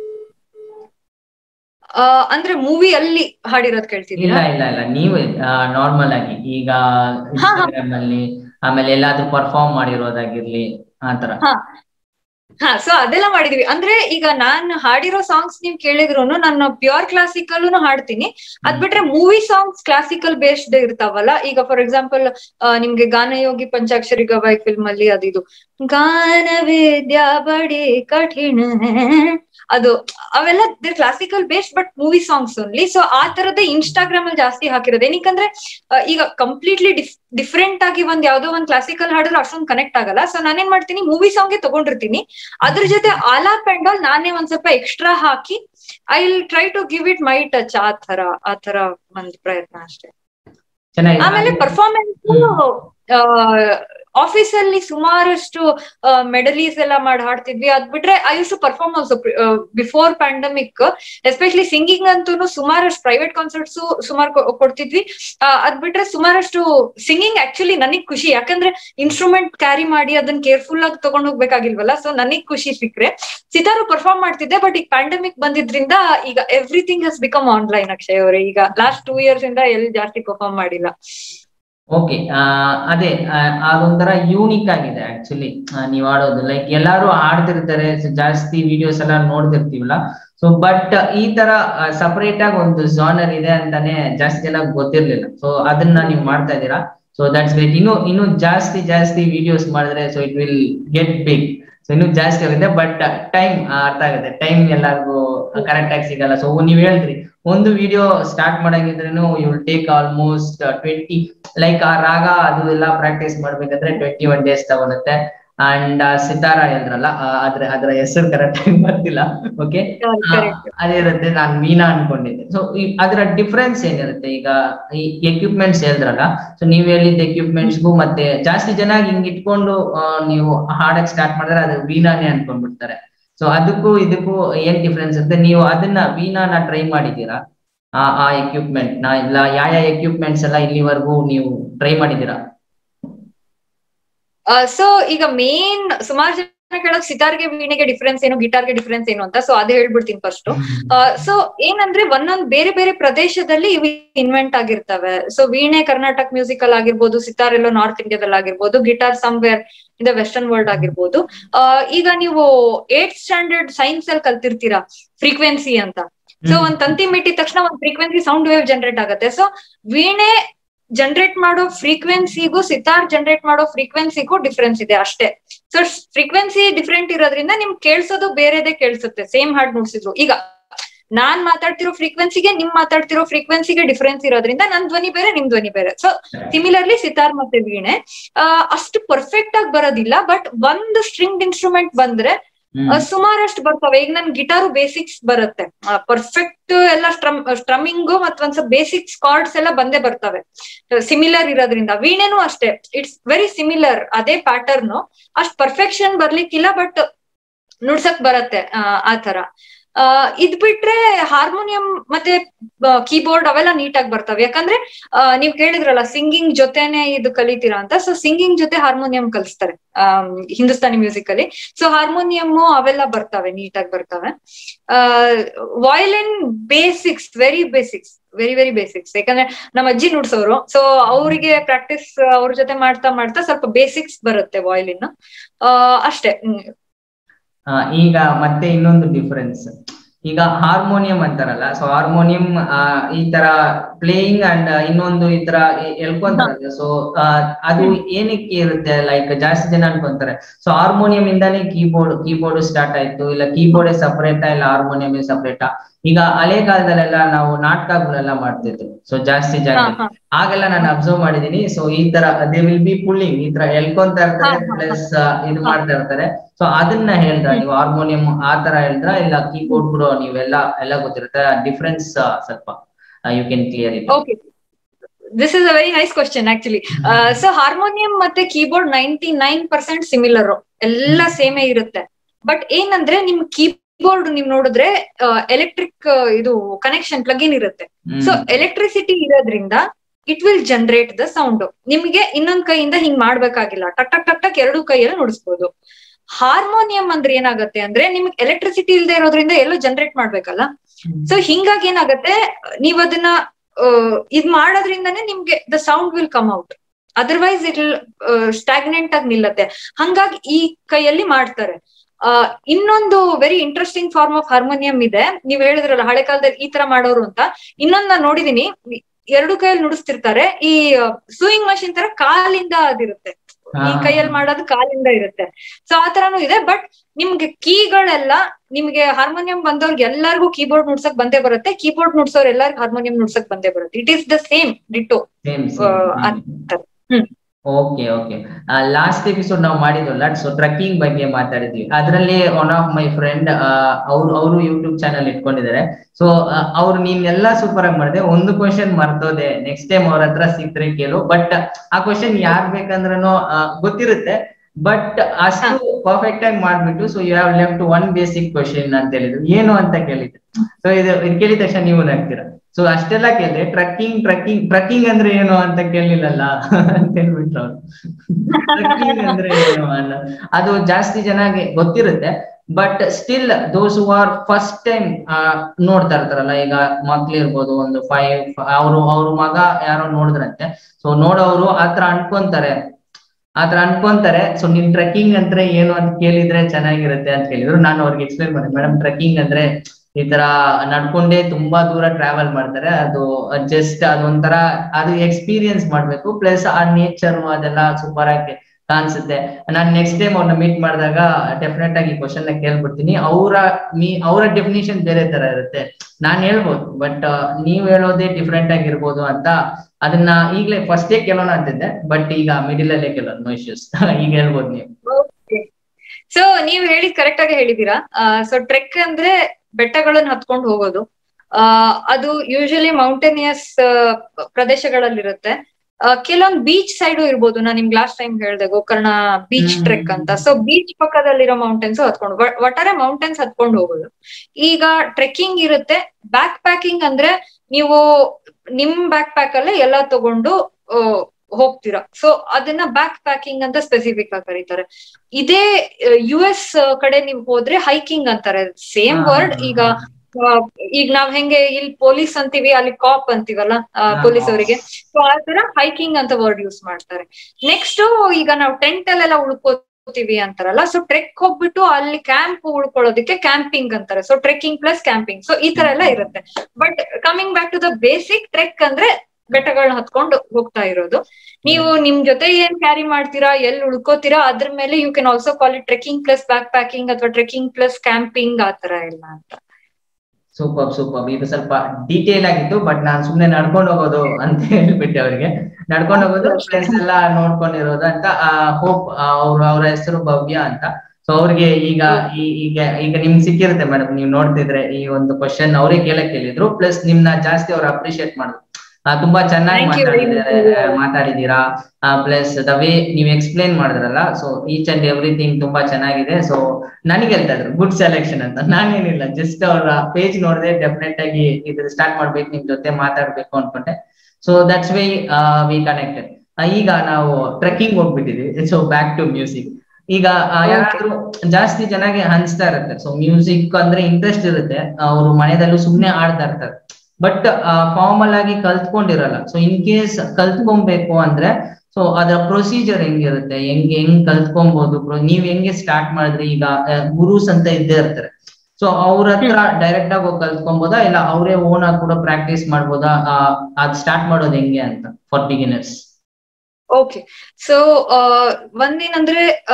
C: ಅಂದ್ರೆ ಮೂವಿ ಅಲ್ಲಿ ಹಾಡಿರೋದ್ ಕೇಳ್ತೀವಿ?
B: ಇಲ್ಲ ಇಲ್ಲ ಇಲ್ಲ, ನೀವೇ ನಾರ್ಮಲ್ ಆಗಿ ಈಗ ಇನ್ಸ್ಟಾಗ್ರಾಮ್ ಅಲ್ಲಿ ಆಮೇಲೆ ಎಲ್ಲಾದ್ರೂ ಪರ್ಫಾರ್ಮ್ ಮಾಡಿರೋದಾಗಿರ್ಲಿ ಆತರ.
C: ಹಾ, ಸೊ ಅದೆಲ್ಲ ಮಾಡಿದೀವಿ. ಅಂದ್ರೆ ಈಗ ನಾನ್ ಹಾಡಿರೋ ಸಾಂಗ್ಸ್ ನೀವ್ ಕೇಳಿದ್ರು ನಾನು ಪ್ಯೂರ್ ಕ್ಲಾಸಿಕಲ್ ಹಾಡ್ತೀನಿ. ಅದ್ ಬಿಟ್ರೆ ಮೂವಿ ಸಾಂಗ್ಸ್ ಕ್ಲಾಸಿಕಲ್ ಬೇಸ್ಡ್ ಇರ್ತಾವಲ್ಲ, ಈಗ ಫಾರ್ ಎಕ್ಸಾಂಪಲ್ ನಿಮ್ಗೆ ಗಾನಯೋಗಿ ಪಂಚಾಕ್ಷರಿ ಗವಾಯ್ ಫಿಲ್ಮ್ ಅಲ್ಲಿ ಅದಿದು ಗಾನ ವಿದ್ಯಾ ಬಡಿ ಕಠಿಣ ಅದು, ಅವೆಲ್ಲ classical based but movie songs only. So ಆ ತರದೇ ಇನ್ಸ್ಟಾಗ್ರಾಮ್ ಅಲ್ಲಿ ಜಾಸ್ತಿ ಹಾಕಿರೋದು. ಏನಕ್ಕಂದ್ರೆ ಈಗ ಕಂಪ್ಲೀಟ್ಲಿ ಡಿಫ್ ಡಿಫ್ರೆಂಟ್ ಆಗಿ ಒಂದ್ ಯಾವ್ದೋ ಒಂದ್ ಕ್ಲಾಸಿಕಲ್ ಹಾಡಿದ್ರೆ ಅಷ್ಟೊಂದ್ ಕನೆಕ್ಟ್ ಆಗಲ್ಲ. ಸೊ ನಾನೇನ್ ಮಾಡ್ತೀನಿ, ಮೂವಿ ಸಾಂಗ್ಗೆ ತಗೊಂಡಿರ್ತೀನಿ, ಅದ್ರ ಜೊತೆ ಆಲಾಪ್ ಅಂಡ್ ಆಲ್ ನಾನೇ ಒಂದ್ ಸ್ವಲ್ಪ ಎಕ್ಸ್ಟ್ರಾ ಹಾಕಿ I will try to give it my touch. ಆ ತರ ಆ ತರ ಒಂದ್ ಪ್ರಯತ್ನ ಅಷ್ಟೇ. ಆಮೇಲೆ ಪರ್ಫಾರ್ಮೆನ್ಸ್ ಆಫೀಸ್ ಅಲ್ಲಿ ಸುಮಾರಷ್ಟು ಮೆಡಲೀಸ್ ಎಲ್ಲ ಮಾಡಿ ಹಾಡ್ತಿದ್ವಿ. ಅದ್ ಬಿಟ್ರೆ I use to perform also before pandemic. Especially singing ಅಂತೂ ಸುಮಾರಷ್ಟು ಪ್ರೈವೇಟ್ ಕಾನ್ಸರ್ಟ್ಸ್ ಸುಮಾರು ಕೊಡ್ತಿದ್ವಿ. ಅದ್ ಬಿಟ್ರೆ ಸುಮಾರಷ್ಟು ಸಿಂಗಿಂಗ್ ಆಕ್ಚುಲಿ ನನಗ್ ಖುಷಿ, ಯಾಕಂದ್ರೆ ಇನ್ಸ್ಟ್ರೂಮೆಂಟ್ ಕ್ಯಾರಿ ಮಾಡಿ ಅದನ್ನ ಕೇರ್ಫುಲ್ ಆಗಿ ತಗೊಂಡ್ ಹೋಗ್ಬೇಕಾಗಿಲ್ವಲ್ಲ. ಸೊ ನನಗ್ ಖುಷಿ ಸಿಕ್ಕ್ರೆ ಸಿತಾರು ಪರ್ಫಾರ್ಮ್ ಮಾಡ್ತಿದ್ದೆ. ಬಟ್ ಈಗ ಪ್ಯಾಂಡಮಿಕ್ ಬಂದಿದ್ರಿಂದ ಈಗ everything has become online. Akshay ಅವರೇ, ಈಗ ಲಾಸ್ಟ್ ಟೂ ಇಯರ್ಸ್ ಇಂದ ಎಲ್ಲಿ ಜಾಸ್ತಿ ಪರ್ಫಾರ್ಮ್ ಮಾಡಿಲ್ಲ.
B: ಓಕೆ, ಅದೇ ಅದೊಂಥರ ಯೂನಿಕ್ ಆಗಿದೆ ಆಕ್ಚುಲಿ ನೀವ್ ಆಡೋದು. ಲೈಕ್ ಎಲ್ಲಾರು ಆಡ್ತಿರ್ತಾರೆ, ಜಾಸ್ತಿ ವಿಡಿಯೋಸ್ ಎಲ್ಲ ನೋಡ್ತಿರ್ತೀವಲ್ಲ. ಸೊ ಬಟ್ ಈ ತರ ಸಪರೇಟ್ ಆಗಿ ಒಂದು ಜಾನರ್ ಇದೆ ಅಂತಾನೆ ಜಾಸ್ತಿ ಜನ ಗೊತ್ತಿರ್ಲಿಲ್ಲ. ಸೊ ಅದನ್ನ ನೀವು ಮಾಡ್ತಾ ಇದ್ದೀರಾ. So that's great. ಇನ್ನು ಇನ್ನು ಜಾಸ್ತಿ ಜಾಸ್ತಿ ವಿಡಿಯೋಸ್ ಮಾಡಿದ್ರೆ so it will get big. So ಇನ್ನು ಜಾಸ್ತಿ ಆಗುತ್ತೆ. ಬಟ್ ಟೈಮ್ ಅರ್ಥ ಆಗುತ್ತೆ, ಟೈಮ್ ಎಲ್ಲರಿಗೂ ಕರೆಕ್ಟ್ ಆಗಿ ಸಿಗಲ್ಲ. ಸೊ ನೀವ್ ಹೇಳಿದ್ರಿ ಒಂದು ವಿಡಿಯೋ ಸ್ಟಾರ್ಟ್ ಮಾಡಂಗಿದ್ರೇನು you will take almost twenty, like ಆ ರಾಗ ಅದು ಎಲ್ಲ ಪ್ರಾಕ್ಟೀಸ್ ಮಾಡ್ಬೇಕಂದ್ರೆ ಟ್ವೆಂಟಿ ಒನ್ ಡೇಸ್ ತಗೊಳುತ್ತೆ. ಅಂಡ್ ಸಿತಾರ ಹೇಳಿದ್ರಲ್ಲ, ಅದ್ರ ಅದ್ರ ಹೆಸರು ಕರೆಕ್ಟ್ ಆಗಿ ಬರ್ತಿಲ್ಲ. ಓಕೆ, ಅದಿರುತ್ತೆ. ನಾನ್ ವೀಣಾ ಅನ್ಕೊಂಡಿದ್ದೆ. ಸೊ ಅದರ ಡಿಫ್ರೆನ್ಸ್ ಏನಿರುತ್ತೆ? ಈಗ ಈ ಎಕ್ವಿಪ್ಮೆಂಟ್ಸ್ ಹೇಳಿದ್ರಲ್ಲ, ಸೊ ನೀವ್ ಹೇಳಿದ ಎಕ್ವಿಪ್ಮೆಂಟ್ಸ್ಗೂ ಮತ್ತೆ ಜಾಸ್ತಿ ಜನ ಹಿಂಗ್ ಇಟ್ಕೊಂಡು ನೀವು ಹಾಡಕ್ ಸ್ಟಾರ್ಟ್ ಮಾಡಿದ್ರೆ ಅದು ವೀಣಾನೇ ಅನ್ಕೊಂಡ್ಬಿಡ್ತಾರೆ. ಸೊ ಅದಕ್ಕೂ ಇದಕ್ಕೂ ಏನ್ ಡಿಫ್ರೆನ್ಸ್ ಇರುತ್ತೆ? ನೀವು ಅದನ್ನ ವೀಣಾನ ಟ್ರೈ ಮಾಡಿದೀರಾ? ಆ ಆ ಎಕ್ವಿಪ್ಮೆಂಟ್ ನ ಇಲ್ಲ ಯಾವ ಯಾವ ಎಕ್ವಿಪ್ಮೆಂಟ್ಸ್ ಎಲ್ಲ ಇಲ್ಲಿವರೆಗೂ ನೀವು ಟ್ರೈ ಮಾಡಿದೀರಾ?
C: ಸೊ ಈಗ ಮೇನ್ ಸುಮಾರು ಜನ ಕೇಳೋದು ಸಿತಾರ್ಗೆ ವೀಣೆಗೆ ಡಿಫ್ರೆನ್ಸ್ ಏನು, ಗಿಟಾರ್ಗೆ ಡಿಫ್ರೆನ್ಸ್ ಏನು ಅಂತ. ಸೊ ಅದೇ ಹೇಳ್ಬಿಡ್ತೀನಿ ಫಸ್ಟ್. ಸೊ ಏನಂದ್ರೆ ಒಂದೊಂದ್ ಬೇರೆ ಬೇರೆ ಪ್ರದೇಶದಲ್ಲಿ ಇವು ಇನ್ವೆಂಟ್ ಆಗಿರ್ತವೆ. ಸೊ ವೀಣೆ ಕರ್ನಾಟಕ ಮ್ಯೂಸಿಕಲ್ ಆಗಿರ್ಬೋದು, ಸಿತಾರ್ ಎಲ್ಲೋ ನಾರ್ತ್ ಇಂಡಿಯಾದಲ್ಲಿ ಆಗಿರ್ಬೋದು, guitar somewhere in the western world ಆಗಿರ್ಬೋದು. ಅಹ್ ಈಗ ನೀವು ಏಟ್ ಸ್ಟ್ಯಾಂಡರ್ಡ್ ಸೈನ್ಸ್ ಅಲ್ಲಿ ಕಲ್ತಿರ್ತೀರಾ ಫ್ರೀಕ್ವೆನ್ಸಿ ಅಂತ. ಸೊ ಒಂದ್ ತಂತಿ ಮಿಟ್ಟಿದ ತಕ್ಷಣ ಒಂದ್ ಫ್ರೀಕ್ವೆನ್ಸಿ ಸೌಂಡ್ ವೇವ್ ಜನರೇಟ್ ಆಗುತ್ತೆ. ಸೊ ವೀಣೆ ಜನರೇಟ್ ಮಾಡೋ ಫ್ರೀಕ್ವೆನ್ಸಿಗೂ ಸಿತಾರ್ ಜನರೇಟ್ ಮಾಡೋ ಫ್ರೀಕ್ವೆನ್ಸಿಗೂ ಡಿಫ್ರೆನ್ಸ್ ಇದೆ ಅಷ್ಟೇ. ಸೊ ಫ್ರೀಕ್ವೆನ್ಸಿ ಡಿಫ್ರೆಂಟ್ ಇರೋದ್ರಿಂದ ನಿಮ್ ಕೇಳ್ಸೋದು ಬೇರೆದೇ ಕೇಳ್ಸುತ್ತೆ, ಸೇಮ್ ಹಾಡ್ ನುಡ್ಸಿದ್ರು. ಈಗ ನಾನ್ ಮಾತಾಡ್ತಿರೋ ಫ್ರೀಕ್ವೆನ್ಸಿಗೆ ನಿಮ್ ಮಾತಾಡ್ತಿರೋ ಫ್ರೀಕ್ವೆನ್ಸಿಗೆ ಡಿಫ್ರೆನ್ಸ್ ಇರೋದ್ರಿಂದ ನನ್ ಧ್ವನಿ ಬೇರೆ, ನಿಮ್ ಧ್ವನಿ ಬೇರೆ. ಸೊ ಸಿಮಿಲರ್ಲಿ ಸಿತಾರ್ ಮತ್ತೆ ವೀಣೆ ಅಷ್ಟು ಪರ್ಫೆಕ್ಟ್ ಆಗಿ ಬರೋದಿಲ್ಲ. ಬಟ್ ಒಂದು ಸ್ಟ್ರಿಂಗ್ ಇನ್ಸ್ಟ್ರೂಮೆಂಟ್ ಬಂದ್ರೆ ಸುಮಾರಷ್ಟು ಬರ್ತವೆ. ಈಗ ನನ್ ಗಿಟಾರು ಬೇಸಿಕ್ಸ್ ಬರುತ್ತೆ, ಪರ್ಫೆಕ್ಟ್ ಎಲ್ಲ ಸ್ಟ್ರಮ್ ಸ್ಟ್ರಮ್ಮಿಂಗು ಮತ್ತೊಂದ್ ಸ್ವಲ್ಪ ಬೇಸಿಕ್ಸ್ ಕಾರ್ಡ್ಸ್ ಎಲ್ಲ ಬಂದೇ ಬರ್ತವೆ ಸಿಮಿಲರ್ ಇರೋದ್ರಿಂದ. ವೀಣೆನೂ ಅಷ್ಟೇ, ಇಟ್ಸ್ ವೆರಿ ಸಿಮಿಲರ್, ಅದೇ ಪ್ಯಾಟರ್ನ್, ಅಷ್ಟ್ ಪರ್ಫೆಕ್ಷನ್ ಬರ್ಲಿಕ್ಕಿಲ್ಲ ಬಟ್ ನುಡ್ಸಕ್ ಬರತ್ತೆ ಆ ತರ. ಅಹ್ ಇದ್ ಬಿಟ್ರೆ ಹಾರ್ಮೋನಿಯಂ ಮತ್ತೆ ಕೀಬೋರ್ಡ್ ಅವೆಲ್ಲ ನೀಟಾಗಿ ಬರ್ತವೆ. ಯಾಕಂದ್ರೆ ಅಹ್ ನೀವ್ ಕೇಳಿದ್ರಲ್ಲ ಸಿಂಗಿಂಗ್ ಜೊತೆನೆ ಇದು ಕಲಿತೀರಾ ಅಂತ, ಸೊ ಸಿಂಗಿಂಗ್ ಜೊತೆ ಹಾರ್ಮೋನಿಯಂ ಕಲಿಸ್ತಾರೆ ಅಹ್ ಹಿಂದೂಸ್ತಾನಿ ಮ್ಯೂಸಿಕ್ ಅಲ್ಲಿ. ಸೊ ಹಾರ್ಮೋನಿಯಂ ಅವೆಲ್ಲ ಬರ್ತವೆ, ನೀಟಾಗಿ ಬರ್ತವೆ. Ah violin basics, very basics, very very basics. ಯಾಕಂದ್ರೆ ನಮ್ಮ ಅಜ್ಜಿ ನುಡ್ಸೋರು, ಸೊ ಅವರಿಗೆ ಪ್ರಾಕ್ಟೀಸ್ ಅವ್ರ ಜೊತೆ ಮಾಡ್ತಾ ಮಾಡ್ತಾ ಸ್ವಲ್ಪ ಬೇಸಿಕ್ಸ್ ಬರುತ್ತೆ ವಾಯ್ಲಿನ್. ಅಹ್ ಅಷ್ಟೇ.
B: ಈಗ ಮತ್ತೆ ಇನ್ನೊಂದು ಡಿಫರೆನ್ಸ್, ಈಗ ಹಾರ್ಮೋನಿಯಂ ಅಂತಾರಲ್ಲ, ಸೊ ಹಾರ್ಮೋನಿಯಂ ಈ ತರ ಪ್ಲೇಯಿಂಗ್ ಅಂಡ್ ಇನ್ನೊಂದು ಈ ತರ ಎಳ್ಕೊಂತಾರಲ್ಲ, ಸೊ ಅದು ಏನಕ್ಕೆ ಇರುತ್ತೆ? ಲೈಕ್ ಜಾಸ್ತಿ ಜನ ಅನ್ಕೊಂತಾರೆ ಸೊ ಹಾರ್ಮೋನಿಯಂ ಇಂದಾನೇ ಕೀಬೋರ್ಡ್ ಕೀಬೋರ್ಡ್ ಸ್ಟಾರ್ಟ್ ಆಯ್ತು, ಇಲ್ಲ ಕೀಬೋರ್ಡ್ ಸಪರೇಟಾ ಇಲ್ಲ ಹಾರ್ಮೋನಿಯಂ ಸಪರೇಟಾ? ಈಗ ಹಳೆ ಕಾಲದಲ್ಲೆಲ್ಲ ನಾವು ನಾಟಕಗಳೆಲ್ಲ ಮಾಡ್ತಿದ್ವಿ, ಸೊ ಜಾಸ್ತಿ ಜಾಗ ಆಗೆಲ್ಲ ನಾನು ಅಬ್ಸರ್ವ್ ಮಾಡಿದೀನಿ. ಸೊ ಈ ತರ ದೇ ವಿಲ್ ಬಿ ಪುಲ್ಲಿಂಗ್, ಈ ತರ ಎಳ್ಕೊಂತಾ ಇರ್ತಾರೆ ಪ್ಲಸ್ ಇದು ಮಾಡ್ತಾ ಇರ್ತಾರೆ. ಸೊ ಅದನ್ನ ಹೇಳ್ರ ನೀವು, ಹಾರ್ಮೋನಿಯಂ ಆ ತರ ಹೇಳಿದ್ರ ಇಲ್ಲ ಕೀಬೋರ್ಡ್ ಕೂಡ ನೀವೆಲ್ಲ ಎಲ್ಲ ಗೊತ್ತಿರುತ್ತೆ? ಡಿಫ್ರೆನ್ಸ್ ಸ್ವಲ್ಪ you can clear it.
C: Okay, this is a very nice question actually. So harmonium ಮತ್ತೆ keyboard ninety nine percent similar, ಎಲ್ಲ ಸೇಮೇ ಇರುತ್ತೆ. ಬಟ್ ಏನಂದ್ರೆ ನಿಮ್ ಕೀಬೋರ್ಡ್ ನೀವ್ ನೋಡಿದ್ರೆ ಎಲೆಕ್ಟ್ರಿಕ್ ಇದು ಕನೆಕ್ಷನ್ ಪ್ಲಗ್ ಇನ್ ಇರುತ್ತೆ. ಸೊ ಎಲೆಕ್ಟ್ರಿಸಿಟಿ ಇರೋದ್ರಿಂದ it will generate the sound. ನಿಮ್ಗೆ ಇನ್ನೊಂದ್ ಕೈಯಿಂದ ಹಿಂಗ್ ಮಾಡ್ಬೇಕಾಗಿಲ್ಲ, ಟಕ್ ಟಕ್ ಟಕ್ ಟಕ್ ಎರಡು ಕೈಯಲ್ಲಿ ನುಡಿಸ್ಬೋದು. ಹಾರ್ಮೋನಿಯಂ ಅಂದ್ರೆ ಏನಾಗತ್ತೆ ಅಂದ್ರೆ ನಿಮ್ಗೆ ಎಲೆಕ್ಟ್ರಿಸಿಟಿ ಇಲ್ದೇ ಇರೋದ್ರಿಂದ ಎಲ್ಲೋ ಜನರೇಟ್ ಮಾಡ್ಬೇಕಲ್ಲ. ಸೊ ಹಿಂಗಾಗಿ ಏನಾಗತ್ತೆ, ನೀವ್ ಅದನ್ನ ಇದ್ ಮಾಡೋದ್ರಿಂದಾನೇ ನಿಮ್ಗೆ the sound will come out, otherwise it will stagnant ಆಗಿ ನಿಲ್ಲತ್ತೆ. ಹಂಗಾಗಿ ಈ ಕೈಯಲ್ಲಿ ಮಾಡ್ತಾರೆ. ಅಹ್ ಇನ್ನೊಂದು very interesting form of harmonium ಇದೆ. ನೀವ್ ಹೇಳಿದ್ರಲ್ಲ ಹಳೆ ಕಾಲದಲ್ಲಿ ಈ ತರ ಮಾಡೋರು ಅಂತ. ಇನ್ನೊಂದ್ ನಾನ್ ನೋಡಿದೀನಿ, ಎರಡು ಕೈಯಲ್ಲಿ ನುಡಿಸ್ತಿರ್ತಾರೆ. ಈ ಸೂಯಿಂಗ್ ಮಷಿನ್ ತರ ಕಾಲಿಂದ ಅದಿರುತ್ತೆ, ಈ ಕೈಯಲ್ಲಿ ಮಾಡೋದು ಕಾಲಿಂದ ಇರುತ್ತೆ. ಸೊ ಆ ತರಾನು ಇದೆ. ಬಟ್ ನಿಮ್ಗೆ ಕೀಗಳೆಲ್ಲ, ನಿಮ್ಗೆ ಹಾರ್ಮೋನಿಯಂ ಬಂದವ್ರಿಗೆ ಎಲ್ಲರಿಗೂ ಕೀಬೋರ್ಡ್ ನುಡ್ಸಕ್ ಬಂದೇ ಬರುತ್ತೆ, ಕೀಬೋರ್ಡ್ ನುಡ್ಸೋರ್ ಎಲ್ಲರಿಗೂ ಹಾರ್ಮೋನಿಯಂ ನುಡ್ಸಕ್ ಬಂದೇ ಬರುತ್ತೆ. It is the same ditto. Hmm
B: okay okay last episode ನಾವು ಮಾಡಿದ್ವಲ್ಲ, ಸೊ ಟ್ರಕ್ಕಿಂಗ್ ಬಗ್ಗೆ ಮಾತಾಡಿದ್ವಿ. ಅದರಲ್ಲಿ ಒನ್ ಆಫ್ ಮೈ ಫ್ರೆಂಡ್ ಅವ್ರು ಅವರು ಯೂಟ್ಯೂಬ್ ಚಾನಲ್ ಇಟ್ಕೊಂಡಿದ್ದಾರೆ. ಸೊ ಅವ್ರು ನೀನ್ ಎಲ್ಲಾ ಸೂಪರ್ ಆಗಿ ಮಾಡಿದೆ, ಒಂದು ಕ್ವಶನ್ ಮರ್ತೋದೆ, ನೆಕ್ಸ್ಟ್ ಟೈಮ್ ಅವ್ರ ಹತ್ರ ಸಿಕ್ತ್ರೆ ಕೇಳು. ಬಟ್ ಆ ಕ್ವಶನ್ ಯಾರ್ ಬೇಕಂದ್ರೂ ಗೊತ್ತಿರುತ್ತೆ, ಬಟ್ ಅಷ್ಟು ಪರ್ಫೆಕ್ಟ್ ಆಗಿ ಮಾಡ್ಬಿಟ್ಟು so you have left one basic question ಅಂತ ಹೇಳಿದ್ರು. ಏನು ಅಂತ ಕೇಳಿದ್ರು. ಸೊ ಇದು ಇದು ಕೇಳಿದ ತಕ್ಷಣ ನೀವು ನಗ್ತೀರಾ. ಸೊ ಅಷ್ಟೆಲ್ಲ ಕೇಳಿದ್ರೆ ಟ್ರಕ್ಕಿಂಗ್ ಟ್ರಕ್ಕಿಂಗ್ ಟ್ರಕ್ಕಿಂಗ್ ಅಂದ್ರೆ ಏನು ಅಂತ ಕೇಳಲಿಲ್ಲಲ್ಲ ಅಂತ ಹೇಳ್ಬಿಟ್ರು ಅವ್ರು. ಟ್ರಕ್ಕಿಂಗ್ ಅಂದ್ರೆ ಏನು ಅನ್ನ ಅದು ಜಾಸ್ತಿ ಜನಗೆ ಗೊತ್ತಿರುತ್ತೆ, but still those who are first time ನೋಡ್ತಾ ಇರ್ತಾರಲ್ಲ, ಈಗ ಮಕ್ಳು ಇರ್ಬೋದು, ಒಂದು ಫೈವ್ ಅವರು ಅವ್ರ ಮಗ ಯಾರೋ ನೋಡಿದ್ರಂತೆ. ಸೊ ನೋಡೋರು ಆತರ ಅನ್ಕೊಂತಾರೆ ಆತರ ಅನ್ಕೊಂತಾರೆ ಸೊ ನಿಮ್ ಟ್ರೆಕ್ಕಿಂಗ್ ಅಂದ್ರೆ ಏನು ಅಂತ ಕೇಳಿದ್ರೆ ಚೆನ್ನಾಗಿರುತ್ತೆ ಅಂತ ಹೇಳಿದ್ರು. ನಾನು ಅವ್ರಿಗೆ ಎಕ್ಸ್ಪ್ಲೈನ್ ಮಾಡಿದೆ, ಮೇಡಮ್ ಟ್ರೆಕ್ಕಿಂಗ್ ಅಂದ್ರೆ ಈ ತರ ನಡ್ಕೊಂಡೇ ತುಂಬಾ ದೂರ ಟ್ರಾವೆಲ್ ಮಾಡ್ತಾರೆ, ಅದು ಜಸ್ಟ್ ಅದೊಂಥರ ಅದು ಎಕ್ಸ್ಪೀರಿಯನ್ಸ್ ಮಾಡ್ಬೇಕು, ಪ್ಲಸ್ ಆ ನೇಚರ್ ಅದೆಲ್ಲ ಸೂಪರ್ ಆಗಿ ಕಾಣಿಸುತ್ತೆ. ನಾನ್ ನೆಕ್ಸ್ಟ್ ಟೈಮ್ ಅವ್ರನ್ನ ಮೀಟ್ ಮಾಡಿದಾಗ ಡೆಫಿನೆಟ್ ಆಗಿ ಕ್ವಶನ್ ನ ಕೇಳ್ಬಿಡ್ತೀನಿ. ಅವರ ಮೀ ಅವರ ಡೆಫಿನಿಷನ್ ಬೇರೆ ತರ ಇರುತ್ತೆ, ನಾನ್ ಹೇಳ್ಬೋದು ಬಟ್ ನೀವ್ ಹೇಳೋದೇ ಡಿಫ್ರೆಂಟ್ ಆಗಿರ್ಬೋದು ಅಂತ. ಅದನ್ನ ಈಗಲೇ ಫಸ್ಟೇ ಕೇಳೋಣ ಅಂತಿದ್ದೆ, ಬಟ್ ಈಗ ಮಿಡಿಲ್ ಅಲ್ಲೇ ಕೇಳೋಣ, ನೋ ಇಶ್ಯೂಸ್. ಈಗ ಹೇಳ್ಬೋದು ನೀವು.
C: ಸೊ ನೀವ್ ಹೇಳಿದ್ ಕರೆಕ್ಟ್ ಆಗಿ ಹೇಳಿದೀರಾ. ಸೊ ಟ್ರೆಕ್ ಅಂದ್ರೆ ಬೆಟ್ಟಗಳನ್ನ ಹತ್ಕೊಂಡು ಹೋಗೋದು. ಅಹ್ ಅದು ಯೂಶಲಿ ಮೌಂಟೇನಿಯಸ್ ಪ್ರದೇಶಗಳಲ್ಲಿರುತ್ತೆ. ಕೆಲವೊಂದ್ ಬೀಚ್ ಸೈಡು ಇರ್ಬೋದು. ನಾನ್ ನಿಮ್ಗೆ ಲಾಸ್ಟ್ ಟೈಮ್ ಹೇಳ್ದೆ ಗೋಕರ್ಣ ಬೀಚ್ ಟ್ರೆಕ್ ಅಂತ. ಸೊ ಬೀಚ್ ಪಕ್ಕದಲ್ಲಿರೋ ಮೌಂಟೇನ್ಸ್ ಹತ್ಕೊಂಡು, ಒಟ್ಟಾರೆ ಮೌಂಟೇನ್ಸ್ ಹತ್ಕೊಂಡು ಹೋಗೋದು. ಈಗ ಟ್ರೆಕ್ಕಿಂಗ್ ಇರುತ್ತೆ. ಬ್ಯಾಕ್ ಪ್ಯಾಕಿಂಗ್ ಅಂದ್ರೆ ನೀವು ನಿಮ್ ಬ್ಯಾಕ್ ಪ್ಯಾಕ್ ಅಲ್ಲೇ ಎಲ್ಲ ತಗೊಂಡು ಹೋಗ್ತೀರಾ. ಸೊ ಅದನ್ನ ಬ್ಯಾಕ್ ಪ್ಯಾಕಿಂಗ್ ಅಂತ ಸ್ಪೆಸಿಫಿಕ್ ಆಗಿ ಕರೀತಾರೆ. ಇದೇ ಯು ಎಸ್ ಕಡೆ ನೀವು ಹೋದ್ರೆ ಹೈಕಿಂಗ್ ಅಂತಾರೆ, ಸೇಮ್ ವರ್ಡ್. ಈಗ ಈಗ ನಾವ್ ಹೆಂಗೆ ಇಲ್ಲಿ ಪೊಲೀಸ್ ಅಂತೀವಿ, ಅಲ್ಲಿ ಕಾಪ್ ಅಂತೀವಲ್ಲ ಪೊಲೀಸ್ ಅವರಿಗೆ, ಸೊ ಆ ತರ ಹೈಕಿಂಗ್ ಅಂತ ವರ್ಡ್ ಯೂಸ್ ಮಾಡ್ತಾರೆ. ನೆಕ್ಸ್ಟ್ ಈಗ ನಾವು ಟೆಂಟ್ ಅಲ್ಲೆಲ್ಲ ಉಳ್ಕೋತೀವಿ ಅಂತಾರಲ್ಲ, ಸೊ ಟ್ರೆಕ್ ಹೋಗ್ಬಿಟ್ಟು ಅಲ್ಲಿ ಕ್ಯಾಂಪ್ ಉಳ್ಕೊಳ್ಳೋದಕ್ಕೆ ಕ್ಯಾಂಪಿಂಗ್ ಅಂತಾರೆ. So trekking plus camping, so ಈ ತರ ಎಲ್ಲ ಇರುತ್ತೆ. But coming back to the basic, trek ಅಂದ್ರೆ ಬೆಟ್ಟಗಳನ್ನ ಹತ್ಕೊಂಡು ಹೋಗ್ತಾ ಇರೋದು. ನೀವು ನಿಮ್ ಜೊತೆ ಏನ್ ಕ್ಯಾರಿ ಮಾಡ್ತೀರಾ, ಎಲ್ಲಿ ಉಳ್ಕೋತೀರಾ ಅದ್ರ ಮೇಲೆ you can also call it trekking plus backpacking ಅಥವಾ ಟ್ರೆಕ್ಕಿಂಗ್ ಪ್ಲಸ್ ಕ್ಯಾಂಪಿಂಗ್, ಆ ತರ ಎಲ್ಲ ಅಂತ.
B: Super super. ಇದು ಸ್ವಲ್ಪ ಡೀಟೇಲ್ ಆಗಿತ್ತು, ಬಟ್ ನಾನ್ ಸುಮ್ನೆ ನಡ್ಕೊಂಡು ಹೋಗೋದು ಅಂತ ಹೇಳ್ಬಿಟ್ಟೆ ಅವ್ರಿಗೆ. ನಡ್ಕೊಂಡು ಹೋಗೋದು ಪ್ಲೇಸ್ ಎಲ್ಲ ನೋಡ್ಕೊಂಡಿರೋದು ಅಂತ. ಹೋಪ್ ಅವ್ರ ಅವ್ರ ಹೆಸರು ಭವ್ಯ ಅಂತ. ಸೊ ಅವ್ರಿಗೆ ಈಗ ಈ- ಈಗ ಈಗ ನಿಮ್ಗೆ ಸಿಕ್ಕಿರುತ್ತೆ ಮೇಡಮ್, ನೀವು ನೋಡ್ತಿದ್ರೆ ಈ ಒಂದು ಕ್ವಶನ್ ಅವರೇ ಕೇಳಕ್ ಕೇಳಿದ್ರು, ಪ್ಲಸ್ ನಿಮ್ನ ಜಾಸ್ತಿ ಅವ್ರು ಅಪ್ರಿಶಿಯೇಟ್ ಮಾಡಿದ್ರು. ಆ, ತುಂಬಾ ಚೆನ್ನಾಗಿ
C: Thank you very much.
B: ಮಾತಾಡಿದ್ದಾರೆ ಮಾತಾಡಿದೀರಾ ಪ್ಲಸ್ ದ ವೇ ನೀವು ಎಕ್ಸ್ಪ್ಲೇನ್ ಮಾಡಿದ್ರಲ್ಲ, ಸೊ ಈಚ್ ಅಂಡ್ ಎವ್ರಿಥಿಂಗ್ ತುಂಬಾ ಚೆನ್ನಾಗಿದೆ. ಸೊ ನನಗೆ ಹೇಳ್ತಾ ಇದ್ರು ಗುಡ್ ಸೆಲೆಕ್ಷನ್ ಅಂತ. ನಾನೇನಿಲ್ಲ, ಜಸ್ಟ್ ಅವರ ಪೇಜ್ ನೋಡಿದೆ, ಡೆಫಿನೆಟ್ ಆಗಿ ಇದು ಸ್ಟಾರ್ಟ್ ಮಾಡ್ಬೇಕು, ನಿಮ್ ಜೊತೆ ಮಾತಾಡ್ಬೇಕು ಅನ್ಕೊಂಡೆ. So that's why we connected. ಈಗ ನಾವು ಟ್ರೆಕ್ಕಿಂಗ್ ಹೋಗ್ಬಿಟ್ಟಿದೀವಿ. So back to music. ಈಗ ಆ, ಯಾರಾದ್ರೂ ಜಾಸ್ತಿ ಚೆನ್ನಾಗಿ ಹಂಚ್ತಾ ಇರುತ್ತೆ. ಸೊ ಮ್ಯೂಸಿಕ್ ಅಂದ್ರೆ ಇಂಟ್ರೆಸ್ಟ್ ಇರುತ್ತೆ, ಅವರು ಮನೆಯಲ್ಲೂ ಸುಮ್ನೆ ಆಡ್ತಾ ಇರ್ತಾರೆ, ಬಟ್ ಫಾರ್ಮಲ್ ಆಗಿ ಕಲ್ತ್ಕೊಂಡಿರಲ್ಲ. ಸೊ ಇನ್ ಕೇಸ್ ಕಲ್ತ್ಕೊಬೇಕು ಅಂದ್ರೆ ಸೊ ಅದರ ಪ್ರೊಸೀಜರ್ ಹೆಂಗಿರುತ್ತೆ, ಹೆಂಗೆ ಹೆಂಗ್ ಕಲ್ತ್ಕೊಬಹುದು, ನೀವ್ ಹೆಂಗೆ ಸ್ಟಾರ್ಟ್ ಮಾಡಿದ್ರಿ? ಈಗ ಗುರುಸ್ ಅಂತ ಇದ್ದೇ ಇರ್ತಾರೆ, ಸೊ ಅವ್ರ ಹತ್ರ ಡೈರೆಕ್ಟ್ ಆಗಿ ಹೋಗಿ ಕಲ್ತ್ಕೊಬೋದಾ, ಇಲ್ಲ ಅವರೇ ಓನ್ ಆಗಿ ಕೂಡ ಪ್ರಾಕ್ಟೀಸ್ ಮಾಡ್ಬೋದಾ? ಅದ್ ಸ್ಟಾರ್ಟ್ ಮಾಡೋದು ಹೆಂಗೆ ಅಂತ ಫಾರ್ ಬಿಗಿನರ್ಸ್.
C: ಓಕೆ, ಸೊ ಒಂದೇನಂದ್ರೆ ಆ,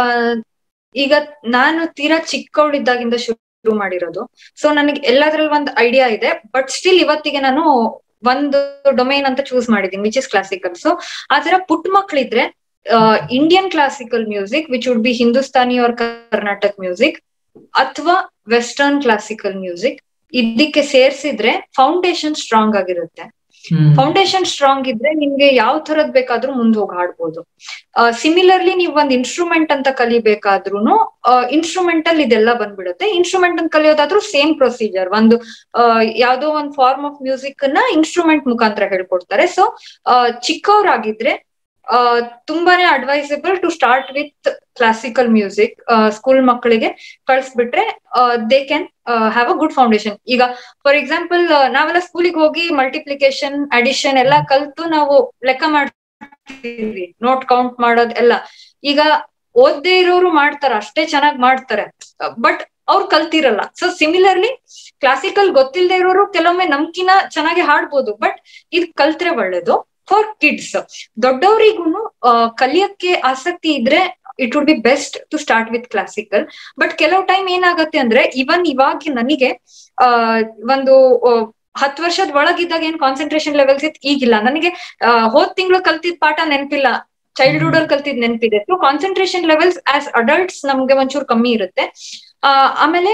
C: ಈಗ ನಾನು ತೀರಾ ಚಿಕ್ಕವಳಿದ್ದಾಗಿಂದ ಶುರು ಮಾಡಿರೋದು. ಸೊ ನನಗೆ ಎಲ್ಲದ್ರಲ್ಲಿ ಒಂದು ಐಡಿಯಾ ಇದೆ, ಬಟ್ ಸ್ಟಿಲ್ ಇವತ್ತಿಗೆ ನಾನು ಒಂದು ಡೊಮೈನ್ ಅಂತ ಚೂಸ್ ಮಾಡಿದೀನಿ, ವಿಚ್ ಇಸ್ ಕ್ಲಾಸಿಕಲ್. ಸೊ ಆತರ ಪುಟ್ಟ ಮಕ್ಳಿದ್ರೆ Indian classical music which would be Hindustani or Carnatic music ಅಥವಾ ವೆಸ್ಟರ್ನ್ ಕ್ಲಾಸಿಕಲ್ ಮ್ಯೂಸಿಕ್, ಇದಕ್ಕೆ ಸೇರ್ಸಿದ್ರೆ ಫೌಂಡೇಶನ್ ಸ್ಟ್ರಾಂಗ್ ಆಗಿರುತ್ತೆ. ಫೌಂಡೇಶನ್ ಸ್ಟ್ರಾಂಗ್ ಇದ್ರೆ ನಿಮ್ಗೆ ಯಾವ ತರದ್ ಬೇಕಾದ್ರೂ ಮುಂದ್ ಹೋಗಿ ಹಾಡ್ಬೋದು. ಸಿಮಿಲರ್ಲಿ ನೀವ್ ಒಂದ್ ಇನ್ಸ್ಟ್ರೂಮೆಂಟ್ ಅಂತ ಕಲಿಬೇಕಾದ್ರೂ ಇನ್ಸ್ಟ್ರೂಮೆಂಟಲ್ ಇದೆಲ್ಲ ಬಂದ್ಬಿಡುತ್ತೆ. ಇನ್ಸ್ಟ್ರೂಮೆಂಟ್ ಅಂತ ಕಲಿಯೋದಾದ್ರೂ ಸೇಮ್ ಪ್ರೊಸೀಜರ್, ಒಂದು ಯಾವ್ದೋ ಒಂದ್ ಫಾರ್ಮ್ ಆಫ್ ಮ್ಯೂಸಿಕ್ ಅನ್ನ ಇನ್ಸ್ಟ್ರೂಮೆಂಟ್ ಮುಖಾಂತರ ಹೇಳ್ಕೊಡ್ತಾರೆ. ಸೊ ಚಿಕ್ಕವರಾಗಿದ್ರೆ ಅಹ್ ತುಂಬಾನೇ advisable to start with classical music. School ಮಕ್ಕಳಿಗೆ ಕಳ್ಸ್ಬಿಟ್ರೆ they can have a good foundation. ಈಗ ಫಾರ್ ಎಕ್ಸಾಂಪಲ್ ನಾವೆಲ್ಲ ಸ್ಕೂಲಿಗೆ ಹೋಗಿ ಮಲ್ಟಿಪ್ಲಿಕೇಶನ್ ಅಡಿಷನ್ ಎಲ್ಲ ಕಲ್ತು ನಾವು ಲೆಕ್ಕ ಮಾಡ್ತೀವಿ, ನೋಟ್ ಕೌಂಟ್ ಮಾಡೋದ್ ಎಲ್ಲ. ಈಗ ಓದ್ದೇ ಇರೋರು ಮಾಡ್ತಾರ, ಅಷ್ಟೇ ಚೆನ್ನಾಗ್ ಮಾಡ್ತಾರೆ, ಬಟ್ ಅವ್ರು ಕಲ್ತಿರಲ್ಲ. ಸೊ ಸಿಮಿಲರ್ಲಿ ಕ್ಲಾಸಿಕಲ್ ಗೊತ್ತಿಲ್ಲದೆ ಇರೋರು ಕೆಲವೊಮ್ಮೆ ನಮ್ಕಿನ ಚೆನ್ನಾಗಿ ಹಾಡ್ಬೋದು, ಬಟ್ ಇದು ಕಲ್ತ್ರೆ ಒಳ್ಳೇದು. ಫಾರ್ ಕಿಡ್ಸ್, ದೊಡ್ಡವರಿಗೂ ಕಲಿಯಕ್ಕೆ ಆಸಕ್ತಿ ಇದ್ರೆ it would be best to start with classical. But ಕೆಲವು ಟೈಮ್ ಏನಾಗತ್ತೆ ಅಂದ್ರೆ, ಇವನ್ ಇವಾಗ ನನಗೆ ಆ ಒಂದು ಹತ್ತು ವರ್ಷದ ಒಳಗಿದ್ದಾಗ ಏನ್ ಕಾನ್ಸಂಟ್ರೇಷನ್ ಲೆವೆಲ್ಸ್ ಇತ್ತು, ಈಗಿಲ್ಲ. ನನಗೆ ಹೋದ್ ತಿಂಗಳು ಕಲ್ತಿದ್ ಪಾಠ ನೆನಪಿಲ್ಲ, ಚೈಲ್ಡ್ಹುಡ್ ಅಲ್ಲಿ ಕಲ್ತಿದ್ ನೆನಪಿದೆ. So concentration levels as adults ನಮ್ಗೆ ಒಂಚೂರು ಕಮ್ಮಿ ಇರುತ್ತೆ. ಆ ಆಮೇಲೆ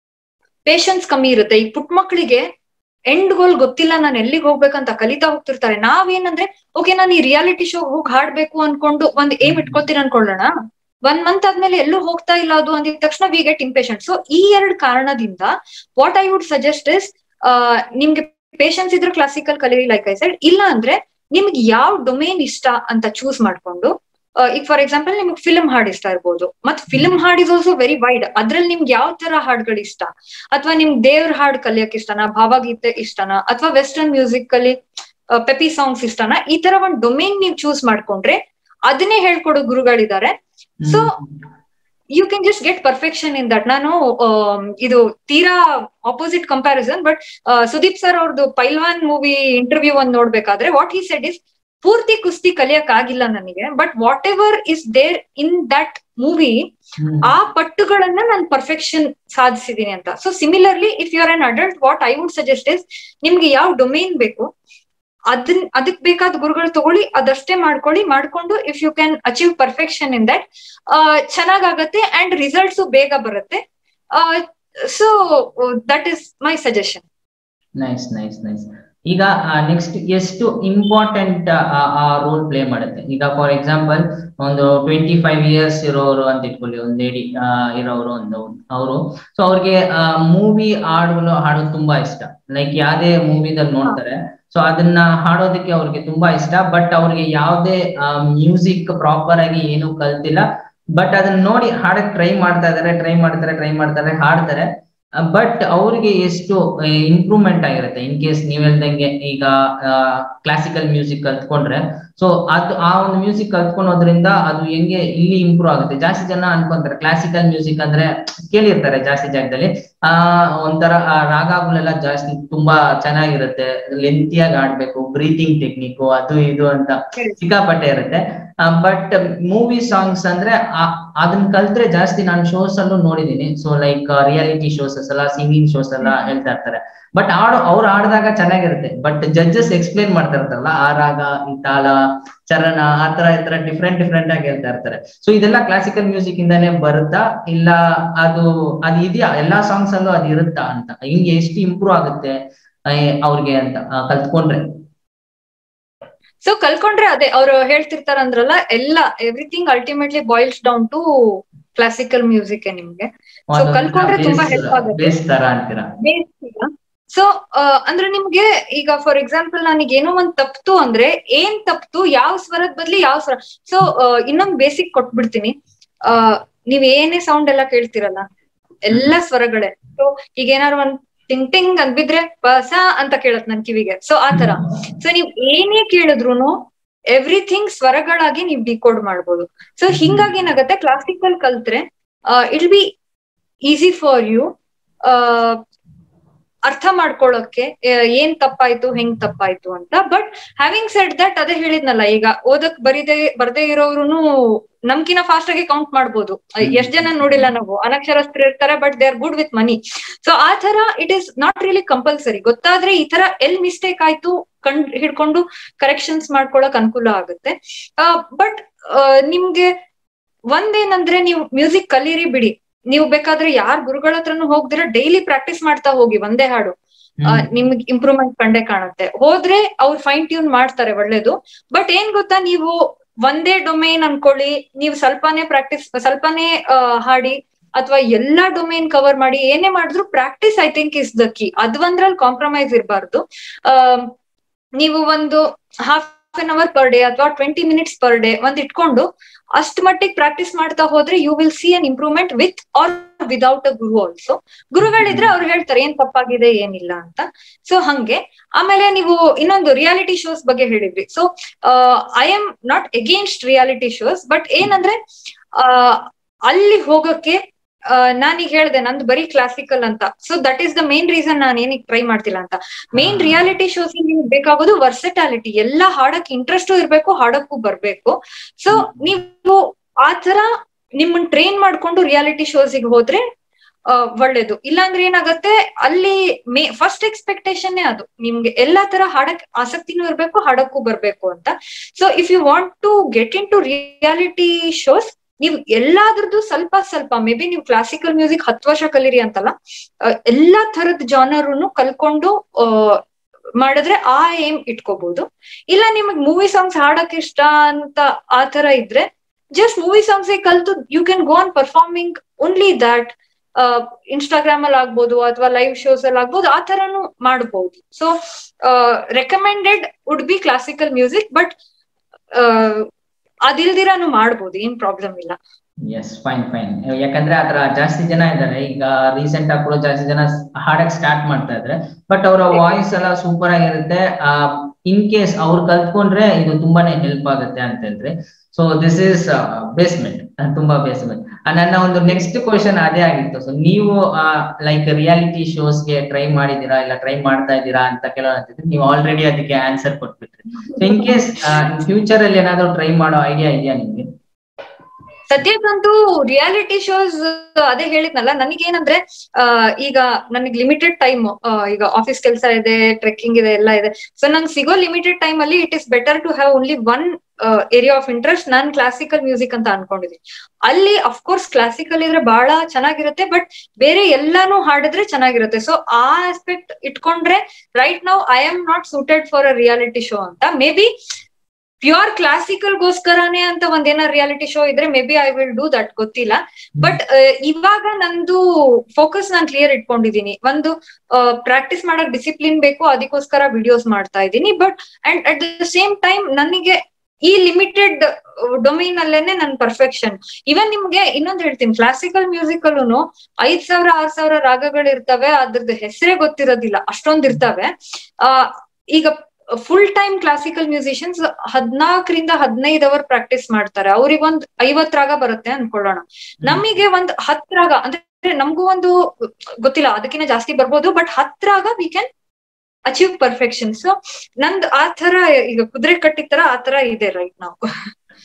C: ಪೇಶನ್ಸ್ ಕಮ್ಮಿ ಇರುತ್ತೆ. ಈ ಪುಟ್ಟ ಮಕ್ಕಳಿಗೆ ಎಂಡ್ ಗೋಲ್ ಗೊತ್ತಿಲ್ಲ, ನಾನು ಎಲ್ಲಿಗೆ ಹೋಗ್ಬೇಕಂತ ಕಲಿತಾ ಹೋಗ್ತಿರ್ತಾರೆ. ನಾವೇನಂದ್ರೆ ಓಕೆ ನಾನು ಈ ರಿಯಾಲಿಟಿ ಶೋ ಹೋಗಿ ಹಾಡ್ಬೇಕು ಅನ್ಕೊಂಡು ಒಂದ್ ಏಮ್ ಇಟ್ಕೊತೀನಿ ಅನ್ಕೊಳ್ಳೋಣ, ಒನ್ ಮಂತ್ ಆದ್ಮೇಲೆ ಎಲ್ಲೂ ಹೋಗ್ತಾ ಇಲ್ಲ ಅದು ಅಂದಿದ ತಕ್ಷಣ ವಿ ಗೆಟ್ ಇಂಪೇಷಂಟ್. ಸೊ ಈ ಎರಡು ಕಾರಣದಿಂದ what I would suggest is, ನಿಮ್ಗೆ ಪೇಶನ್ಸ್ ಇದ್ರೆ ಕ್ಲಾಸಿಕಲ್ ಕಲೀರಿ ಲೈಕ್ ಐ ಸೈಡ್. ಇಲ್ಲ ಅಂದ್ರೆ ನಿಮ್ಗೆ ಯಾವ ಡೊಮೇನ್ ಇಷ್ಟ ಅಂತ ಚೂಸ್ ಮಾಡ್ಕೊಂಡು, ಈಗ ಫಾರ್ ಎಕ್ಸಾಂಪಲ್ ನಿಮ್ಗೆ ಫಿಲ್ಮ್ ಹಾಡ್ ಇಷ್ಟ ಇರ್ಬೋದು, ಮತ್ ಫಿಲ್ಮ್ ಹಾಡ್ ಇಸ್ ಆಲ್ಸೋ ವೆರಿ ವೈಡ್. ಅದ್ರಲ್ಲಿ ನಿಮ್ಗೆ ಯಾವ ತರ ಹಾಡ್ಗಳು ಇಷ್ಟ, ಅಥವಾ ನಿಮ್ಗೆ ದೇವ್ರ ಹಾಡ್ ಕಲಿಯಕ್ ಇಷ್ಟನಾ, ಭಾವಗೀತೆ ಇಷ್ಟನಾ, ಅಥವಾ ವೆಸ್ಟರ್ನ್ ಮ್ಯೂಸಿಕ್ ಅಲ್ಲಿ ಪೆಪಿ ಸಾಂಗ್ಸ್ ಇಷ್ಟನಾ, ಈ ತರ ಒಂದ್ ಡೊಮೇನ್ ನೀವು ಚೂಸ್ ಮಾಡ್ಕೊಂಡ್ರೆ ಅದನ್ನೇ ಹೇಳ್ಕೊಡೋ ಗುರುಗಳಿದ್ದಾರೆ. So you can just get perfection in that. ನಾನು ಇದು ತೀರಾ opposite comparison, but Sudeep sir ಅವ್ರದ್ದು ಪೈಲ್ವಾನ್ ಮೂವಿ ಇಂಟರ್ವ್ಯೂ ಒಂದ್ ನೋಡ್ಬೇಕಾದ್ರೆ ವಾಟ್ ಹಿ ಸೆಡ್ ಇಸ್, ಪೂರ್ತಿ ಕುಸ್ತಿ ಕಲಿಯಕ್ ಆಗಿಲ್ಲ ನನಗೆ, but whatever is there in that movie, ಆ ಪಟ್ಟುಗಳನ್ನ ನಾನು ಪರ್ಫೆಕ್ಷನ್ ಸಾಧಿಸಿದೀನಿ ಅಂತ. So similarly if you are an adult, what I would suggest is, ನಿಮ್ಗೆ ಯಾವ ಡೊಮೇನ್ ಬೇಕು ಅದನ್ ಅದಕ್ ಬೇಕಾದ ಗುರುಗಳು ತಗೊಳ್ಳಿ, ಅದಷ್ಟೇ ಮಾಡ್ಕೊಳ್ಳಿ. ಮಾಡ್ಕೊಂಡು if you can achieve perfection in that, ಚೆನ್ನಾಗಾಗತ್ತೆ ಅಂಡ್ ರಿಸಲ್ಟ್ಸ್ ಬೇಗ ಬರುತ್ತೆ. So that is my suggestion.
B: Nice nice nice. ಈಗ ನೆಕ್ಸ್ಟ್ ಎಷ್ಟು ಇಂಪಾರ್ಟೆಂಟ್ ರೋಲ್ ಪ್ಲೇ ಮಾಡುತ್ತೆ? ಈಗ ಫಾರ್ ಎಕ್ಸಾಂಪಲ್ ಒಂದು ಟ್ವೆಂಟಿ ಫೈವ್ ಇಯರ್ಸ್ ಇರೋರು ಅಂತ ಇಟ್ಕೊಳ್ಳಿ, ಒಂದು ಲೇಡಿ ಇರೋರು ಒಂದು ಅವರು, ಸೊ ಅವ್ರಿಗೆ ಮೂವಿ ಹಾಡುಗಳು ಹಾಡೋದು ತುಂಬಾ ಇಷ್ಟ. ಲೈಕ್ ಯಾವ್ದೇ ಮೂವಿದಲ್ಲಿ ನೋಡ್ತಾರೆ, ಸೊ ಅದನ್ನ ಹಾಡೋದಕ್ಕೆ ಅವ್ರಿಗೆ ತುಂಬಾ ಇಷ್ಟ, ಬಟ್ ಅವ್ರಿಗೆ ಯಾವ್ದೇ ಮ್ಯೂಸಿಕ್ ಪ್ರಾಪರ್ ಆಗಿ ಏನು ಕಲ್ತಿಲ್ಲ, ಬಟ್ ಅದನ್ನ ನೋಡಿ ಹಾಡಕ್ ಟ್ರೈ ಮಾಡ್ತಾ ಇದಾರೆ ಟ್ರೈ ಮಾಡ್ತಾರೆ ಟ್ರೈ ಮಾಡ್ತಾರೆ ಹಾಡ್ತಾರೆ. ಬಟ್ ಅವ್ರಿಗೆ ಎಷ್ಟು ಇಂಪ್ರೂವ್ಮೆಂಟ್ ಆಗಿರುತ್ತೆ ಇನ್ ಕೇಸ್ ನೀವ್ ಹೇಳ್ದಂಗೆ ಈಗ ಕ್ಲಾಸಿಕಲ್ ಮ್ಯೂಸಿಕ್ ಕಲ್ತ್ಕೊಂಡ್ರೆ, ಸೊ ಅದು ಆ ಒಂದು ಮ್ಯೂಸಿಕ್ ಕಲ್ತ್ಕೊಳೋದ್ರಿಂದ ಅದು ಹೆಂಗೆ ಇಲ್ಲಿ ಇಂಪ್ರೂವ್ ಆಗುತ್ತೆ. ಜಾಸ್ತಿ ಜನ ಅನ್ಕೊಂತಾರೆ ಕ್ಲಾಸಿಕಲ್ ಮ್ಯೂಸಿಕ್ ಅಂದ್ರೆ, ಕೇಳಿರ್ತಾರೆ ಜಾಸ್ತಿ ಜಾಗದಲ್ಲಿ, ಆ ಒಂಥರ ಆ ರಾಗಗಳೆಲ್ಲ ಜಾಸ್ತಿ ತುಂಬಾ ಚೆನ್ನಾಗಿರುತ್ತೆ, ಲೆಂತಿಯಾಗಿ ಆಡ್ಬೇಕು, ಬ್ರೀತಿಂಗ್ ಟೆಕ್ನಿಕ್ ಅದು ಇದು ಅಂತ ಸಿಕ್ಕಾಪಟ್ಟೆ ಇರುತ್ತೆ. ಬಟ್ ಮೂವಿ ಸಾಂಗ್ಸ್ ಅಂದ್ರೆ ಅದನ್ನ ಕಲ್ತ್ರೆ ಜಾಸ್ತಿ ನಾನು ಶೋಸ್ ಅಲ್ಲೂ ನೋಡಿದೀನಿ. ಸೊ ಲೈಕ್ ರಿಯಾಲಿಟಿ ಶೋಸ್ ಎಲ್ಲ, ಸಿಂಗಿಂಗ್ ಶೋಸ್ ಎಲ್ಲ ಹೇಳ್ತಾ ಇರ್ತಾರೆ. ಬಟ್ ಆಡು ಅವ್ರು ಆಡಿದಾಗ ಚೆನ್ನಾಗಿರುತ್ತೆ, ಬಟ್ ಜಡ್ಜಸ್ ಎಕ್ಸ್ಪ್ಲೇನ್ ಮಾಡ್ತಾ ಇರ್ತಾರಲ್ಲ ಆ ರಾಗ, ಈ ತಾಳ, ಚರಣ, ಆ ತರ ಈ ತರ ಡಿಫ್ರೆಂಟ್ ಡಿಫ್ರೆಂಟ್ ಆಗಿ ಹೇಳ್ತಾ ಇರ್ತಾರೆ. ಸೊ ಇದೆಲ್ಲ ಕ್ಲಾಸಿಕಲ್ ಮ್ಯೂಸಿಕ್ ಇಂದಾನೆ ಬರುತ್ತಾ ಇಲ್ಲ ಅದು ಅದು ಇದೆಯಾ ಎಲ್ಲಾ ಸಾಂಗ್ಸ್ ಅಲ್ಲೂ ಅದು ಇರುತ್ತಾ ಅಂತ, ಹಿಂಗೆ ಎಷ್ಟು ಇಂಪ್ರೂವ್ ಆಗುತ್ತೆ ಅವ್ರಿಗೆ ಅಂತ ಕಲ್ತ್ಕೊಂಡ್ರೆ?
C: ಸೊ ಕಲ್ಕೊಂಡ್ರೆ ಅದೇ ಅವ್ರು ಹೇಳ್ತಿರ್ತಾರ ಅಂದ್ರಲ್ಲ, ಎಲ್ಲ everything ultimately boils down to classical music ನಿಮ್ಗೆ. ಸೊ ಕಲ್ಕೊಂಡ್ರೆ ತುಂಬಾ ಹೆಲ್ಪ್ ಆಗುತ್ತೆ. ಸೊ ಅಂದ್ರೆ ನಿಮ್ಗೆ ಈಗ ಫಾರ್ ಎಕ್ಸಾಂಪಲ್ ನನಗೆ ಏನೋ ಒಂದ್ ತಪ್ತು ಅಂದ್ರೆ ಏನ್ ತಪ್ತು, ಯಾವ ಸ್ವರದ ಬದ್ಲಿ ಯಾವ ಸ್ವರ. ಸೊ ಇನ್ನೊಂದ್ ಬೇಸಿಕ್ ಕೊಟ್ಬಿಡ್ತೀನಿ. ಅಹ್ ನೀವ್ ಏನೇ ಸೌಂಡ್ ಎಲ್ಲ ಕೇಳ್ತಿರಲ್ಲ ಎಲ್ಲಾ ಸ್ವರಗಳೇ. ಸೊ ಈಗ ಏನಾದ್ರು ಒಂದ್ ಟಿಂಗ್ ಟಿಂಗ್ ಅಂದ್ಬಿದ್ರೆ ಬಸ ಅಂತ ಕೇಳತ್ ನನ್ ಕಿವಿಗೆ. ಸೊ ಆತರ ಸೊ ನೀವ್ ಏನೇ ಕೇಳಿದ್ರುನು ಎವ್ರಿಥಿಂಗ್ ಸ್ವರಗಳಾಗಿ ನೀವ್ ಡಿಕೋಡ್ ಮಾಡ್ಬೋದು. ಸೊ ಹಿಂಗಾಗಿ ಏನಾಗತ್ತೆ, ಕ್ಲಾಸಿಕಲ್ ಕಲ್ತ್ರೆ it be easy for you ಅರ್ಥ ಮಾಡ್ಕೊಳ್ಳೋಕೆ ಏನ್ ತಪ್ಪಾಯ್ತು ಹೆಂಗ್ ತಪ್ಪಾಯ್ತು ಅಂತ. ಬಟ್ ಹ್ಯಾವಿಂಗ್ ಸೆಡ್ ದಟ್, ಅದೇ ಹೇಳಿದ್ನಲ್ಲ, ಈಗ ಓದಕ್ ಬರೀದೇ ಬರ್ದೇ ಇರೋರುನು ನಮ್ಕಿನ ಫಾಸ್ಟ್ ಆಗಿ ಕೌಂಟ್ ಮಾಡ್ಬೋದು. ಎಷ್ಟ್ ಜನ ನೋಡಿಲ್ಲ ನಾವು, ಅನಕ್ಷರಸ್ಥರು ಇರ್ತಾರೆ but they are good with money. So ಆ ತರ it is not really compulsory. ಗೊತ್ತಾದ್ರೆ ಈ ತರ ಎಲ್ ಮಿಸ್ಟೇಕ್ ಆಯ್ತು ಕಂಡ್ ಹಿಡ್ಕೊಂಡು ಕರೆಕ್ಷನ್ಸ್ ಮಾಡ್ಕೊಳಕ್ ಅನುಕೂಲ ಆಗುತ್ತೆ. ಬಟ್ ನಿಮ್ಗೆ ಒಂದೇನಂದ್ರೆ, ನೀವು ಮ್ಯೂಸಿಕ್ ಕಲೀರಿ ಬಿಡಿ, ನೀವು ಬೇಕಾದ್ರೆ ಯಾರ್ ಗುರುಗಳ ಹತ್ರನು ಹೋಗ್ದಿರ ಡೈಲಿ ಪ್ರಾಕ್ಟೀಸ್ ಮಾಡ್ತಾ ಹೋಗಿ ಒಂದೇ ಹಾಡು, ನಿಮ್ಗೆ ಇಂಪ್ರೂವ್ಮೆಂಟ್ ಕಂಡೇ ಕಾಣುತ್ತೆ. ಹೋದ್ರೆ ಅವ್ರು ಫೈನ್ ಟ್ಯೂನ್ ಮಾಡ್ತಾರೆ, ಒಳ್ಳೇದು. ಬಟ್ ಏನ್ ಗೊತ್ತಾ, ನೀವು ಒಂದೇ ಡೊಮೇನ್ ಅನ್ಕೊಳ್ಳಿ, ನೀವು ಸ್ವಲ್ಪನೇ ಪ್ರಾಕ್ಟೀಸ್ ಸ್ವಲ್ಪನೇ ಹಾಡಿ ಅಥವಾ ಎಲ್ಲಾ ಡೊಮೇನ್ ಕವರ್ ಮಾಡಿ ಏನೇ ಮಾಡಿದ್ರು practice I think is the key. ಅದು ಒಂದ್ರಲ್ಲಿ ಕಾಂಪ್ರಮೈಸ್ ಇರಬಾರ್ದು. ಅಹ್ ನೀವು ಒಂದು half an hour per day ಅಥವಾ ಟ್ವೆಂಟಿ ಮಿನಿಟ್ಸ್ ಪರ್ ಡೇ ಒಂದ್ ಇಟ್ಕೊಂಡು ಅಷ್ಟ್ ಮಟ್ಟಿಗೆ ಪ್ರಾಕ್ಟೀಸ್ ಮಾಡ್ತಾ ಹೋದ್ರೆ you will see an improvement with or without a guru also. ಗುರುಗಳಿದ್ರೆ ಅವ್ರು ಹೇಳ್ತಾರೆ ಏನ್ ತಪ್ಪಾಗಿದೆ ಏನಿಲ್ಲ ಅಂತ. ಸೊ ಹಂಗೆ ಆಮೇಲೆ ನೀವು ಇನ್ನೊಂದು ರಿಯಾಲಿಟಿ ಶೋಸ್ ಬಗ್ಗೆ ಹೇಳಿದ್ರಿ. So I am not against reality shows, but ಏನಂದ್ರೆ ಅಹ್ ಅಲ್ಲಿ ಹೋಗಕ್ಕೆ ನಾನೀಗ ಹೇಳ್ದೆ ನಂದು ಬರೀ ಕ್ಲಾಸಿಕಲ್ ಅಂತ. So that is the main reason ನಾನು ಏನಿಗೆ ಟ್ರೈ ಮಾಡ್ತಿಲ್ಲ ಅಂತ. ಮೇನ್ ರಿಯಾಲಿಟಿ ಶೋಸ್ ನಿಮ್ಗೆ ಬೇಕಾಗೋದು ವರ್ಸೆಟಾಲಿಟಿ, ಎಲ್ಲಾ ಹಾಡಕ್ ಇಂಟ್ರೆಸ್ಟ್ ಇರ್ಬೇಕು, ಹಾಡಕ್ಕೂ ಬರ್ಬೇಕು. ಸೊ ನೀವು ಆತರ ನಿಮ್ಮನ್ನ ಟ್ರೈನ್ ಮಾಡ್ಕೊಂಡು ರಿಯಾಲಿಟಿ ಶೋಸ್ಗೆ ಹೋದ್ರೆ ಅಹ್ ಒಳ್ಳೇದು. ಇಲ್ಲಾಂದ್ರೆ ಏನಾಗತ್ತೆ, ಅಲ್ಲಿ ಮೇ ಫಸ್ಟ್ ಎಕ್ಸ್ಪೆಕ್ಟೇಷನ್ ಅದು ನಿಮ್ಗೆ ಎಲ್ಲಾ ತರ ಹಾಡಕ್ ಆಸಕ್ತಿನೂ ಇರ್ಬೇಕು, ಹಾಡಕ್ಕೂ ಬರ್ಬೇಕು ಅಂತ. So if you want to get into reality shows, ನೀವು ಎಲ್ಲಾದ್ರದ್ದು ಸ್ವಲ್ಪ ಸ್ವಲ್ಪ, ಮೇ ಬಿ ನೀವು ಕ್ಲಾಸಿಕಲ್ ಮ್ಯೂಸಿಕ್ ಹತ್ತು ವರ್ಷ ಕಲೀರಿ ಅಂತಲ್ಲ, ಎಲ್ಲಾ ತರದ ಜಾನರ್ನು ಕಲ್ಕೊಂಡು ಅಹ್ ಮಾಡಿದ್ರೆ ಆ ಏಮ್ ಇಟ್ಕೋಬಹುದು. ಇಲ್ಲ ನಿಮಗ್ ಮೂವಿ ಸಾಂಗ್ಸ್ ಹಾಡಕ್ ಇಷ್ಟ ಅಂತ ಆತರ ಇದ್ರೆ ಜಸ್ಟ್ ಮೂವಿ ಸಾಂಗ್ಸ್ ಕಲ್ತು you can go on performing only that. Ah Instagram ಅಲ್ಲಿ ಆಗ್ಬೋದು ಅಥವಾ ಲೈವ್ ಶೋಸ್ ಅಲ್ಲಿ ಆಗ್ಬೋದು, ಆ ತರನು ಮಾಡಬಹುದು. So recommended would be classical music, but ah ಅದಿಲ್ದಿರಾನು ಮಾಡ್ಬೋದು, ಏನ್ ಪ್ರಾಬ್ಲಮ್ ಇಲ್ಲ.
B: Yes, fine fine. ಯಾಕಂದ್ರೆ ಆತರ ಜಾಸ್ತಿ ಜನ ಇದ್ದಾರೆ ಈಗ, ರೀಸೆಂಟ್ ಆಗಿ ಕೂಡ ಜಾಸ್ತಿ ಜನ ಹಾಡಕ್ ಸ್ಟಾರ್ಟ್ ಮಾಡ್ತಾ ಇದ್ರೆ, ಬಟ್ ಅವರ ವಾಯ್ಸ್ ಎಲ್ಲ ಸೂಪರ್ ಆಗಿರುತ್ತೆ. ಇನ್ ಕೇಸ್ ಅವ್ರು ಕಲ್ತ್ಕೊಂಡ್ರೆ ಇದು ತುಂಬಾನೇ ಹೆಲ್ಪ್ ಆಗುತ್ತೆ ಅಂತ ಹೇಳಿದ್ರೆ. ಸೊ ದಿಸ್ ಇಸ್ ಬೇಸ್ಮೆಂಟ್, ತುಂಬಾ ಬೇಸ್ಮೆಂಟ್. ನನ್ನ ಒಂದು ನೆಕ್ಸ್ಟ್ ಕ್ವಶನ್ ಅದೇ ಆಗಿತ್ತು. ಸೊ ನೀವು ಲೈಕ್ ರಿಯಾಲಿಟಿ ಶೋಸ್ಗೆ ಟ್ರೈ ಮಾಡಿದೀರಾ ಇಲ್ಲ ಟ್ರೈ ಮಾಡ್ತಾ ಇದ್ದೀರಾ ಅಂತ ಕೇಳೋಣ. ನೀವು ಆಲ್ರೆಡಿ ಅದಕ್ಕೆ ಆನ್ಸರ್ ಕೊಟ್ಬಿಟ್ರಿ. ಸೊ ಇನ್ ಕೇಸ್ ಫ್ಯೂಚರ್ ಅಲ್ಲಿ ಏನಾದ್ರು ಟ್ರೈ ಮಾಡೋ ಐಡಿಯಾ ಇದೆಯಾ ನಿಮ್ಗೆ?
C: ಸದ್ಯಕ್ಕಂತೂ ರಿಯಾಲಿಟಿ ಶೋಸ್ ಅದೇ ಹೇಳಿದ್ನಲ್ಲ, ನನಗೇನಂದ್ರೆ ಅಹ್ ಈಗ ನನಗೆ ಲಿಮಿಟೆಡ್ ಟೈಮ್, ಈಗ ಆಫೀಸ್ ಕೆಲಸ ಇದೆ, ಟ್ರೆಕ್ಕಿಂಗ್ ಇದೆ, ಎಲ್ಲ ಇದೆ. ಸೊ ನಂಗೆ ಸಿಗೋ ಲಿಮಿಟೆಡ್ ಟೈಮ್ ಅಲ್ಲಿ it is better to have only one area of interest. ನಾನ್ ಕ್ಲಾಸಿಕಲ್ ಮ್ಯೂಸಿಕ್ ಅಂತ ಅನ್ಕೊಂಡಿದ್ದೀನಿ. ಅಲ್ಲಿ ಅಫ್ಕೋರ್ಸ್ ಕ್ಲಾಸಿಕಲ್ ಇದ್ರೆ ಬಹಳ ಚೆನ್ನಾಗಿರುತ್ತೆ, ಬಟ್ ಬೇರೆ ಎಲ್ಲಾನು ಹಾಡಿದ್ರೆ ಚೆನ್ನಾಗಿರುತ್ತೆ. ಸೊ ಆ ಆಸ್ಪೆಕ್ಟ್ ಇಟ್ಕೊಂಡ್ರೆ right now I am not suited for a reality show ಅಂತ. ಮೇ ಬಿ ಪ್ಯೂರ್ ಕ್ಲಾಸಿಕಲ್ ಗೋಸ್ಕರನೇ ಅಂತ ಒಂದೇನಾರ ರಿಯಾಲಿಟಿ ಶೋ ಇದ್ರೆ maybe I will do that, ಗೊತ್ತಿಲ್ಲ. ಬಟ್ ಇವಾಗ ನಂದು ಫೋಕಸ್ ನಾನ್ ಕ್ಲಿಯರ್ ಇಟ್ಕೊಂಡಿದೀನಿ. ಒಂದು ಪ್ರಾಕ್ಟೀಸ್ ಮಾಡಕ್ ಡಿಸಿಪ್ಲಿನ್ ಬೇಕು, ಅದಕ್ಕೋಸ್ಕರ ವಿಡಿಯೋಸ್ ಮಾಡ್ತಾ ಇದ್ದೀನಿ. But and at the same time ನನಗೆ ಈ ಲಿಮಿಟೆಡ್ ಡೊಮೈನ್ ಅಲ್ಲೇನೆ ನನ್ ಪರ್ಫೆಕ್ಷನ್. ಇವನ್ ನಿಮ್ಗೆ ಇನ್ನೊಂದ್ ಹೇಳ್ತೀನಿ, ಕ್ಲಾಸಿಕಲ್ ಮ್ಯೂಸಿಕ್ ಅಲ್ಲೂ ಐದ್ ಸಾವಿರ ಆರ್ ಸಾವಿರ ರಾಗಗಳು ಇರ್ತವೆ, ಅದ್ರದ್ದು ಹೆಸರೇ ಗೊತ್ತಿರೋದಿಲ್ಲ, ಅಷ್ಟೊಂದ್ ಇರ್ತವೆ. ಆ ಈಗ ಫುಲ್ ಟೈಮ್ ಕ್ಲಾಸಿಕಲ್ ಮ್ಯೂಸಿಷಿಯನ್ಸ್ ಹದ್ನಾಲ್ಕರಿಂದ ಹದಿನೈದು ಅವರ್ ಪ್ರಾಕ್ಟೀಸ್ ಮಾಡ್ತಾರೆ. ಅವ್ರಿಗೊಂದ್ ಐವತ್ ರಾಗ ಬರುತ್ತೆ ಅನ್ಕೊಳ್ಳೋಣ, ನಮಗೆ ಒಂದ್ ಹತ್ ರಾಗ ಅಂದ್ರೆ ನಮಗೂ ಒಂದು ಗೊತ್ತಿಲ್ಲ, ಅದಕ್ಕಿಂತ ಜಾಸ್ತಿ ಬರ್ಬೋದು, ಬಟ್ ಹತ್ raga we can achieve perfection. So ನಂದ್ ಆ ತರ ಈಗ ಕುದುರೆ ಕಟ್ಟಿದ ತರ ಆ ತರ ಇದೆ ರೈಟ್ ನಾವು.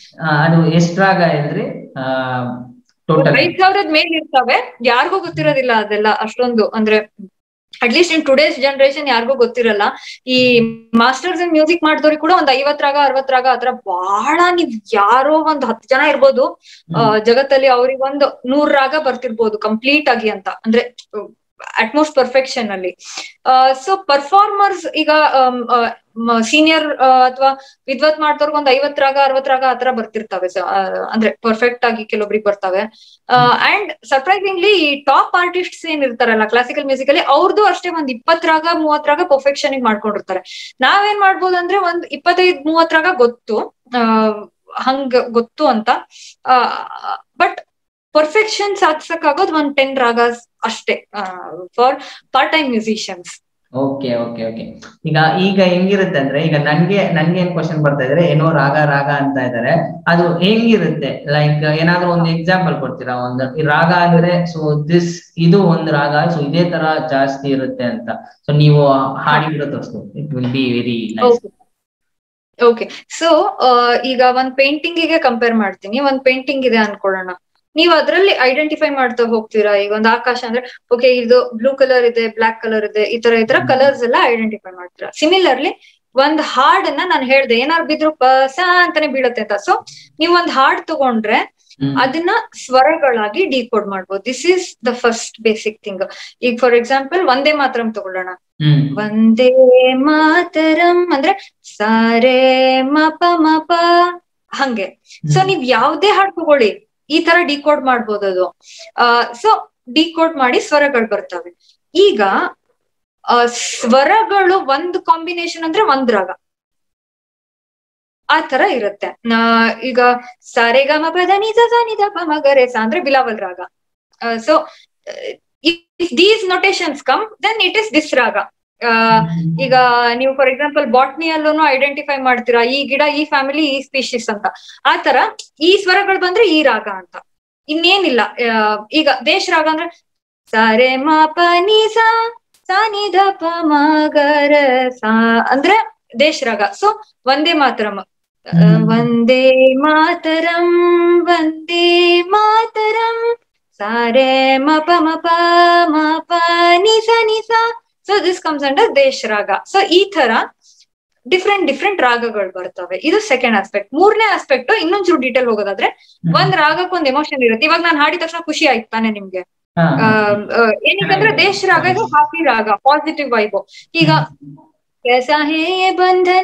B: ಅದು ಎಷ್ಟ್ ರಾಗ ಇದ್ರಿ ಟೋಟಲ್?
C: ಐದ್ ಸಾವಿರದ ಮೇಲ್ ಇರ್ತವೆ, ಯಾರಿಗೂ ಗೊತ್ತಿರೋದಿಲ್ಲ ಅದೆಲ್ಲ ಅಷ್ಟೊಂದು. ಅಂದ್ರೆ ಅಟ್ಲೀಸ್ಟ್ ಇನ್ ಟುಡೇಸ್ ಜನರೇಷನ್ ಯಾರಿಗೂ ಗೊತ್ತಿರಲ್ಲ. ಈ ಮಾಸ್ಟರ್ಸ್ ಇನ್ ಮ್ಯೂಸಿಕ್ ಮಾಡಿದವ್ರಿಗೆ ಕೂಡ ಒಂದ್ ಐವತ್ ರಾಗ ಅರವತ್ ರಾಗ ಆತರ ಬಹಳ, ನೀವ್ ಯಾರೋ ಒಂದ್ ಹತ್ತು ಜನ ಇರ್ಬೋದು ಅಹ್ ಜಗತ್ತಲ್ಲಿ ಅವ್ರಿಗೆ ಒಂದು ನೂರ್ ರಾಗ ಬರ್ತಿರ್ಬೋದು ಕಂಪ್ಲೀಟ್ ಆಗಿ ಅಂತ, ಅಂದ್ರೆ ಅಟ್ಮೋಸ್ಟ್ ಪರ್ಫೆಕ್ಷನ್ ಅಲ್ಲಿ. ಸೊ ಪರ್ಫಾರ್ಮರ್ಸ್ ಈಗ ಸೀನಿಯರ್ ಅಥವಾ ವಿದ್ವತ್ ಮಾಡ್ದವ್ರಿಗೆ ಒಂದ್ ಐವತ್ ರಾಗ ಅರವತ್ ರಾಗ ಆತರ ಬರ್ತಿರ್ತವೆ, ಅಂದ್ರೆ ಪರ್ಫೆಕ್ಟ್ ಆಗಿ ಕೆಲವೊಬ್ರಿಗೆ ಬರ್ತವೆ. ಅಂಡ್ ಸರ್ಪ್ರೈಸಿಂಗ್ಲಿ ಈ ಟಾಪ್ ಆರ್ಟಿಸ್ಟ್ಸ್ ಏನ್ ಇರ್ತಾರಲ್ಲ ಕ್ಲಾಸಿಕಲ್ ಮ್ಯೂಸಿಕ್ ಅಲ್ಲಿ, ಅವ್ರದ್ದು ಅಷ್ಟೇ ಒಂದ್ ಇಪ್ಪತ್ ರಾಗ ಮೂವತ್ ರಾಗ ಪರ್ಫೆಕ್ಷನ್ ಮಾಡ್ಕೊಂಡಿರ್ತಾರೆ. ನಾವೇನ್ ಮಾಡ್ಬೋದು ಅಂದ್ರೆ ಒಂದ್ ಇಪ್ಪತ್ತೈದ್ ಮೂವತ್ ರಾಗ ಗೊತ್ತು ಅಹ್ ಹಂಗ ಗೊತ್ತು ಅಂತ, ಬಟ್ ಪರ್ಫೆಕ್ಷನ್ ಸಾಧಿಸಕ್ಕಾಗೋದು ಒಂದ್ ಟೆನ್ ರಾಗಾಸ್ ಅಷ್ಟೇ for part time musicians.
B: Okay okay okay ಈಗ ಈಗ ಹೆಂಗಿರುತ್ತೆ ಅಂದ್ರೆ, ಈಗ ನನ್ಗೆ ನನ್ಗೆ ಏನ್ ಕ್ವಶನ್ ಬರ್ತಾ ಇದ್ರೆ, ಏನೋ ರಾಗ ರಾಗ ಅಂತ ಇದಾರೆ, ಅದು ಹೆಂಗಿರುತ್ತೆ? ಲೈಕ್ ಏನಾದ್ರು ಒಂದು ಎಕ್ಸಾಂಪಲ್ ಕೊಡ್ತೀರಾ? ಒಂದು ರಾಗ ಅಂದ್ರೆ ಸೊ ದಿಸ್ ಇದು ಒಂದು ರಾಗ, ಸೊ ಇದೇ ತರ ಜಾಸ್ತಿ ಇರುತ್ತೆ ಅಂತ. ಸೊ ನೀವು ಹಾಡಿರೋ ತೋರಿಸ್ತು, it will be very nice.
C: Okay, so ಈಗ ಒಂದ್ ಪೇಂಟಿಂಗ್ ಗೆ ಕಂಪೇರ್ ಮಾಡ್ತೀನಿ. ಒಂದ್ ಪೇಂಟಿಂಗ್ ಇದೆ ಅನ್ಕೊಳ್ಳೋಣ, ನೀವು ಅದ್ರಲ್ಲಿ ಐಡೆಂಟಿಫೈ ಮಾಡ್ತಾ ಹೋಗ್ತೀರಾ. ಈಗ ಒಂದು ಆಕಾಶ ಅಂದ್ರೆ ಓಕೆ ಇದು ಬ್ಲೂ ಕಲರ್ ಇದೆ, ಬ್ಲಾಕ್ ಕಲರ್ ಇದೆ, ಈ ತರ ಈ ತರ ಕಲರ್ಸ್ ಎಲ್ಲ ಐಡೆಂಟಿಫೈ ಮಾಡ್ತೀರಾ. ಸಿಮಿಲರ್ಲಿ ಒಂದ್ ಹಾಡನ್ನ ನಾನು ಹೇಳ್ದೆ ಏನಾರು ಬಿದ್ರು ಪಸ ಅಂತಾನೆ ಬೀಳತ್ತೆ ಅಂತ. ಸೊ ನೀವ್ ಒಂದ್ ಹಾಡ್ ತಗೊಂಡ್ರೆ ಅದನ್ನ ಸ್ವರಗಳಾಗಿ ಡಿಕೋಡ್ ಮಾಡ್ಬೋದು. This is the first basic thing. ಈಗ ಫಾರ್ ಎಕ್ಸಾಂಪಲ್ ವಂದೇ ಮಾತರಂ ತಗೊಳ್ಳೋಣ. ವಂದೇ ಮಾತರಂ ಅಂದ್ರೆ ಸಾರೇ ಮಪ ಮಪ ಹಂಗೆ. ಸೊ ನೀವ್ ಯಾವ್ದೇ ಹಾಡ್ ತಗೊಳ್ಳಿ ಈ ತರ ಡಿಕೋಡ್ ಮಾಡ್ಬೋದು ಅದು. ಸೊ ಡಿಕೋಡ್ ಮಾಡಿ ಸ್ವರಗಳು ಬರ್ತವೆ. ಈಗ ಸ್ವರಗಳು ಒಂದ್ ಕಾಂಬಿನೇಷನ್ ಅಂದ್ರೆ ಒಂದ್ ರಾಗ ಆ ತರ ಇರುತ್ತೆ. ಈಗ ಸಾರೆ ಗ ಮ ಪದ ನಿ ಸ ನಿ ದ ಪ ಮ ಗ re sa ಅಂದ್ರೆ Bilawal raga. So if these notations come then it is this raga. ಈಗ ನೀವು ಫಾರ್ ಎಕ್ಸಾಂಪಲ್ ಬಾಟ್ನಿಯಲ್ಲೂ ಐಡೆಂಟಿಫೈ ಮಾಡ್ತೀರಾ, ಈ ಗಿಡ ಈ ಫ್ಯಾಮಿಲಿ ಈ ಸ್ಪೀಶೀಸ್ ಅಂತ. ಆ ತರ ಈ ಸ್ವರಗಳು ಬಂದ್ರೆ ಈ ರಾಗ ಅಂತ, ಇನ್ನೇನಿಲ್ಲ. ಈಗ ದೇಶ ರಾಗ ಅಂದ್ರೆ ಸಾರೆ ಮ ಪ ನಿ ಸ ಸ ನಿ ದ ಪ ಮ ಗ re sa ಅಂದ್ರೆ ದೇಶ ರಾಗ. ಸೊ ವಂದೇ ಮಾತರಂ, ವಂದೇ ಮಾತರಂ ವಂದೇ ಮಾತರಂ ಸಾರೆ ಮ ಪ ಮ ಪ ಮ ಪ ನಿ ಸ ನಿ ಸ. ಸೊ ದಿಸ್ ಕಮ್ಸ್ ಅಂಡರ್ ದೇಶ ರಾಗ. ಸೊ ಈ ತರ ಡಿಫ್ರೆಂಟ್ ಡಿಫ್ರೆಂಟ್ ರಾಗಗಳು ಬರ್ತವೆ. ಇದು ಸೆಕೆಂಡ್ ಆಸ್ಪೆಕ್ಟ್. ಮೂರನೇ ಆಸ್ಪೆಕ್ಟ್ ಇನ್ನೊಂಚೂರು ಡೀಟೇಲ್ ಹೋಗೋದಾದ್ರೆ, ಒಂದ್ ರಾಗಕ್ಕೆ ಒಂದ್ ಎಮೋಷನ್ ಇರುತ್ತೆ. ಇವಾಗ ನಾನು ಹಾಡಿದ ತಕ್ಷಣ ಖುಷಿ ಆಯ್ತು ತಾನೆ ನಿಮ್ಗೆ? ಏನಕ್ಕಂದ್ರೆ ದೇಶ ರಾಗ ಇದು ಹ್ಯಾಪಿ ರಾಗ, ಪಾಸಿಟಿವ್ ವೈಬ್. ಈಗ कैसा है ये बंधन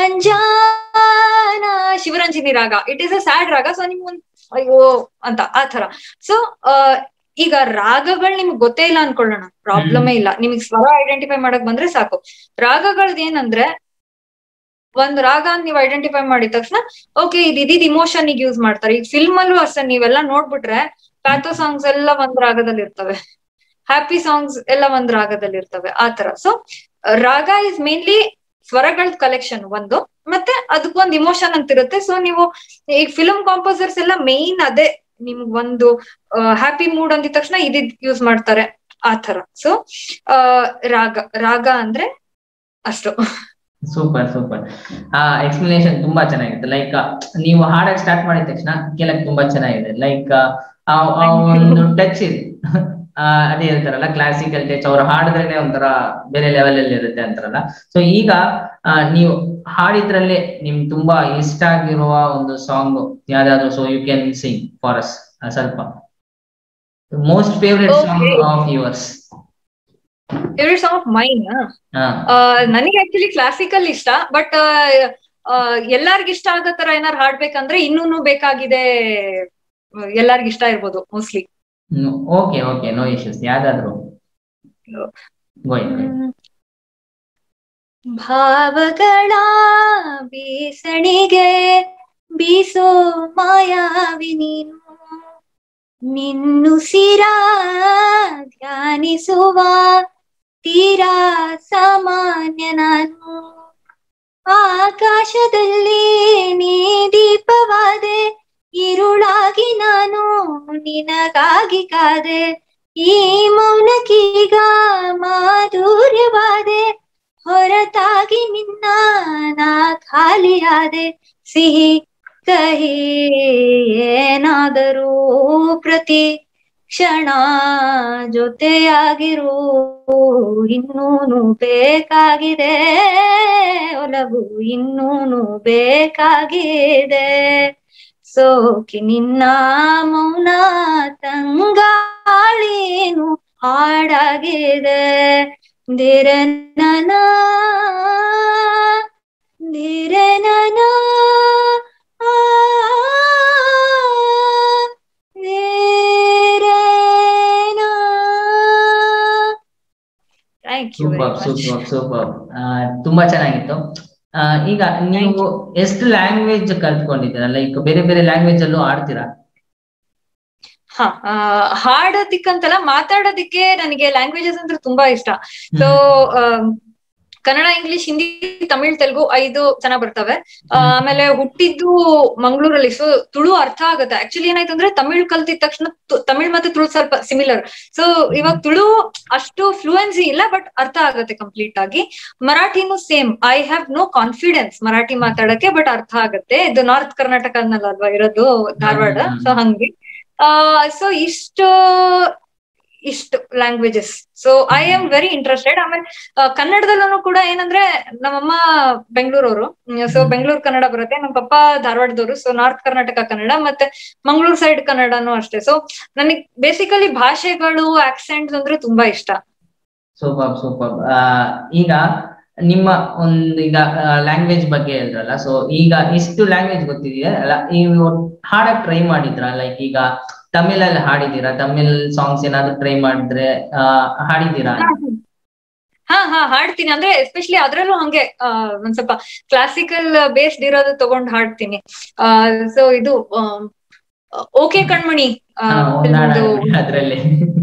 C: ಅಂಜಾನ Shivaranjani raga, it is a sad raga. So ನಿಮ್ಗೆ ಒಂದ್ ಅಯ್ಯೋ ಅಂತ ಆ ತರ. ಸೊ ಈಗ ರಾಗಗಳು ನಿಮ್ಗೆ ಗೊತ್ತೇ ಇಲ್ಲ ಅನ್ಕೊಳ್ಳೋಣ, ಪ್ರಾಬ್ಲಮೇ ಇಲ್ಲ. ನಿಮಗ್ ಸ್ವರ ಐಡೆಂಟಿಫೈ ಮಾಡಕ್ ಬಂದ್ರೆ ಸಾಕು. ರಾಗಗಳದ್ ಏನಂದ್ರೆ, ಒಂದ್ ರಾಗ ಅಂತ ನೀವು ಐಡೆಂಟಿಫೈ ಮಾಡಿದ ತಕ್ಷಣ ಓಕೆ ಇದು ಇದಿದ್ ಇಮೋಷನ್ ಯೂಸ್ ಮಾಡ್ತಾರೆ. ಈಗ ಫಿಲ್ಮ್ ಅಲ್ಲೂ ಅಷ್ಟೇ, ನೀವೆಲ್ಲ ನೋಡ್ಬಿಟ್ರೆ ಪ್ಯಾಥೋ ಸಾಂಗ್ಸ್ ಎಲ್ಲ ಒಂದ್ ರಾಗದಲ್ಲಿ ಇರ್ತವೆ, ಹ್ಯಾಪಿ ಸಾಂಗ್ಸ್ ಎಲ್ಲ ಒಂದ್ ರಾಗದಲ್ಲಿ ಇರ್ತವೆ ಆ ತರ. ಸೊ ರಾಗ ಇಸ್ ಮೇನ್ಲಿ ಸ್ವರಗಳ ಕಲೆಕ್ಷನ್ ಒಂದು, ಮತ್ತೆ ಅದಕ್ಕೊಂದು ಇಮೋಷನ್ ಅಂತ ಇರುತ್ತೆ. ಸೊ ನೀವು ಈಗ ಫಿಲ್ಮ್ ಕಾಂಪೋಸರ್ಸ್ ಎಲ್ಲ ಮೇನ್ ಅದೇ, ನಿಮ್ಗ್ ಒಂದು ಹ್ಯಾಪಿ ಮೂಡ್ ಅಂದಿದ ತಕ್ಷಣ ಇದಿದ್ ಯೂಸ್ ಮಾಡ್ತಾರೆ ಆ ತರ. ಸೊ ರಾಗ ರಾಗ ಅಂದ್ರೆ ಅಷ್ಟು.
B: Super super. ಆ ಎಕ್ಸ್ಪ್ಲನೇಷನ್ ತುಂಬಾ ಚೆನ್ನಾಗಿತ್ತು. ಲೈಕ್ ನೀವು ಹಾಡಕ್ ಸ್ಟಾರ್ಟ್ ಮಾಡಿದ ತಕ್ಷಣ ಕೇಳಕ್ ತುಂಬಾ ಚೆನ್ನಾಗಿದೆ. ಲೈಕ್ ಒಂದು ಟಚ್ ಇದೆ, ಅದೇ ಹೇಳ್ತಾರಲ್ಲ ಕ್ಲಾಸಿಕಲ್ ಟಚ್, ಅವ್ರು ಹಾಡಿದ್ರೇನೆ ಒಂಥರ ಬೇರೆ ಲೆವೆಲ್ ಅಲ್ಲಿ ಇರುತ್ತೆ ಅಂತಾರಲ್ಲ. ಸೊ ಈಗ ನೀವು ಹಾಡಿದ್ರಲ್ಲೇ ನಿಮ್ ತುಂಬಾ ಇಷ್ಟ ಆಗಿರುವ ಒಂದು ಸಾಂಗ್ ಯಾವ್ದಾದ್ರು? So you can sing for us ಸ್ವಲ್ಪ most favourite song of yours.
C: Favourite song of mine? ನನಗೆ ಆಕ್ಚುಲಿ ಕ್ಲಾಸಿಕಲ್ ಇಷ್ಟ, ಬಟ್ ಎಲ್ಲಾರ್ಗ ಇಷ್ಟ ಆಗೋ ತರ ಏನಾರು ಹಾಡ್ಬೇಕಂದ್ರೆ ಇನ್ನೂನು ಬೇಕಾಗಿದೆ, ಎಲ್ಲಾರ್ಗ ಇಷ್ಟ ಇರ್ಬೋದು mostly.
B: Okay okay, no issues. ಯಾವ್ದಾದ್ರು
C: ಭಾವಗಳ ಬೀಸಣಿಗೆ ಬೀಸೋ ಮಾಯಾವಿ ನೀನು, ನಿನ್ನುಸಿರ ಧ್ಯಾನಿಸುವ ತೀರಾ ಸಾಮಾನ್ಯ ನಾನು. ಆಕಾಶದಲ್ಲಿ ನೀ ದೀಪವಾದೆ, ഇരുളാಗಿ ನಾನು ನಿನಗಾಗಿ ಕಾದೆ. ಈ ಮೌನಕ್ಕೀಗ ಮಾಧುರ್ಯವಾದೆ, ಹೊರತಾಗಿ ನಿನ್ನ ನಾ ಖಾಲಿಯಾದೆ. ಸಿಹಿ ಕಹಿ ಏನಾದರೂ ಪ್ರತಿ ಕ್ಷಣ ಜೊತೆಯಾಗಿರು, ಇನ್ನೂನು ಬೇಕಾಗಿದೆ ಒಲವು, ಇನ್ನೂನು ಬೇಕಾಗಿದೆ. ಸೋಕಿ ನಿನ್ನ ಮೌನ ತಂಗಾಳೇನು ಹಾಡಾಗಿದೆ. ಧಿರನನ ಧಿರನನ ಆ thank you very
B: super
C: much.
B: Super super ತುಂಬಾ ಚೆನ್ನಾಗಿತ್ತು. ಆ, ಈಗ ನೀವು ಎಷ್ಟು ಲ್ಯಾಂಗ್ವೇಜ್ ಕಲ್ತ್ಕೊಂಡಿದ್ದೀರಾ? ಲೈಕ್ ಬೇರೆ ಬೇರೆ ಲ್ಯಾಂಗ್ವೇಜ್ ಅಲ್ಲೂ ಆಡ್ತೀರಾ?
C: ಹಾ ಹಾಡೋದಿಕ್ಕಂತಲ್ಲ, ಮಾತಾಡೋದಿಕ್ಕೆ ನನಗೆ ಲ್ಯಾಂಗ್ವೇಜಸ್ ಅಂದ್ರೆ ತುಂಬಾ ಇಷ್ಟ. ಸೊ ಕನ್ನಡ, ಇಂಗ್ಲಿಷ್, ಹಿಂದಿ, ತಮಿಳ್, ತೆಲುಗು ಐದು ಚೆನ್ನಾಗ್ ಬರ್ತವೆ. ಆಮೇಲೆ ಹುಟ್ಟಿದ್ದು ಮಂಗಳೂರಲ್ಲಿ, ಸೊ ತುಳು ಅರ್ಥ ಆಗುತ್ತೆ. ಆಕ್ಚುಲಿ ಏನಾಯ್ತು ಅಂದ್ರೆ ತಮಿಳ್ ಕಲ್ತಿದ ತಕ್ಷಣ ತಮಿಳ್ ಮತ್ತೆ ತುಳು ಸ್ವಲ್ಪ ಸಿಮಿಲರ್. ಸೊ ಇವಾಗ ತುಳು ಅಷ್ಟು ಫ್ಲೂಯೆನ್ಸಿ ಇಲ್ಲ, ಬಟ್ ಅರ್ಥ ಆಗುತ್ತೆ ಕಂಪ್ಲೀಟ್ ಆಗಿ. ಮರಾಠಿನೂ same. I have no confidence Marathi ಮಾತಾಡಕ್ಕೆ, ಬಟ್ ಅರ್ಥ ಆಗುತ್ತೆ. ಇದು ನಾರ್ತ್ ಕರ್ನಾಟಕದಲ್ಲ ಅಲ್ವಾ ಇರೋದು, ಧಾರವಾಡ. ಸೊ ಹಂಗೆ ಆ ಸೊ ಇಷ್ಟು ಇಷ್ಟು languages. So I am very interested. ಆಮೇಲೆ ಕನ್ನಡದಲ್ಲೂ ಕೂಡ ಏನಂದ್ರೆ ನಮ್ಮಮ್ಮ ಬೆಂಗಳೂರವರು, ಸೊ ಬೆಂಗಳೂರು ಕನ್ನಡ ಬರುತ್ತೆ. ನಮ್ಮ ಪಪ್ಪ ಧಾರವಾಡದವರು, ಸೊ ನಾರ್ತ್ ಕರ್ನಾಟಕ ಕನ್ನಡ, ಮತ್ತೆ ಮಂಗಳೂರು ಸೈಡ್ ಕನ್ನಡನೂ ಅಷ್ಟೇ. ಸೊ ನನಗ್ ಬೇಸಿಕಲಿ ಭಾಷೆಗಳು, ಆಕ್ಸೆಂಟ್ಸ್ ಅಂದ್ರೆ ತುಂಬಾ ಇಷ್ಟ.
B: Super super. ಈಗ ನಿಮ್ಮ ಒಂದು ಈಗ ಲ್ಯಾಂಗ್ವೇಜ್ ಬಗ್ಗೆ ಹೇಳಿದ್ರಲ್ಲ, ಸೊ ಈಗ ಇಷ್ಟು ಲ್ಯಾಂಗ್ವೇಜ್ ಗೊತ್ತಿದೆಯಾ ಅಲ್ಲ, ನೀವು ಹಾಡಕ್ ಟ್ರೈ ಮಾಡಿದ್ರ? ಲೈಕ್ ಈಗ ತಮಿಳಲ್ಲಿ ಹಾಡಿದೀರಾ? ತಮಿಳ್ ಸಾಂಗ್ಸ್ ಏನಾದ್ರು ಟ್ರೈ ಮಾಡಿದ್ರೆ ಹಾಡಿದೀರಾ?
C: ಹಾ ಹಾ ಹಾಡ್ತೀನಿ. ಅಂದ್ರೆ ಎಸ್ಪೆಷಲಿ ಅದ್ರಲ್ಲೂ ಹಂಗೆ ಒಂದ್ ಸ್ವಲ್ಪ ಕ್ಲಾಸಿಕಲ್ ಬೇಸ್ಡ್ ಇರೋದು ತಗೊಂಡ್ ಹಾಡ್ತೀನಿ. ಆ ಸೊ ಇದು ಓಕೆ ಕಣ್ಮಣಿ
B: ಅದ್ರಲ್ಲಿ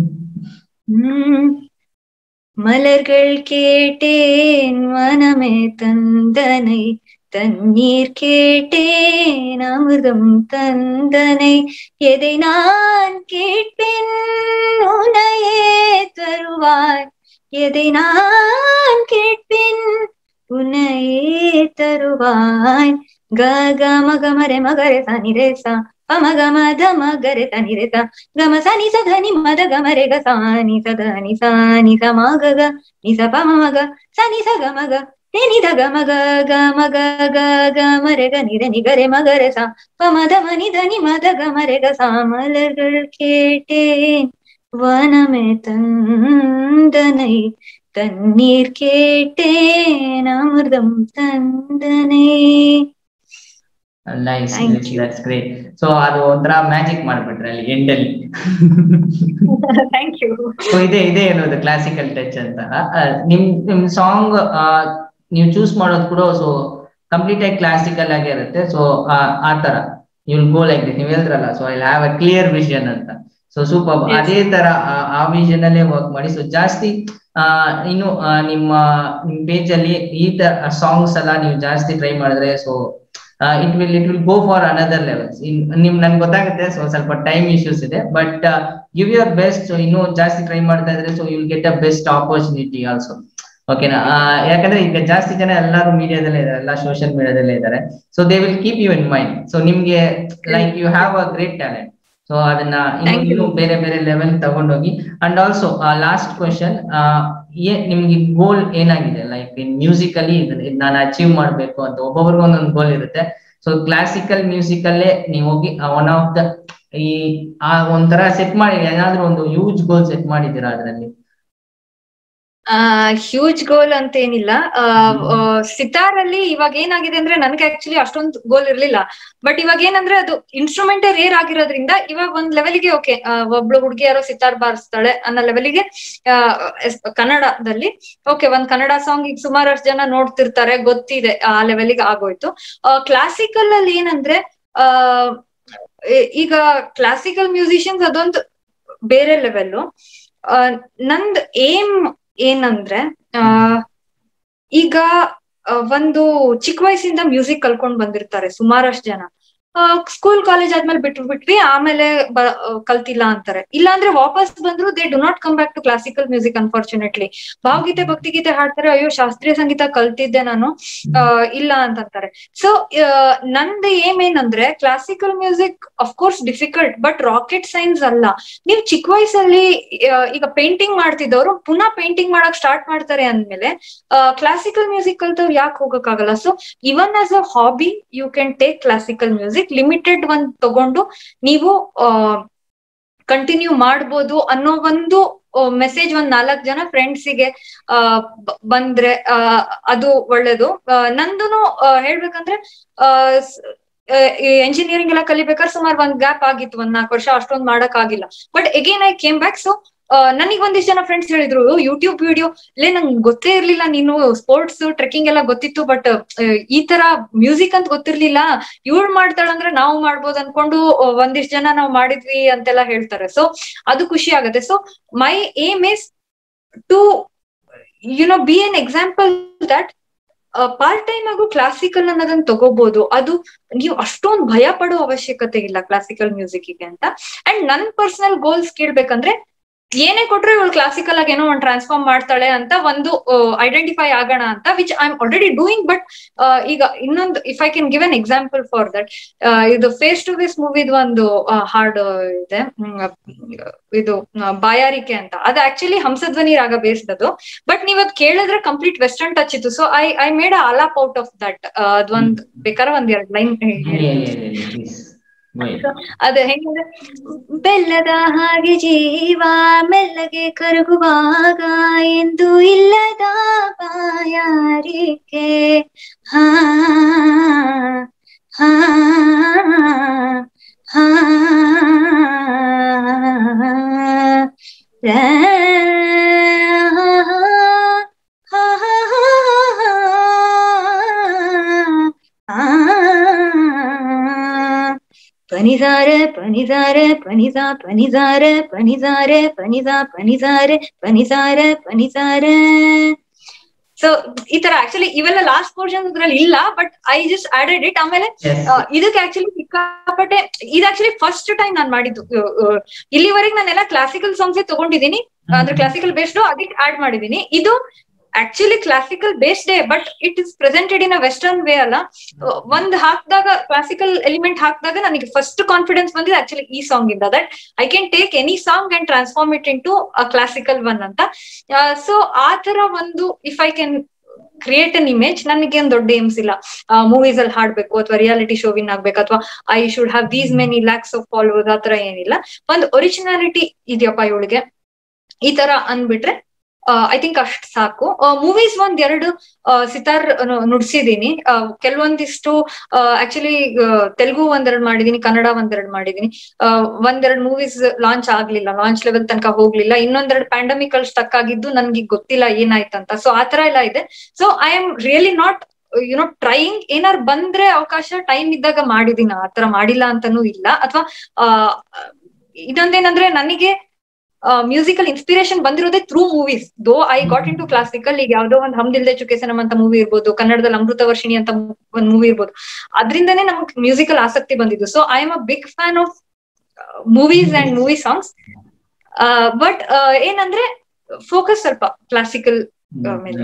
C: ಹ್ಮ್ மலர்கள் கேட்டேன் மனமே தந்தனை, தண்ணீர் கேட்டேன் அமிர்தம் தந்தனை, எதை நான் கேட்பேன் உன்னையே தருவாய், எதை நான் கேட்பேன் உன்னையே தருவாய். க க மக மre மகre சனி ரே சா பம க மத மகre தனி ரே சா கம சனி ச தனி மத க மre க சானி ச தனி சானி ச ಮ ಗ ಗ ನಿ ಸ ಪ ಮ ಮ ಗ ಸನಿ ಸ ಗ ಮ ಗ ನಿ ನಿ ದ ಗ ಮ ಗ ಗ ಮ ಗ ಗ ಗ ಮ ರೆ ಗ ನಿ ರೆ ನಿ ಗ ರೆ ಮ ಗ ರೆ ಸಾ ಪ ಮ ದ ಮ ನಿ ದ ನಿ ಮ ದ ಗ ಮ ರೆ ಗ ಸಾ. மலர்கள் கேட்டேன் வனமே தந்தனை, தண்ணீர் கேட்டேன் அமிர்தம் தந்தனை.
B: Nice, that's great. ಸೊ ಅದು ಒಂಥರ ಮ್ಯಾಜಿಕ್ ಮಾಡ್ಬಿಟ್ರೆ ಅಲ್ಲಿ ಎಂಡಲ್ಲಿ.
C: Thank you.
B: ಸೊ ಇದೇ ಇದೇ ಏನೋದು ಕ್ಲಾಸಿಕಲ್ ಟಚ್ ಅಂತ. ನಿಮ್ ನಿಮ್ ಸಾಂಗ್ ನೀವು ಚೂಸ್ ಮಾಡೋದು ಕೂಡ ಸೊ ಕಂಪ್ಲೀಟ್ ಆಗಿ ಕ್ಲಾಸಿಕಲ್ ಆಗಿ ಇರುತ್ತೆ. ಸೊ ಆ ತರ you will go like this. ನೀವು ಹೇಳಿದ್ರಲ್ಲ, so I have a clear vision ಅಂತ. So super. ಅದೇ ತರ ಆ ವಿಷನ್ ಅಲ್ಲೇ ವರ್ಕ್ ಮಾಡಿ. ಸೊ ಜಾಸ್ತಿ ಆ ಇನ್ನು ನಿಮ್ಮ ನಿಮ್ ಪೇಜ್ ಅಲ್ಲಿ ಈ ತರ ಸಾಂಗ್ಸ್ ಎಲ್ಲ ನೀವು ಜಾಸ್ತಿ ಟ್ರೈ ಮಾಡಿದ್ರೆ, so it will it will go for another levels. ನಿಮ್ ನನ್ಗೆ ಗೊತ್ತಾಗುತ್ತೆ, ಸೊ ಸ್ವಲ್ಪ ಟೈಮ್ ಇಶ್ಯೂಸ್ ಇದೆ, but give your best. So ಇನ್ನೂ ಜಾಸ್ತಿ ಟ್ರೈ ಮಾಡ್ತಾ ಇದ್ರೆ, so you will get a best opportunity also. ಓಕೆನಾ? ಯಾಕಂದ್ರೆ ಈಗ ಜಾಸ್ತಿ ಜನ ಎಲ್ಲರೂ ಮೀಡಿಯಾದಲ್ಲೇ ಇದಾರೆ, ಎಲ್ಲ ಸೋಷಿಯಲ್ ಮೀಡಿಯಾದಲ್ಲೇ ಇದ್ದಾರೆ. So they will keep you in mind. So ನಿಮ್ಗೆ like you have a great talent. So ಅದನ್ನ ಇನ್ನು ಬೇರೆ ಬೇರೆ ಲೆವೆಲ್ ತಗೊಂಡೋಗಿ. ಅಂಡ್ ಆಲ್ಸೋ ಲಾಸ್ಟ್ ಕ್ವೆಶನ್, ನಿಮ್ಗೆ ಗೋಲ್ ಏನಾಗಿದೆ? ಲೈಕ್ ಇನ್ ಮ್ಯೂಸಿಕಲಿ ನಾನು ಅಚೀವ್ ಮಾಡ್ಬೇಕು ಅಂತ ಒಬ್ಬೊಬ್ರಿಗೂ ಒಂದೊಂದು ಗೋಲ್ ಇರುತ್ತೆ. ಸೊ ಕ್ಲಾಸಿಕಲ್ ಮ್ಯೂಸಿಕ್ ಅಲ್ಲೇ ನೀವು ಹೋಗಿ ಒನ್ ಆಫ್ ದ ಈ ಆ ಒಂಥರ ಸೆಟ್ ಮಾಡಿ ಏನಾದ್ರೂ ಒಂದು ಹ್ಯೂಜ್ ಗೋಲ್ ಸೆಟ್ ಮಾಡಿದ್ದೀರಾ ಅದರಲ್ಲಿ?
C: ಆ ಹ್ಯೂಜ್ ಗೋಲ್ ಅಂತ ಏನಿಲ್ಲ. ಸಿತಾರ್ ಅಲ್ಲಿ ಇವಾಗ ಏನಾಗಿದೆ ಅಂದ್ರೆ ನನ್ಗೆ ಆಕ್ಚುಲಿ ಅಷ್ಟೊಂದು ಗೋಲ್ ಇರ್ಲಿಲ್ಲ, ಬಟ್ ಇವಾಗ ಏನಂದ್ರೆ ಅದು ಇನ್ಸ್ಟ್ರೂಮೆಂಟ್ ರೇರ್ ಆಗಿರೋದ್ರಿಂದ ಇವಾಗ ಒಂದ್ ಲೆವೆಲ್ಗೆ ಓಕೆ ಒಬ್ಳು ಹುಡುಗಿ ಯಾರೋ ಸಿತಾರ್ ಬಾರಿಸ್ತಾಳೆ ಅನ್ನೋ ಲೆವೆಲ್ಗೆ ಕನ್ನಡದಲ್ಲಿ ಓಕೆ ಒಂದ್ ಕನ್ನಡ ಸಾಂಗ್ ಈಗ ಸುಮಾರಷ್ಟು ಜನ ನೋಡ್ತಿರ್ತಾರೆ, ಗೊತ್ತಿದೆ, ಆ ಲೆವೆಲ್ಗೆ ಆಗೋಯ್ತು. ಕ್ಲಾಸಿಕಲ್ ಅಲ್ಲಿ ಏನಂದ್ರೆ ಆ ಈಗ ಕ್ಲಾಸಿಕಲ್ ಮ್ಯೂಸಿಷಿಯನ್ಸ್ ಅದೊಂದು ಬೇರೆ ಲೆವೆಲ್. ನಂದ್ ಏಮ್ ಏನಂದ್ರೆ ಆ ಈಗ ಒಂದು ಚಿಕ್ಕ ವಯಸ್ಸಿಂದ ಮ್ಯೂಸಿಕ್ ಕಲ್ಕೊಂಡ್ ಬಂದಿರ್ತಾರೆ ಸುಮಾರಷ್ಟು ಜನ. ಸ್ಕೂಲ್ ಕಾಲೇಜ್ ಆದ್ಮೇಲೆ ಬಿಟ್ಟು ಬಿಟ್ವಿ, ಆಮೇಲೆ ಕಲ್ತಿಲ್ಲ ಅಂತಾರೆ. ಇಲ್ಲ ಅಂದ್ರೆ ವಾಪಸ್ ಬಂದ್ರು they do not come back to classical music unfortunately. ಭಾವಗೀತೆ ಭಕ್ತಿಗೀತೆ ಹಾಡ್ತಾರೆ, ಅಯ್ಯೋ ಶಾಸ್ತ್ರೀಯ ಸಂಗೀತ ಕಲ್ತಿದ್ದೆ ನಾನು, ಅಹ್ ಇಲ್ಲ ಅಂತಂತಾರೆ. ಸೊ ನಂದು ಏಮ್ ಏನಂದ್ರೆ classical music of course difficult, but rocket science ಅಲ್ಲ. ನೀವು ಚಿಕ್ಕ ವಯಸ್ಸಲ್ಲಿ ಈಗ ಪೇಂಟಿಂಗ್ ಮಾಡ್ತಿದ್ದವ್ರು ಪುನಃ ಪೇಂಟಿಂಗ್ ಮಾಡಕ್ ಸ್ಟಾರ್ಟ್ ಮಾಡ್ತಾರೆ ಅಂದ್ಮೇಲೆ ಕ್ಲಾಸಿಕಲ್ ಮ್ಯೂಸಿಕ್ ಕಲ್ತವ್ರು ಯಾಕೆ ಹೋಗಕ್ಕಾಗಲ್ಲ? So even as a hobby you can take classical music, limited ಒಂದ್ ತಗೊಂಡು ನೀವು ಕಂಟಿನ್ಯೂ ಮಾಡ್ಬೋದು ಅನ್ನೋ ಒಂದು ಮೆಸೇಜ್ ಒಂದ್ ನಾಲ್ಕ್ ಜನ ಫ್ರೆಂಡ್ಸಿಗೆ ಆ ಬಂದ್ರೆ ಆ ಅದು ಒಳ್ಳೇದು. ನಂದುನು ಹೇಳ್ಬೇಕಂದ್ರೆ ಆ ಎಂಜಿನಿಯರಿಂಗ್ ಎಲ್ಲ ಕಲಿಬೇಕಾದ್ರೆ ಸುಮಾರು ಒಂದ್ ಗ್ಯಾಪ್ ಆಗಿತ್ತು, ಒಂದ್ ನಾಲ್ಕು ವರ್ಷ ಅಷ್ಟೊಂದ್ ಮಾಡಕ್ ಆಗಿಲ್ಲ. But again I came back. So ನನಗ್ ಒಂದಿಷ್ಟು ಜನ ಫ್ರೆಂಡ್ಸ್ ಹೇಳಿದ್ರು, ಯೂಟ್ಯೂಬ್ ವಿಡಿಯೋ ಲೇ ನಂಗೆ ಗೊತ್ತೇ ಇರ್ಲಿಲ್ಲ, ನೀನು ಸ್ಪೋರ್ಟ್ಸ್ ಟ್ರೆಕ್ಕಿಂಗ್ ಎಲ್ಲ ಗೊತ್ತಿತ್ತು, ಬಟ್ ಈ ತರ ಮ್ಯೂಸಿಕ್ ಅಂತ ಗೊತ್ತಿರ್ಲಿಲ್ಲ, ಇವಳು ಮಾಡ್ತಾಳಂದ್ರೆ ನಾವು ಮಾಡ್ಬೋದು ಅನ್ಕೊಂಡು ಒಂದಿಷ್ಟು ಜನ ನಾವು ಮಾಡಿದ್ವಿ ಅಂತೆಲ್ಲ ಹೇಳ್ತಾರೆ. ಸೊ ಅದು ಖುಷಿ ಆಗತ್ತೆ. So my aim is to you know be an example that part time ಆಗು ಕ್ಲಾಸಿಕಲ್ ಅನ್ನೋದನ್ನ ತಗೋಬಹುದು. ಅದು ನೀವು ಅಷ್ಟೊಂದು ಭಯ ಪಡೋ ಅವಶ್ಯಕತೆ ಇಲ್ಲ ಕ್ಲಾಸಿಕಲ್ ಮ್ಯೂಸಿಕ್ಗೆ ಅಂತ. ಅಂಡ್ ನನ್ ಪರ್ಸನಲ್ ಗೋಲ್ಸ್ ಕೇಳ್ಬೇಕಂದ್ರೆ ಏನೇ ಕೊಟ್ರೆ ಇವಳು ಕ್ಲಾಸಿಕಲ್ ಆಗಿ ಏನೋ ಒಂದು ಟ್ರಾನ್ಸ್ಫಾರ್ಮ್ ಮಾಡ್ತಾಳೆ ಅಂತ ಒಂದು ಐಡೆಂಟಿಫೈ ಆಗೋಣ ಅಂತ, which I am already doing. But ಈಗ ಇನ್ನೊಂದು if I can give an example for that, ಇದು ಫೇಸ್ ಟು ಫೇಸ್ ಮೂವಿದ್ ಒಂದು ಹಾಡು ಇದೆ, ಇದು ಬಾಯಾರಿಕೆ ಅಂತ. ಅದು ಆಕ್ಚುಲಿ ಹಂಸಧ್ವನಿ ರಾಗ ಬೇಸ್ಡ್ ಅದು, ಬಟ್ ನೀವ್ ಅದ್ ಕೇಳಿದ್ರೆ ಕಂಪ್ಲೀಟ್ ವೆಸ್ಟರ್ನ್ ಟಚ್ ಇತ್ತು. So I I made a alaap out of that. ಅದೊಂದ್ ಬೇಕಾದ್ರೆ ಒಂದ್ ಎರಡ್ ಲೈನ್ ಅದ ಹೆಂಗಂದ್ರೆ, ಬೆಲ್ಲದ ಹಾಗೆ ಜೀವ ಮೆಲ್ಲಗೆ ಕರಗುವಾಗ ಎಂದು ಇಲ್ಲದ ಬಾಯಾರಿಕೆ, ಹಾ ಹಾ ಹಾ ಪನಿಸಾರೆ ಪನಿಸಾರೆ ಪನಿಸಾ ಪನಿಸಾರೆ ಪನಿಸಾರೆ ಪನಿಸಾ ಪನಿಸಾರೆ ಪನಿಸಾರೆ ಪನಿಸಾರೆ. ಸೊ ಈ ತರ ಆಕ್ಚುಲಿ ಇವೆಲ್ಲ ಲಾಸ್ಟ್ ಪೋರ್ಷನ್ ಇದ್ರಲ್ಲಿ ಇಲ್ಲ, but I just added it. ಆಮೇಲೆ ಇದಕ್ಕೆ ಆಕ್ಚುಲಿ ಸಿಕ್ಕಾಪಟ್ಟೆ, ಇದು ಆಕ್ಚುಲಿ ಫಸ್ಟ್ ಟೈಮ್ ನಾನ್ ಮಾಡಿದ್ದು. ಇಲ್ಲಿವರೆಗೆ ನಾನೆಲ್ಲ ಕ್ಲಾಸಿಕಲ್ ಸಾಂಗ್ಸ್ ತಗೊಂಡಿದ್ದೀನಿ, ಅಂದ್ರೆ ಕ್ಲಾಸಿಕಲ್ ಬೇಸ್ಡ್ ಅದಕ್ಕೆ ಆಡ್ ಮಾಡಿದೀನಿ. ಇದು actually classical based, but it is presented in a western way ಅಲ್ಲ. ಒಂದ್ ಹಾಕ್ದಾಗ ಕ್ಲಾಸಿಕಲ್ ಎಲಿಮೆಂಟ್ ಹಾಕಿದಾಗ ನನಗೆ ಫಸ್ಟ್ ಕಾನ್ಫಿಡೆನ್ಸ್ ಬಂದಿದೆ ಆಕ್ಚುಲಿ ಈ ಸಾಂಗ್ ಇಂದ, that I can take any song and transform it into a classical one ಅಂತ. So ಆ ತರ ಒಂದು if I can create an image, ನನಗೆ ಒಂದು ದೊಡ್ಡ ಏಮ್ಸ್ ಇಲ್ಲ ಮೂವೀಸ್ ಅಲ್ಲಿ ಹಾಡ್ಬೇಕು ಅಥವಾ ರಿಯಾಲಿಟಿ ಶೋ ವಿನ್ ಆಗ್ಬೇಕು ಅಥವಾ I should have these many lakhs of followers, ಆತರ ಏನಿಲ್ಲ. ಒಂದು ಒರಿಜಿನಾಲಿಟಿ ಇದೆಯಪ್ಪ ಇವಳಿಗೆ ಈ ತರ ಅಂದ್ಬಿಟ್ರೆ ಐ ಥಿಂಕ್ ಅಷ್ಟ್ ಸಾಕು. ಮೂವೀಸ್ ಒಂದ್ ಎರಡು ಸಿತಾರ್ ನುಡ್ಸಿದೀನಿ, ಕೆಲವೊಂದಿಷ್ಟು ಆಕ್ಚುಲಿ ತೆಲುಗು ಒಂದೆರಡು ಮಾಡಿದೀನಿ, ಕನ್ನಡ ಒಂದೆರಡು ಮಾಡಿದೀನಿ. ಒಂದೆರಡು ಮೂವೀಸ್ ಲಾಂಚ್ ಆಗ್ಲಿಲ್ಲ, ಲಾಂಚ್ ಲೆವೆಲ್ ತನಕ ಹೋಗ್ಲಿಲ್ಲ. ಇನ್ನೊಂದೆರಡು ಪ್ಯಾಂಡಮಿಕ್ ಅಲ್ಲಿ ಸ್ಟಕ್ ಆಗಿದ್ದು ನನ್ಗೆ ಗೊತ್ತಿಲ್ಲ ಏನಾಯ್ತಂತ. ಸೊ ಆತರ ಎಲ್ಲ ಇದೆ. So I am really not you know trying. ಏನಾರು ಬಂದ್ರೆ ಅವಕಾಶ ಟೈಮ್ ಇದ್ದಾಗ ಮಾಡಿದೀನಿ, ಆತರ ಮಾಡಿಲ್ಲ ಅಂತಾನೂ ಇಲ್ಲ. ಅಥವಾ ಅಹ್ ಇದೊಂದೇನಂದ್ರೆ ನನಗೆ ಮ್ಯೂಸಿಕಲ್ ಇನ್ಸ್ಪಿರೇಷನ್ ಬಂದಿರೋದೇ through movies. Though I got into classical, ಈಗ ಯಾವ್ದೋ ಒಂದು ಹಮ್ ದಿಲ್ ದೇ ಚುಕೆ ಸನಮ್ ಅಂತ ಮೂವಿ ಇರ್ಬೋದು, ಕನ್ನಡದಲ್ಲಿ ಅಮೃತ ವರ್ಷಿಣಿ ಅಂತ ಒಂದ್ ಮೂವಿ ಇರ್ಬೋದು, ಅದ್ರಿಂದಾನೇ ನಮ್ಗೆ ಮ್ಯೂಸಿಕಲ್ ಆಸಕ್ತಿ ಬಂದಿದ್ದು. So I am a big fan of movies and movie songs. But ಏನಂದ್ರೆ ಫೋಕಸ್ ಸ್ವಲ್ಪ ಕ್ಲಾಸಿಕಲ್ ಮೇಲೆ.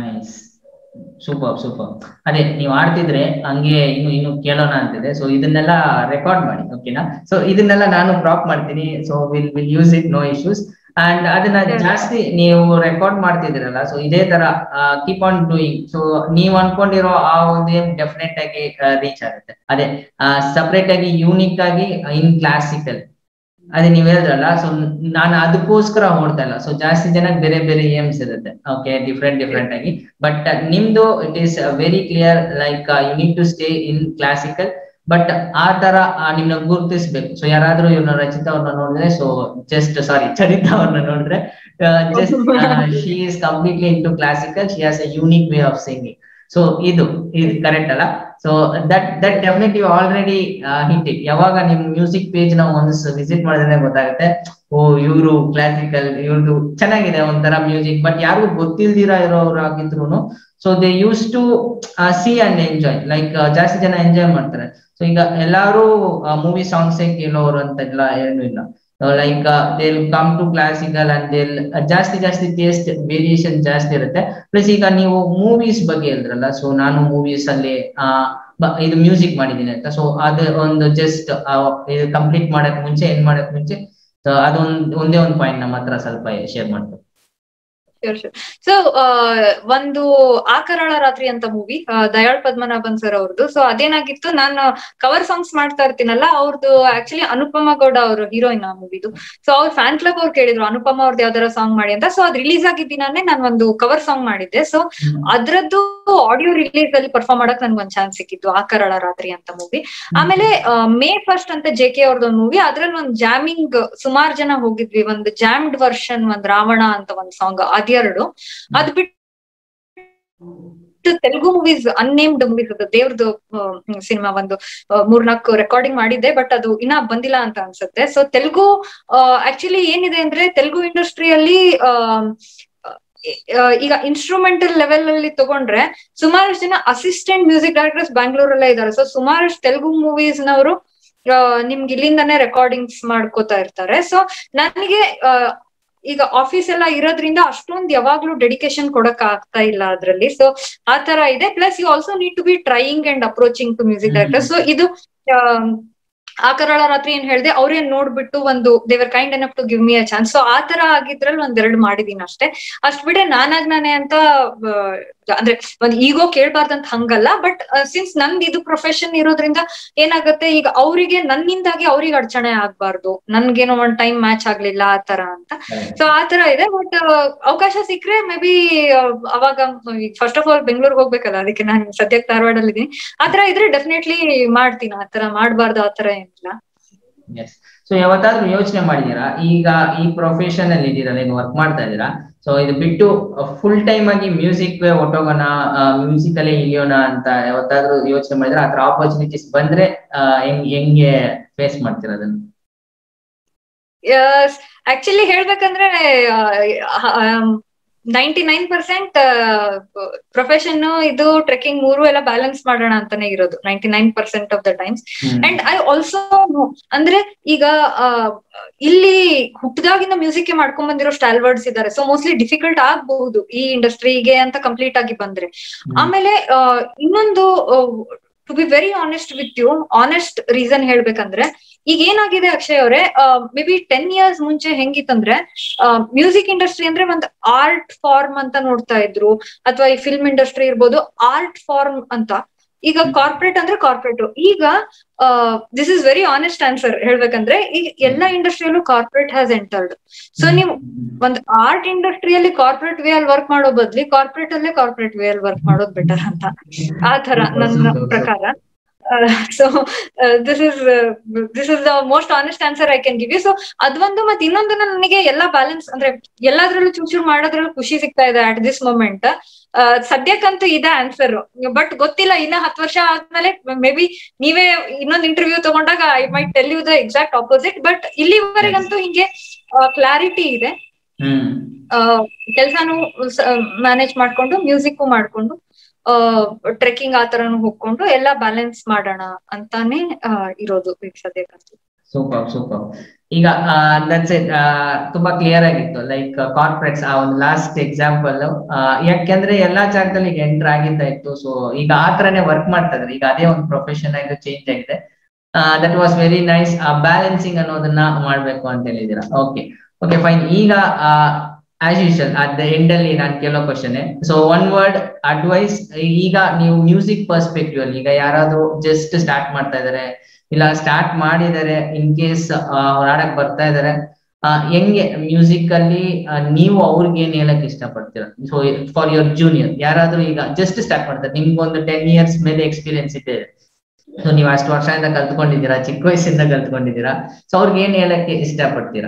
B: Super super. ಅದೇ ನೀವ್ ಆಡ್ತಿದ್ರೆ ಹಂಗೆ ಇನ್ನು ಇನ್ನು ಕೇಳೋಣ ಅಂತಿದೆ. ಸೊ ಇದನ್ನೆಲ್ಲ ರೆಕಾರ್ಡ್ ಮಾಡಿ, ಓಕೆನಾ? ಸೊ ಇದನ್ನೆಲ್ಲ ನಾನು ಪ್ರಾಪ್ ಮಾಡ್ತೀನಿ. So will will use it, no issues. And ಅದನ್ನ ಜಾಸ್ತಿ ನೀವು ರೆಕಾರ್ಡ್ ಮಾಡ್ತಿದ್ದೀರಲ್ಲ, ಸೊ ಇದೇ ತರ ಕೀಪ್ ಆನ್ ಡೂಯಿಂಗ್. ಸೊ ನೀವ್ ಅನ್ಕೊಂಡಿರೋ ಆ ಒಂದು ಏಮ್ ಡೆಫಿನೆಟ್ ಆಗಿ ರೀಚ್ ಆಗುತ್ತೆ. ಅದೇ ಸಪರೇಟ್ ಆಗಿ ಯೂನಿಕ್ ಆಗಿ ಇನ್ ಕ್ಲಾಸಿಕಲ್, ಅದೇ ನೀವ್ ಹೇಳಿದ್ರಲ್ಲ, ಸೊ ನಾನು ಅದಕ್ಕೋಸ್ಕರ ಓಡ್ತಾ ಇಲ್ಲ. ಸೊ ಜಾಸ್ತಿ ಜನಕ್ಕೆ ಬೇರೆ ಬೇರೆ ಏಮ್ಸ್ ಇರುತ್ತೆ, ಓಕೆ, ಡಿಫ್ರೆಂಟ್ ಡಿಫ್ರೆಂಟ್ ಆಗಿ. ಬಟ್ ನಿಮ್ದು it is very clear, like you need to stay in classical. But ಆ ತರ ನಿಮ್ನ ಗುರುತಿಸ್ಬೇಕು. ಸೊ ಯಾರಾದ್ರೂ ಇವ್ರನ್ನ ರಚಿತಾ ಅವ್ರನ್ನ ನೋಡಿದ್ರೆ, ಸೊ ಜಸ್ಟ್ ಸಾರಿ ಚರಿತಾ ಅವ್ರನ್ನ ನೋಡಿದ್ರೆ, just she is completely into classical, she has a unique way of singing. So ಇದು ಇದು ಕರೆಕ್ಟ್ ಅಲ್ಲ? So that that definitely already hit it. ಯಾವಾಗ ನಿಮ್ ಮ್ಯೂಸಿಕ್ ಪೇಜ್ ನ ಒಂದ್ ವಿಸಿಟ್ ಮಾಡಿದ್ರೆ ಗೊತ್ತಾಗುತ್ತೆ, ಓ ಇವ್ರು ಕ್ಲಾಸಿಕಲ್, ಇವ್ರದ್ದು ಚೆನ್ನಾಗಿದೆ ಒಂಥರ ಮ್ಯೂಸಿಕ್. ಬಟ್ ಯಾರಿಗೂ ಗೊತ್ತಿಲ್ದಿರ ಇರೋರು ಆಗಿದ್ರು so they use to see and enjoy, like ಜಾಸ್ತಿ ಜನ ಎಂಜಾಯ್ ಮಾಡ್ತಾರೆ. ಸೊ ಈಗ ಎಲ್ಲಾರು ಮೂವಿ ಸಾಂಗ್ಸ್ ಕೇಳೋರು ಅಂತೆಲ್ಲ ಏನು ಇಲ್ಲ. Like they come to classical and they ಜಾಸ್ತಿ ಜಾಸ್ತಿ ಟೇಸ್ಟ್ ವೇರಿಯೇಷನ್ ಜಾಸ್ತಿ ಇರುತ್ತೆ. ಪ್ಲಸ್ ಈಗ ನೀವು ಮೂವೀಸ್ ಬಗ್ಗೆ ಹೇಳಿದ್ರಲ್ಲ, ಸೊ ನಾನು ಮೂವೀಸ್ ಅಲ್ಲಿ ಆ ಇದು ಮ್ಯೂಸಿಕ್ ಮಾಡಿದ್ದೀನಿ ಅಂತ. ಸೊ ಅದು ಒಂದು ಜಸ್ಟ್ ಇದು ಕಂಪ್ಲೀಟ್ ಮಾಡಕ್ ಮುಂಚೆ ಏನ್ ಮಾಡಕ್ ಮುಂಚೆ ಅದೊಂದ್ ಒಂದೇ ಒಂದು ಪಾಯಿಂಟ್ ನಮ್ಮ ಹತ್ರ ಸ್ವಲ್ಪ ಶೇರ್ ಮಾಡ್ತಾರೆ.
C: ಸೊ ಒಂದು ಆಕರಾಳ ರಾತ್ರಿ ಅಂತ ಮೂವಿ ದಯಾಳ್ ಪದ್ಮನಾಭನ್ ಸರ್ ಅವ್ರದ್ದು. ಸೊ ಅದೇನಾಗಿತ್ತು, ನಾನು ಕವರ್ ಸಾಂಗ್ಸ್ ಮಾಡ್ತಾ ಇರ್ತೀನಲ್ಲ, ಅವ್ರದ್ದು ಆಕ್ಚುಲಿ ಅನುಪಮ ಗೌಡ ಅವರು ಹೀರೋಯಿನ್ ಆ ಮೂವಿದು. ಸೊ ಅವ್ರ ಫ್ಯಾನ್ ಕ್ಲಬ್ ಅವ್ರು ಕೇಳಿದ್ರು ಅನುಪಮ ಅವ್ರದ್ದು ಯಾವ್ದಾರ ಸಾಂಗ್ ಮಾಡಿ ಅಂತ. ಸೊ ಅದ್ ರಿಲೀಸ್ ಆಗಿದ್ದೀನಾನೆ ನಾನು ಒಂದು ಕವರ್ ಸಾಂಗ್ ಮಾಡಿದ್ದೆ. ಸೊ ಅದ್ರದ್ದು ಆಡಿಯೋ ರಿಲೀಸ್ ಅಲ್ಲಿ ಪರ್ಫಾರ್ಮ್ ಮಾಡಕ್ ನನ್ಗೆ ಒಂದ್ ಚಾನ್ಸ್ ಸಿಕ್ಕಿತ್ತು, ಆಕರಾಳ ರಾತ್ರಿ ಅಂತ ಮೂವಿ. ಆಮೇಲೆ ಮೇ ಫಸ್ಟ್ ಅಂತ ಜೆ ಕೆ ಅವ್ರದ್ದು ಒಂದು ಮೂವಿ, ಅದ್ರಲ್ಲಿ ಒಂದ್ ಜಾಮಿಂಗ್ ಸುಮಾರು ಜನ ಹೋಗಿದ್ವಿ, ಒಂದು ಜಾಮ್ಡ್ ವರ್ಷನ್ ಒಂದ್ ರಾವಣ ಅಂತ ಒಂದ್ ಸಾಂಗ್, ಅದೆರಡು. ಅದ್ ಬಿಟ್ಟು ತೆಲುಗು ಮೂವೀಸ್ ಅನ್ನೇಮ್ಡ್ ಮೂವೀಸ್, ಅದು ದೇವ್ರದ್ದು ಸಿನಿಮಾ ಒಂದು ಮೂರ್ನಾಲ್ಕು ರೆಕಾರ್ಡಿಂಗ್ ಮಾಡಿದ್ದೆ, ಬಟ್ ಅದು ಇನ್ನ ಬಂದಿಲ್ಲ ಅಂತ ಅನ್ಸುತ್ತೆ. ಸೊ ತೆಲುಗು ಆಕ್ಚುಲಿ ಏನಿದೆ ಅಂದ್ರೆ, ತೆಲುಗು ಇಂಡಸ್ಟ್ರಿಯಲ್ಲಿ ಈಗ ಇನ್ಸ್ಟ್ರೂಮೆಂಟಲ್ ಲೆವೆಲ್ ಅಲ್ಲಿ ತಗೊಂಡ್ರೆ ಸುಮಾರಷ್ಟು ಜನ ಅಸಿಸ್ಟೆಂಟ್ ಮ್ಯೂಸಿಕ್ ಡೈರೆಕ್ಟರ್ಸ್ ಬ್ಯಾಂಗ್ಳೂರಲ್ಲೇ ಇದ್ದಾರೆ. ಸೊ ಸುಮಾರಷ್ಟು ತೆಲುಗು ಮೂವೀಸ್ ನವರು ನಿಮ್ಗೆ ಇಲ್ಲಿಂದಾನೇ ರೆಕಾರ್ಡಿಂಗ್ಸ್ ಮಾಡ್ಕೋತಾ ಇರ್ತಾರೆ. ಸೊ ನನಗೆ ಈಗ ಆಫೀಸ್ ಎಲ್ಲ ಇರೋದ್ರಿಂದ ಅಷ್ಟೊಂದು ಯಾವಾಗ್ಲೂ ಡೆಡಿಕೇಶನ್ ಕೊಡಕ್ ಆಗ್ತಾ ಇಲ್ಲ ಅದ್ರಲ್ಲಿ. ಸೊ ಆ ತರ ಇದೆ. Plus you also need to be trying and approaching to music director. So ಇದು ಆಕರಾಳ ರಾತ್ರಿ ಏನ್ ಹೇಳ್ದೆ, ಅವ್ರೇನ್ ನೋಡ್ಬಿಟ್ಟು ಒಂದು ದೇವರ್ kind enough to give me a chance. So ಆ ತರ ಆಗಿದ್ರಲ್ಲಿ ಒಂದೆರಡು ಮಾಡಿದೀನಿ ಅಷ್ಟೇ. ಅಷ್ಟ್ ಬಿಟ್ರೆ ನಾನಾಗ್ ನಾನೇ ಅಂತ ಅಂದ್ರೆ ಒಂದ್ ಈಗೋ ಕೇಳ್ಬಾರ್ದಂತ ಹಂಗಲ್ಲ. ಬಟ್ ಸಿನ್ಸ್ ನಂದ್ ಇದು ಪ್ರೊಫೆಷನ್ ಇರೋದ್ರಿಂದ ಏನಾಗುತ್ತೆ, ಈಗ ಅವರಿಗೆ ನನ್ನಿಂದಾಗಿ ಅವ್ರಿಗೆ ಅಡಚಣೆ ಆಗ್ಬಾರ್ದು, ನನ್ಗೇನೋ ಒಂದ್ ಟೈಮ್ ಮ್ಯಾಚ್ ಆಗ್ಲಿಲ್ಲ ಆ ತರ ಅಂತ. ಸೊ ಆ ತರ ಇದೆ. ಬಟ್ ಅವಕಾಶ ಸಿಕ್ಕ್ರೆ ಮೇ ಬಿ ಅವಾಗ ಫಸ್ಟ್ ಆಫ್ ಆಲ್ ಬೆಂಗ್ಳೂರ್ಗೆ ಹೋಗ್ಬೇಕಲ್ಲ, ಅದಕ್ಕೆ ನಾನು ಸದ್ಯಕ್ಕೆ ಧಾರವಾಡಲ್ಲಿ ಇದೀನಿ. ಆ ತರ ಇದ್ರೆ ಡೆಫಿನೆಟ್ಲಿ ಮಾಡ್ತೀನಿ. ಆ ತರ ಮಾಡ್ಬಾರ್ದು ಆ ತರ ಏನಿಲ್ಲ.
B: ಸೊ ಯಾವತ್ತಾದ್ರೂ ಯೋಚನೆ ಮಾಡಿದೀರಾ, ಈಗ ಈ ಪ್ರೊಫೆಷನ್ ಅಲ್ಲಿ ಇದೀರಲ್ಲ, ಈಗ ವರ್ಕ್ ಮಾಡ್ತಾ ಇದ್ದೀರಾ, ಸೊ ಇದು ಬಿಟ್ಟು ಫುಲ್ ಟೈಮ್ ಆಗಿ ಮ್ಯೂಸಿಕ್ ಹೊಟ್ಟೋಗೋಣ, ಮ್ಯೂಸಿಕ್ ಅಲ್ಲೇ ಇಳಿಯೋಣ ಅಂತ ಯಾವತ್ತಾದ್ರೂ ಯೋಚನೆ ಮಾಡಿದ್ರೆ, ಆ ತರ ಆಪರ್ಚುನಿಟೀಸ್ ಬಂದ್ರೆ ಹೆಂಗ್ ಹೆಂಗೆ ಫೇಸ್ ಮಾಡ್ತೀರಾ ಅದನ್ನ?
C: ಆಕ್ಚುಲಿ ಹೇಳ್ಬೇಕಂದ್ರೆ ನೈಂಟಿ ನೈನ್ ಪರ್ಸೆಂಟ್ ಪ್ರೊಫೆಷನ್ ಇದು ಟ್ರೆಕ್ಕಿಂಗ್ ಮೂರು ಎಲ್ಲ ಬ್ಯಾಲೆನ್ಸ್ ಮಾಡೋಣ ಅಂತಾನೆ ಇರೋದು ninety nine percent of the times. And I also ಅಂದ್ರೆ ಈಗ ಇಲ್ಲಿ ಹುಟ್ಟದಾಗಿಂದ ಮ್ಯೂಸಿಕ್ ಮಾಡ್ಕೊಂಡ್ ಬಂದಿರೋ ಸ್ಟಾಲ್ವರ್ಡ್ಸ್ ಇದಾರೆ. ಸೊ ಮೋಸ್ಟ್ಲಿ ಡಿಫಿಕಲ್ಟ್ ಆಗ್ಬಹುದು ಈ ಇಂಡಸ್ಟ್ರಿಗೆ ಅಂತ ಕಂಪ್ಲೀಟ್ ಆಗಿ ಬಂದ್ರೆ. ಆಮೇಲೆ ಇನ್ನೊಂದು to be very honest with you, honest reason ಹೇಳ್ಬೇಕಂದ್ರೆ, ಈಗ ಏನಾಗಿದೆ ಅಕ್ಷಯ್ ಅವರೇ, ಮೇ ಬಿ ಟೆನ್ ಇಯರ್ಸ್ ಮುಂಚೆ ಹೆಂಗಿತ್ತಂದ್ರೆ ಮ್ಯೂಸಿಕ್ ಇಂಡಸ್ಟ್ರಿ ಅಂದ್ರೆ ಒಂದು ಆರ್ಟ್ ಫಾರ್ಮ್ ಅಂತ ನೋಡ್ತಾ ಇದ್ರು, ಅಥವಾ ಈ ಫಿಲ್ಮ್ ಇಂಡಸ್ಟ್ರಿ ಇರ್ಬೋದು ಆರ್ಟ್ ಫಾರ್ಮ್ ಅಂತ. ಈಗ ಕಾರ್ಪೊರೇಟ್ ಅಂದ್ರೆ ಕಾರ್ಪೊರೇಟ್. ಈಗ this is very honest answer ಹೇಳ್ಬೇಕಂದ್ರೆ, ಈಗ ಎಲ್ಲಾ ಇಂಡಸ್ಟ್ರಿಯಲ್ಲೂ ಕಾರ್ಪೊರೇಟ್ ಹ್ಯಾಸ್ ಎಂಟರ್ಡ್. ಸೊ ನೀವು ಒಂದು ಆರ್ಟ್ ಇಂಡಸ್ಟ್ರಿಯಲ್ಲಿ ಕಾರ್ಪೊರೇಟ್ ವೇ ಅಲ್ಲಿ ವರ್ಕ್ ಮಾಡೋ ಬದ್ಲಿ ಕಾರ್ಪೊರೇಟ್ ಅಲ್ಲೇ ಕಾರ್ಪೊರೇಟ್ ವೇ ಅಲ್ಲಿ ವರ್ಕ್ ಮಾಡೋದು ಬೆಟರ್ ಅಂತ, ಆ ತರ ನನ್ನ ಪ್ರಕಾರ. So this is this is the most honest answer I can give you. So ಅದೊಂದು. ಮತ್ತೆ ಇನ್ನೊಂದು, ನನಗೆ ಎಲ್ಲಾ ಬ್ಯಾಲೆನ್ಸ್ ಅಂದ್ರೆ ಎಲ್ಲಾದ್ರಲ್ಲೂ ಚೂರ್ ಚೂರ್ ಮಾಡೋದ್ರಲ್ಲೂ ಖುಷಿ ಸಿಗ್ತಾ ಇದೆ ಅಟ್ ದಿಸ್ ಮೊಮೆಂಟ್. ಸದ್ಯಕ್ಕಂತೂ ಇದೆ ಆನ್ಸರ್. ಬಟ್ ಗೊತ್ತಿಲ್ಲ, ಇನ್ನ ಹತ್ತು ವರ್ಷ ಆದ್ಮೇಲೆ ಮೇ ಬಿ ನೀವೇ ಇನ್ನೊಂದು ಇಂಟರ್ವ್ಯೂ ತಗೊಂಡಾಗ I might tell you the exact opposite. But ಇಲ್ಲಿವರೆಗಂತೂ ಹಿಂಗೆ ಕ್ಲಾರಿಟಿ ಇದೆ. ಕೆಲ್ಸಾನು ಮ್ಯಾನೇಜ್ ಮಾಡ್ಕೊಂಡು, ಮ್ಯೂಸಿಕ್ ಮಾಡ್ಕೊಂಡು, ಟ್ರೆಕ್ಕಿಂಗ್ ಆ ತರನು ಹೋಗ್ಕೊಂಡು ಎಲ್ಲಾ ಬ್ಯಾಲೆನ್ಸ್ ಮಾಡೋಣ ಅಂತಾನೆ ಇರೋದು ಈಗ ಸದ್ಯಕ್ಕಂತೂ.
B: Super super. ಈಗ ದಟ್ಸ್ ಇಟ್, ತುಂಬಾ ಕ್ಲಿಯರ್ ಆಗಿತ್ತು. ಲೈಕ್ ಕಾರ್ಪೊರೇಟ್ಸ್ ಆ ಒಂದು ಲಾಸ್ಟ್ ಎಕ್ಸಾಂಪಲ್, ಯಾಕೆಂದ್ರೆ ಎಲ್ಲಾ ಜಾಗದಲ್ಲಿ ಈಗ ಎಂಟರ್ ಆಗಿದ್ದ ಇತ್ತು. ಸೊ ಈಗ ಆ ತರನೇ ವರ್ಕ್ ಮಾಡ್ತಾ ಇದ್ರೆ, ಈಗ ಅದೇ ಒಂದು ಪ್ರೊಫೆಷನ್ ಆಗಿ ಚೇಂಜ್ ಆಗಿದೆ. That was very nice. Balancing ಅನ್ನೋದನ್ನ ಮಾಡ್ಬೇಕು ಅಂತ ಹೇಳಿದೀರಾ. Okay okay fine. ಈಗ as usual at the end ಅಲ್ಲಿ ನಾನು ಕೇಳೋ question, so one word advice. ಈಗ ನೀವು ಮ್ಯೂಸಿಕ್ ಪರ್ಸ್ಪೆಕ್ಟಿವ್ ಅಲ್ಲಿ, ಈಗ ಯಾರಾದ್ರೂ ಜಸ್ಟ್ ಸ್ಟಾರ್ಟ್ ಮಾಡ್ತಾ ಇದಾರೆ, ಇಲ್ಲ ಸ್ಟಾರ್ಟ್ ಮಾಡಿದಾರೆ, ಇನ್ ಕೇಸ್ ಹಾಡಕ್ ಬರ್ತಾ ಇದಾರೆ, ಹೆಂಗೆ ಮ್ಯೂಸಿಕ್ ಅಲ್ಲಿ ನೀವು ಅವ್ರಿಗೆ ಏನ್ ಹೇಳಕ್ ಇಷ್ಟಪಡ್ತೀರಾ? ಸೊ ಫಾರ್ ಯುವರ್ ಜೂನಿಯರ್ ಯಾರಾದ್ರೂ ಈಗ ಜಸ್ಟ್ ಸ್ಟಾರ್ಟ್ ಮಾಡ್ತಾರೆ, ನಿಮ್ಗೊಂದು ಟೆನ್ ಇಯರ್ಸ್ ಮೇಲೆ ಎಕ್ಸ್ಪೀರಿಯನ್ಸ್ ಇದೆ, ಸೊ ನೀವು ಅಷ್ಟು ವರ್ಷದಿಂದ ಕಲ್ತ್ಕೊಂಡಿದ್ದೀರಾ, ಚಿಕ್ಕ ವಯಸ್ಸಿಂದ ಕಲ್ತ್ಕೊಂಡಿದ್ದೀರಾ, ಸೊ ಅವ್ರಿಗೆ ಏನ್ ಹೇಳಕ್ಕೆ ಇಷ್ಟಪಡ್ತೀರಾ?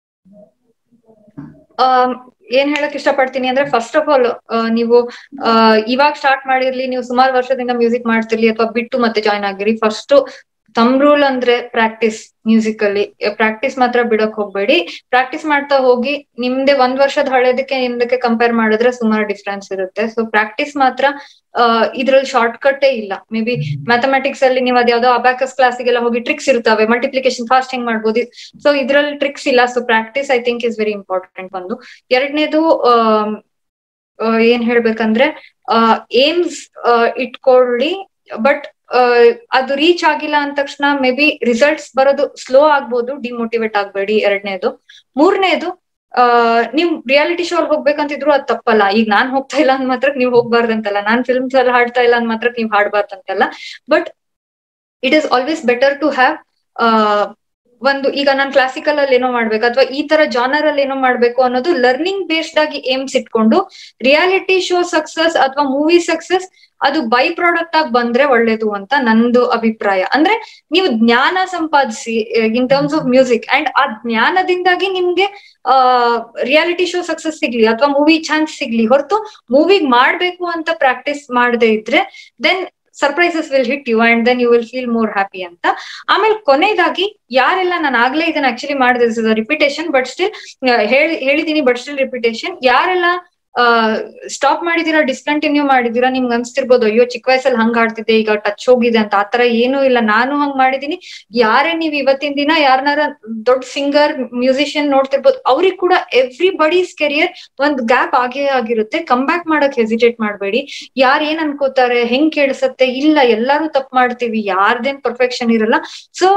C: ಏನ್ ಹೇಳಕ್ ಇಷ್ಟಪಡ್ತೀನಿ ಅಂದ್ರೆ, ಫಸ್ಟ್ ಆಫ್ ಆಲ್ ನೀವು ಇವಾಗ ಸ್ಟಾರ್ಟ್ ಮಾಡಿರ್ಲಿ, ನೀವು ಸುಮಾರು ವರ್ಷದಿಂದ ಮ್ಯೂಸಿಕ್ ಮಾಡ್ತಿರ್ಲಿ, ಅಥವಾ ಬಿಟ್ಟು ಮತ್ತೆ ಜಾಯ್ನ್ ಆಗಿರಿ, ಫಸ್ಟ್ ತಮ್ ರೂಲ್ ಅಂದ್ರೆ ಪ್ರಾಕ್ಟೀಸ್. ಮ್ಯೂಸಿಕ್ ಅಲ್ಲಿ ಪ್ರಾಕ್ಟೀಸ್ ಮಾತ್ರ ಬಿಡಕ್ ಹೋಗ್ಬೇಡಿ. ಪ್ರಾಕ್ಟೀಸ್ ಮಾಡ್ತಾ ಹೋಗಿ. ನಿಮ್ದೆ ಒಂದ್ ವರ್ಷದ ಹಳೆದಕ್ಕೆ ನಿಮ್ದಕ್ಕೆ ಕಂಪೇರ್ ಮಾಡಿದ್ರೆ ಸುಮಾರು ಡಿಫ್ರೆನ್ಸ್ ಇರುತ್ತೆ. ಸೊ ಪ್ರಾಕ್ಟೀಸ್ ಮಾತ್ರ ಅಹ್ ಇದ್ರಲ್ಲಿ ಶಾರ್ಟ್ ಕಟ್ಟೇ ಇಲ್ಲ. ಮೇ ಬಿ ಮ್ಯಾಥಮೆಟಿಕ್ಸ್ ಅಲ್ಲಿ ನೀವು ಅದ್ಯಾವ್ದೋ ಅಬ್ಯಾಕಸ್ ಕ್ಲಾಸಿಗೆಲ್ಲ ಹೋಗಿ ಟ್ರಿಕ್ಸ್ ಇರ್ತವೆ, ಮಲ್ಟಿಪ್ಲಿಕೇಶನ್ ಫಾಸ್ಟ್ ಹೆಂಗ್ ಮಾಡ್ಬೋದು. ಸೊ ಇದ್ರಲ್ಲಿ ಟ್ರಿಕ್ಸ್ ಇಲ್ಲ. So practice I think is very important. ಒಂದು ಎರಡನೇದು ಅಹ್ ಏನ್ ಹೇಳ್ಬೇಕಂದ್ರೆ ಅಹ್ ಏಮ್ಸ್ ಇಟ್ಕೊಳ್ಳಿ. ಬಟ್ ಅದು ರೀಚ್ ಆಗಿಲ್ಲ ಅಂದ ತಕ್ಷಣ ಮೇ ಬಿ ರಿಸಲ್ಟ್ಸ್ ಬರೋದು ಸ್ಲೋ ಆಗ್ಬೋದು. ಡಿಮೋಟಿವೇಟ್ ಆಗ್ಬೇಡಿ. ಎರಡನೇದು. ಮೂರನೇದು, ಅಹ್ ನೀವ್ ರಿಯಾಲಿಟಿ ಶೋ ಅಲ್ಲಿ ಹೋಗ್ಬೇಕಂತಿದ್ರು ಅದ್ ತಪ್ಪಲ್ಲ. ಈಗ ನಾನ್ ಹೋಗ್ತಾ ಇಲ್ಲ ಅಂದ್ ಮಾತ್ರ ನೀವ್ ಹೋಗ್ಬಾರ್ದಂತಲ್ಲ, ನಾನ್ ಫಿಲ್ಮ್ಸ್ ಅಲ್ಲಿ ಹಾಡ್ತಾ ಇಲ್ಲ ಅಂದ್ ಮಾತ್ರ ನೀವ್ ಹಾಡ್ಬಾರ್ದಂತಲ್ಲ. But it is always better to have uh ಒಂದು ಈಗ ನಾನ್ ಕ್ಲಾಸಿಕಲ್ ಅಲ್ಲಿ ಏನೋ ಮಾಡ್ಬೇಕು ಅಥವಾ ಈ ತರ ಜಾನರ್ ಅಲ್ಲಿ ಏನೋ ಮಾಡ್ಬೇಕು ಅನ್ನೋದು ಲರ್ನಿಂಗ್ ಬೇಸ್ಡ್ ಆಗಿ ಏಮ್ಸ್ ಇಟ್ಕೊಂಡು ರಿಯಾಲಿಟಿ ಶೋ ಸಕ್ಸಸ್ ಅಥವಾ ಮೂವಿ ಸಕ್ಸಸ್ ಅದು ಬೈ ಪ್ರಾಡಕ್ಟ್ ಆಗಿ ಬಂದ್ರೆ ಒಳ್ಳೇದು ಅಂತ ನಂದು ಅಭಿಪ್ರಾಯ. ಅಂದ್ರೆ ನೀವು ಜ್ಞಾನ ಸಂಪಾದಿಸಿ in terms of music, and ಆ ಜ್ಞಾನದಿಂದಾಗಿ ನಿಮ್ಗೆ ಆ ರಿಯಾಲಿಟಿ ಶೋ ಸಕ್ಸಸ್ ಸಿಗ್ಲಿ ಅಥವಾ ಮೂವಿ ಚಾನ್ಸ್ ಸಿಗ್ಲಿ ಹೊರತು ಮೂವಿಗ್ ಮಾಡ್ಬೇಕು ಅಂತ ಪ್ರಾಕ್ಟೀಸ್ ಮಾಡದೇ ಇದ್ರೆ then surprises will hit you and then you will feel more happy ಅಂತ. ಆಮೇಲೆ ಕೊನೆಯದಾಗಿ ಯಾರೆಲ್ಲ ನಾನು ಆಗ್ಲೇ ಇದನ್ನ ಆಕ್ಚುಲಿ ಮಾಡಿದೆ ರಿಪಿಟೇಷನ್, ಬಟ್ ಸ್ಟಿಲ್ ಹೇಳಿ ಹೇಳಿದೀನಿ ಬಟ್ ಸ್ಟಿಲ್ ರಿಪಿಟೇಷನ್. ಯಾರೆಲ್ಲ ಅಹ್ ಸ್ಟಾಪ್ ಮಾಡಿದೀರಾ, ಡಿಸ್ಕಂಟಿನ್ಯೂ ಮಾಡಿದೀರಾ, ನಿಮ್ಗೆ ಅನ್ಸ್ತಿರ್ಬೋದು ಅಯ್ಯೋ ಚಿಕ್ಕ ವಯಸ್ಸಲ್ಲಿ ಹಂಗ್ ಆಡ್ತಿದ್ದೆ ಈಗ ಟಚ್ ಹೋಗಿದೆ ಅಂತ. ಆತರ ಏನೂ ಇಲ್ಲ, ನಾನು ಹಂಗ್ ಮಾಡಿದೀನಿ. ಯಾರೇ ನೀವ್ ಇವತ್ತಿನ ದಿನ ಯಾರನಾರ ದೊಡ್ಡ ಸಿಂಗರ್ ಮ್ಯೂಸಿಷಿಯನ್ ನೋಡ್ತಿರ್ಬೋದು, ಅವ್ರಿಗೆ ಕೂಡ ಎವ್ರಿ ಬಡೀಸ್ ಕೆರಿಯರ್ ಒಂದ್ ಗ್ಯಾಪ್ ಆಗೇ ಆಗಿರುತ್ತೆ. ಕಮ್ ಬ್ಯಾಕ್ ಮಾಡಕ್ ಹೆಸಿಟೇಟ್ ಮಾಡ್ಬೇಡಿ. ಯಾರ್ ಏನ್ ಅನ್ಕೋತಾರೆ, ಹೆಂಗ್ ಕೇಳಿಸತ್ತೆ, ಇಲ್ಲ ಎಲ್ಲಾರು ತಪ್ಪು ಮಾಡ್ತೀವಿ, ಯಾರ್ದೇನ್ ಪರ್ಫೆಕ್ಷನ್ ಇರಲ್ಲ. So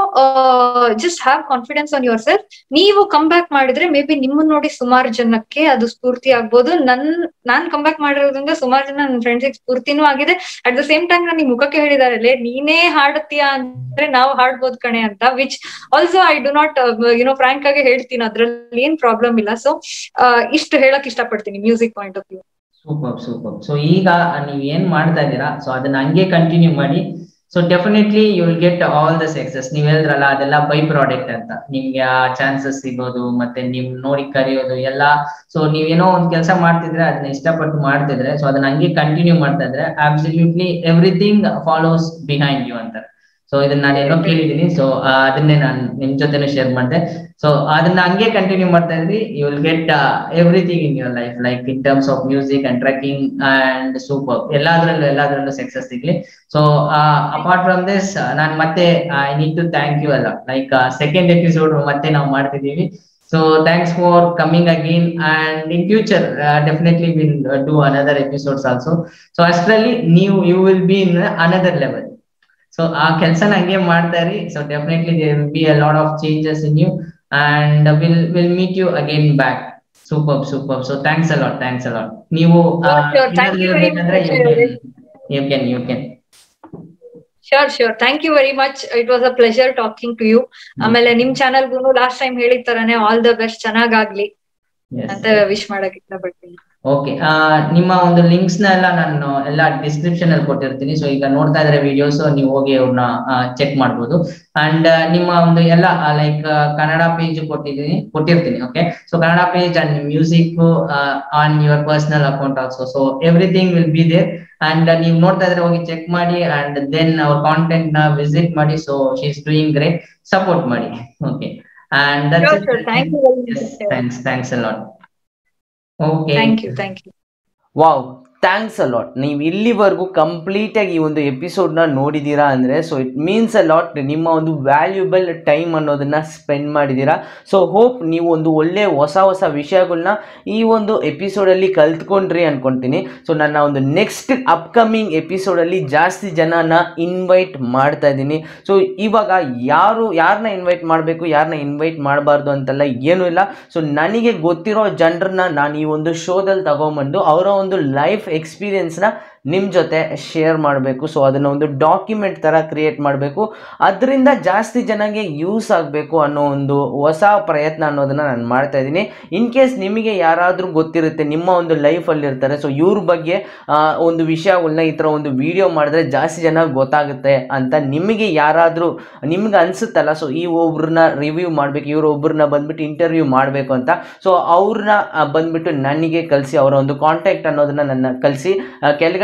C: just have confidence on yourself. ನೀವು ಕಮ್ ಬ್ಯಾಕ್ ಮಾಡಿದ್ರೆ ಮೇ ಬಿ ನಿಮ್ಮನ್ನ ನೋಡಿ ಸುಮಾರು ಜನಕ್ಕೆ ಅದು ಸ್ಫೂರ್ತಿ ಆಗ್ಬೋದು. ನನ್ ನಾನ್ ಕಮ್ ಬ್ಯಾಕ್ ಮಾಡಿರೋದ್ರಿಂದ ಸುಮಾರು ಜನ ನನ್ನ ಫ್ರೆಂಡ್ಸ್ ಸ್ಫೂರ್ತಿನೂ ಆಗಿದೆ. ಅಟ್ ದ ಸೇಮ್ ಟೈಮ್ ನಾನು ಮುಖಕ್ಕೆ ಹೇಳಿದಾರೆ, ಲೇ ನೀನೇ ಹಾಡುತ್ತೀಯಾ ಅಂದ್ರೆ ನಾವು ಹಾಡ್ಬೋದು ಕಣೆ ಅಂತ. Which also I do not you know frank ಆಗಿ ಹೇಳ್ತೀನಿ, ಅದ್ರಲ್ಲಿ ಏನ್ ಪ್ರಾಬ್ಲಮ್ ಇಲ್ಲ. ಸೊ ಇಷ್ಟು ಹೇಳಕ್ ಇಷ್ಟಪಡ್ತೀನಿ music point of view.
B: Super super. So ಈಗ ನೀವ್ ಏನ್ ಮಾಡ್ತಾ ಇದ್ದೀರಾ, ಸೊ ಅದನ್ನ ಹಂಗೆ ಕಂಟಿನ್ಯೂ ಮಾಡಿ. So definitely you will get all the success. ನೀವ್ ಹೇಳಿದ್ರಲ್ಲ ಅದೆಲ್ಲ ಬೈ ಪ್ರಾಡಕ್ಟ್ ಅಂತ. ನಿಮ್ಗೆ ಆ ಚಾನ್ಸಸ್ ಸಿಗೋದು ಮತ್ತೆ ನಿಮ್ ನೋಡಿ ಕರೆಯೋದು ಎಲ್ಲ. ಸೊ ನೀವೇನೋ ಒಂದ್ ಕೆಲಸ ಮಾಡ್ತಿದ್ರೆ ಅದನ್ನ ಇಷ್ಟಪಟ್ಟು ಮಾಡ್ತಿದ್ರೆ, ಸೊ ಅದನ್ನ ಹಂಗೆ ಕಂಟಿನ್ಯೂ ಮಾಡ್ತಾ ಇದ್ರೆ absolutely everything follows behind you ಅಂತ. ಸೊ ಇದನ್ನ ನಾನು ಏನೋ ಕೇಳಿದೀನಿ. ಸೊ ಅದನ್ನೇ ನಾನು ನಿಮ್ ಜೊತೆನೂ ಶೇರ್ ಮಾಡಿದೆ. ಸೊ ಅದನ್ನ ಹಂಗೆ ಕಂಟಿನ್ಯೂ ಮಾಡ್ತಾ ಇದ್ರಿ, you will get everything in your life, like in terms of music and trekking and super. ಎಲ್ಲಾದ್ರಲ್ಲೂ ಎಲ್ಲಾದ್ರಲ್ಲೂ ಸಕ್ಸಸ್ ಸಿಗ್ಲಿ. ಸೊ ಅಪಾರ್ಟ್ ಫ್ರಮ್ ದಿಸ್ ನಾನ್ ಮತ್ತೆ I need to thank you ಅಲ್ಲ, ಲೈಕ್ ಸೆಕೆಂಡ್ ಎಪಿಸೋಡ್ ಮತ್ತೆ ನಾವು ಮಾಡ್ತಿದೀವಿ. So thanks for coming again and in future definitely will do another episodes also. So ಅಷ್ಟರಲ್ಲಿ ನೀವು you will be in another level. So ಆ ಕೆಲಸನ ಹಂಗೆ ಮಾಡ್ತಾ ಇರಿ. So definitely there will be a lot of changes in you and will will meet you again back. Super super. So thanks a lot, thanks a lot. ನೀವು ಬೇಕಂದ್ರೆ you can you can
C: shore shore. Thank you very much. It was a pleasure talking to you. ಆಮೇಲೆ ನಿಮ್ ಚಾನಲ್ಗೂ last time ಹೇಳಿದ ತರಾನೇ all the best, ಚೆನ್ನಾಗಾಗ್ಲಿ ಅಂತ wish ಮಾಡಕ್ ಇಷ್ಟಪಡ್ತೀನಿ.
B: Okay, ನಿಮ್ಮ ಒಂದು ಲಿಂಕ್ಸ್ ನ ಎಲ್ಲ ನಾನು ಎಲ್ಲ ಡಿಸ್ಕ್ರಿಪ್ಷನ್ ಅಲ್ಲಿ ಕೊಟ್ಟಿರ್ತೀನಿ. ಸೊ ಈಗ ನೋಡ್ತಾ ಇದ್ರೆ ವಿಡಿಯೋಸ್, ನೀವು ಹೋಗಿ ಅವ್ರನ್ನ ಚೆಕ್ ಮಾಡ್ಬೋದು. ಅಂಡ್ ನಿಮ್ಮ ಒಂದು ಎಲ್ಲ ಲೈಕ್ ಕನ್ನಡ ಪೇಜ್ ಕೊಟ್ಟಿದ್ದೀನಿ ಕೊಟ್ಟಿರ್ತೀನಿ okay. So Kannada page and music on your personal account also. So everything will be there. And ನೀವು ನೋಡ್ತಾ ಇದ್ರೆ ಹೋಗಿ ಚೆಕ್ ಮಾಡಿ ಅಂಡ್ ದೆನ್ ಅವ್ರ ಕಾಂಟೆಂಟ್ ನ ವಿಸಿಟ್ ಮಾಡಿ. So she is doing great, support ಮಾಡಿ. Okay, and that's it. Thanks thanks a lot. Okay.
C: Thank you, thank you.
A: Wow, thanks a lot. ನೀವು ಇಲ್ಲಿವರೆಗೂ ಕಂಪ್ಲೀಟಾಗಿ ಈ ಒಂದು ಎಪಿಸೋಡ್ನ ನೋಡಿದ್ದೀರಾ ಅಂದರೆ so it means a lot. ನಿಮ್ಮ ಒಂದು ವ್ಯಾಲ್ಯೂಬಲ್ ಟೈಮ್ ಅನ್ನೋದನ್ನು ಸ್ಪೆಂಡ್ ಮಾಡಿದ್ದೀರಾ. ಸೊ ಹೋಪ್ ನೀವು ಒಂದು ಒಳ್ಳೆಯ ಹೊಸ ಹೊಸ ವಿಷಯಗಳನ್ನ ಈ ಒಂದು ಎಪಿಸೋಡಲ್ಲಿ ಕಲ್ತ್ಕೊಂಡ್ರಿ ಅಂದ್ಕೊತೀನಿ. ಸೊ ನನ್ನ ಒಂದು ನೆಕ್ಸ್ಟ್ ಅಪ್ಕಮಿಂಗ್ ಎಪಿಸೋಡಲ್ಲಿ ಜಾಸ್ತಿ ಜನನ ಇನ್ವೈಟ್ ಮಾಡ್ತಾ ಇದ್ದೀನಿ. ಸೊ ಇವಾಗ ಯಾರು ಯಾರನ್ನ ಇನ್ವೈಟ್ ಮಾಡಬೇಕು, ಯಾರನ್ನ ಇನ್ವೈಟ್ ಮಾಡಬಾರ್ದು ಅಂತೆಲ್ಲ ಏನೂ ಇಲ್ಲ. ಸೊ ನನಗೆ ಗೊತ್ತಿರೋ ಜನರನ್ನ ನಾನು ಈ ಒಂದು ಶೋದಲ್ಲಿ ತಗೊಂಬಂದು ಅವರ ಒಂದು ಲೈಫ್ ಎಕ್ಸ್ಪೀರಿಯನ್ಸ್ನ ನಿಮ್ಮ ಜೊತೆ ಶೇರ್ ಮಾಡಬೇಕು. ಸೊ ಅದನ್ನು ಒಂದು ಡಾಕ್ಯುಮೆಂಟ್ ಥರ ಕ್ರಿಯೇಟ್ ಮಾಡಬೇಕು, ಅದರಿಂದ ಜಾಸ್ತಿ ಜನಗೆ ಯೂಸ್ ಆಗಬೇಕು ಅನ್ನೋ ಒಂದು ಹೊಸ ಪ್ರಯತ್ನ ಅನ್ನೋದನ್ನು ನಾನು ಮಾಡ್ತಾ ಇದ್ದೀನಿ. ಇನ್ ಕೇಸ್ ನಿಮಗೆ ಯಾರಾದರೂ ಗೊತ್ತಿರುತ್ತೆ, ನಿಮ್ಮ ಒಂದು ಲೈಫಲ್ಲಿ ಇರ್ತಾರೆ, ಸೊ ಇವ್ರ ಬಗ್ಗೆ ಒಂದು ವಿಷಯಗಳನ್ನ ಈ ಥರ ಒಂದು ವಿಡಿಯೋ ಮಾಡಿದ್ರೆ ಜಾಸ್ತಿ ಜನ ಗೊತ್ತಾಗುತ್ತೆ ಅಂತ ನಿಮಗೆ ಯಾರಾದರೂ ನಿಮ್ಗೆ ಅನಿಸುತ್ತಲ್ಲ, ಸೊ ಈ ಒಬ್ರನ್ನ ರಿವ್ಯೂ ಮಾಡಬೇಕು, ಇವ್ರೊಬ್ಬರನ್ನ ಬಂದ್ಬಿಟ್ಟು ಇಂಟರ್ವ್ಯೂ ಮಾಡಬೇಕು ಅಂತ, ಸೊ ಅವ್ರನ್ನ ಬಂದ್ಬಿಟ್ಟು ನನಗೆ ಕಳಿಸಿ, ಅವರ ಒಂದು ಕಾಂಟ್ಯಾಕ್ಟ್ ಅನ್ನೋದನ್ನ ನನ್ನ ಕಳಿಸಿ. ಕೆಳಗಡೆ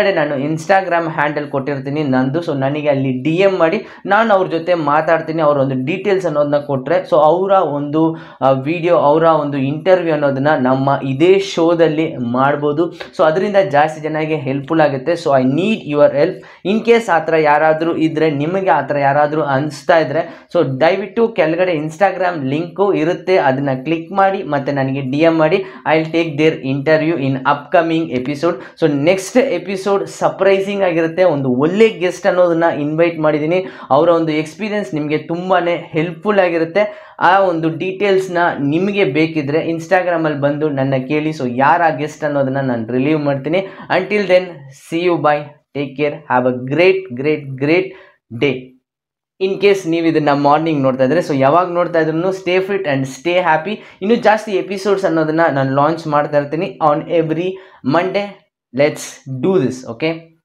A: ಕೆಳಗಡೆ ನಾನು ಇನ್ಸ್ಟಾಗ್ರಾಮ್ ಹ್ಯಾಂಡಲ್ ಕೊಟ್ಟಿರ್ತೀನಿ ನಂದು. ಸೊ ನನಗೆ ಅಲ್ಲಿ ಡಿ ಎಮ್ ಮಾಡಿ ನಾನು ಅವ್ರ ಜೊತೆ ಮಾತಾಡ್ತೀನಿ. ಅವ್ರ ಒಂದು ಡೀಟೇಲ್ಸ್ ಅನ್ನೋದನ್ನ ಕೊಟ್ಟರೆ ಸೊ ಅವರ ಒಂದು ವಿಡಿಯೋ, ಅವರ ಒಂದು ಇಂಟರ್ವ್ಯೂ ಅನ್ನೋದನ್ನ ನಮ್ಮ ಇದೇ ಶೋದಲ್ಲಿ ಮಾಡ್ಬೋದು. ಸೊ ಅದರಿಂದ ಜಾಸ್ತಿ ಜನಕ್ಕೆ ಹೆಲ್ಪ್ಫುಲ್ ಆಗುತ್ತೆ. So I need your help. In case ಆ ಥರ ಯಾರಾದರೂ ಇದ್ದರೆ, ನಿಮಗೆ ಆ ಥರ ಯಾರಾದರೂ ಅನಿಸ್ತಾ ಇದ್ದರೆ, ಸೊ ದಯವಿಟ್ಟು ಕೆಳಗಡೆ ಇನ್ಸ್ಟಾಗ್ರಾಮ್ ಲಿಂಕು ಇರುತ್ತೆ, ಅದನ್ನು ಕ್ಲಿಕ್ ಮಾಡಿ ಮತ್ತು ನನಗೆ ಡಿ ಎಮ್ ಮಾಡಿ. I will take their interview in upcoming episode. So next episode surprising ಆಗಿರುತ್ತೆ. ಒಂದು ಒಳ್ಳೆ ಗೆಸ್ಟ್ ಅನ್ನೋದನ್ನ ಇನ್ವೈಟ್ ಮಾಡಿದ್ದೀನಿ. ಅವರ ಒಂದು ಎಕ್ಸ್ಪೀರಿಯನ್ಸ್ ನಿಮಗೆ ತುಂಬಾ ಹೆಲ್ಪ್ಫುಲ್ ಆಗಿರುತ್ತೆ. ಆ ಒಂದು ಡೀಟೇಲ್ಸ್ನ ನಿಮಗೆ ಬೇಕಿದ್ರೆ ಇನ್ಸ್ಟಾಗ್ರಾಮಲ್ಲಿ ಬಂದು ನನ್ನ ಕೇಳಿ. ಸೊ ಯಾರ ಗೆಸ್ಟ್ ಅನ್ನೋದನ್ನ ನಾನು ರಿಲೀವ್ ಮಾಡ್ತೀನಿ. Until then, see you, bye, take care, have a great great great day. In case ನೀವು ಇದನ್ನು ಮಾರ್ನಿಂಗ್ ನೋಡ್ತಾ ಇದ್ರೆ, ಸೊ ಯಾವಾಗ ನೋಡ್ತಾ ಇದ್ರೂ stay fit and stay happy. ಇನ್ನೂ ಜಾಸ್ತಿ ಎಪಿಸೋಡ್ಸ್ ಅನ್ನೋದನ್ನು ನಾನು ಲಾಂಚ್ ಮಾಡ್ತಾ ಇರ್ತೀನಿ on every Monday. Let's do this. Okay.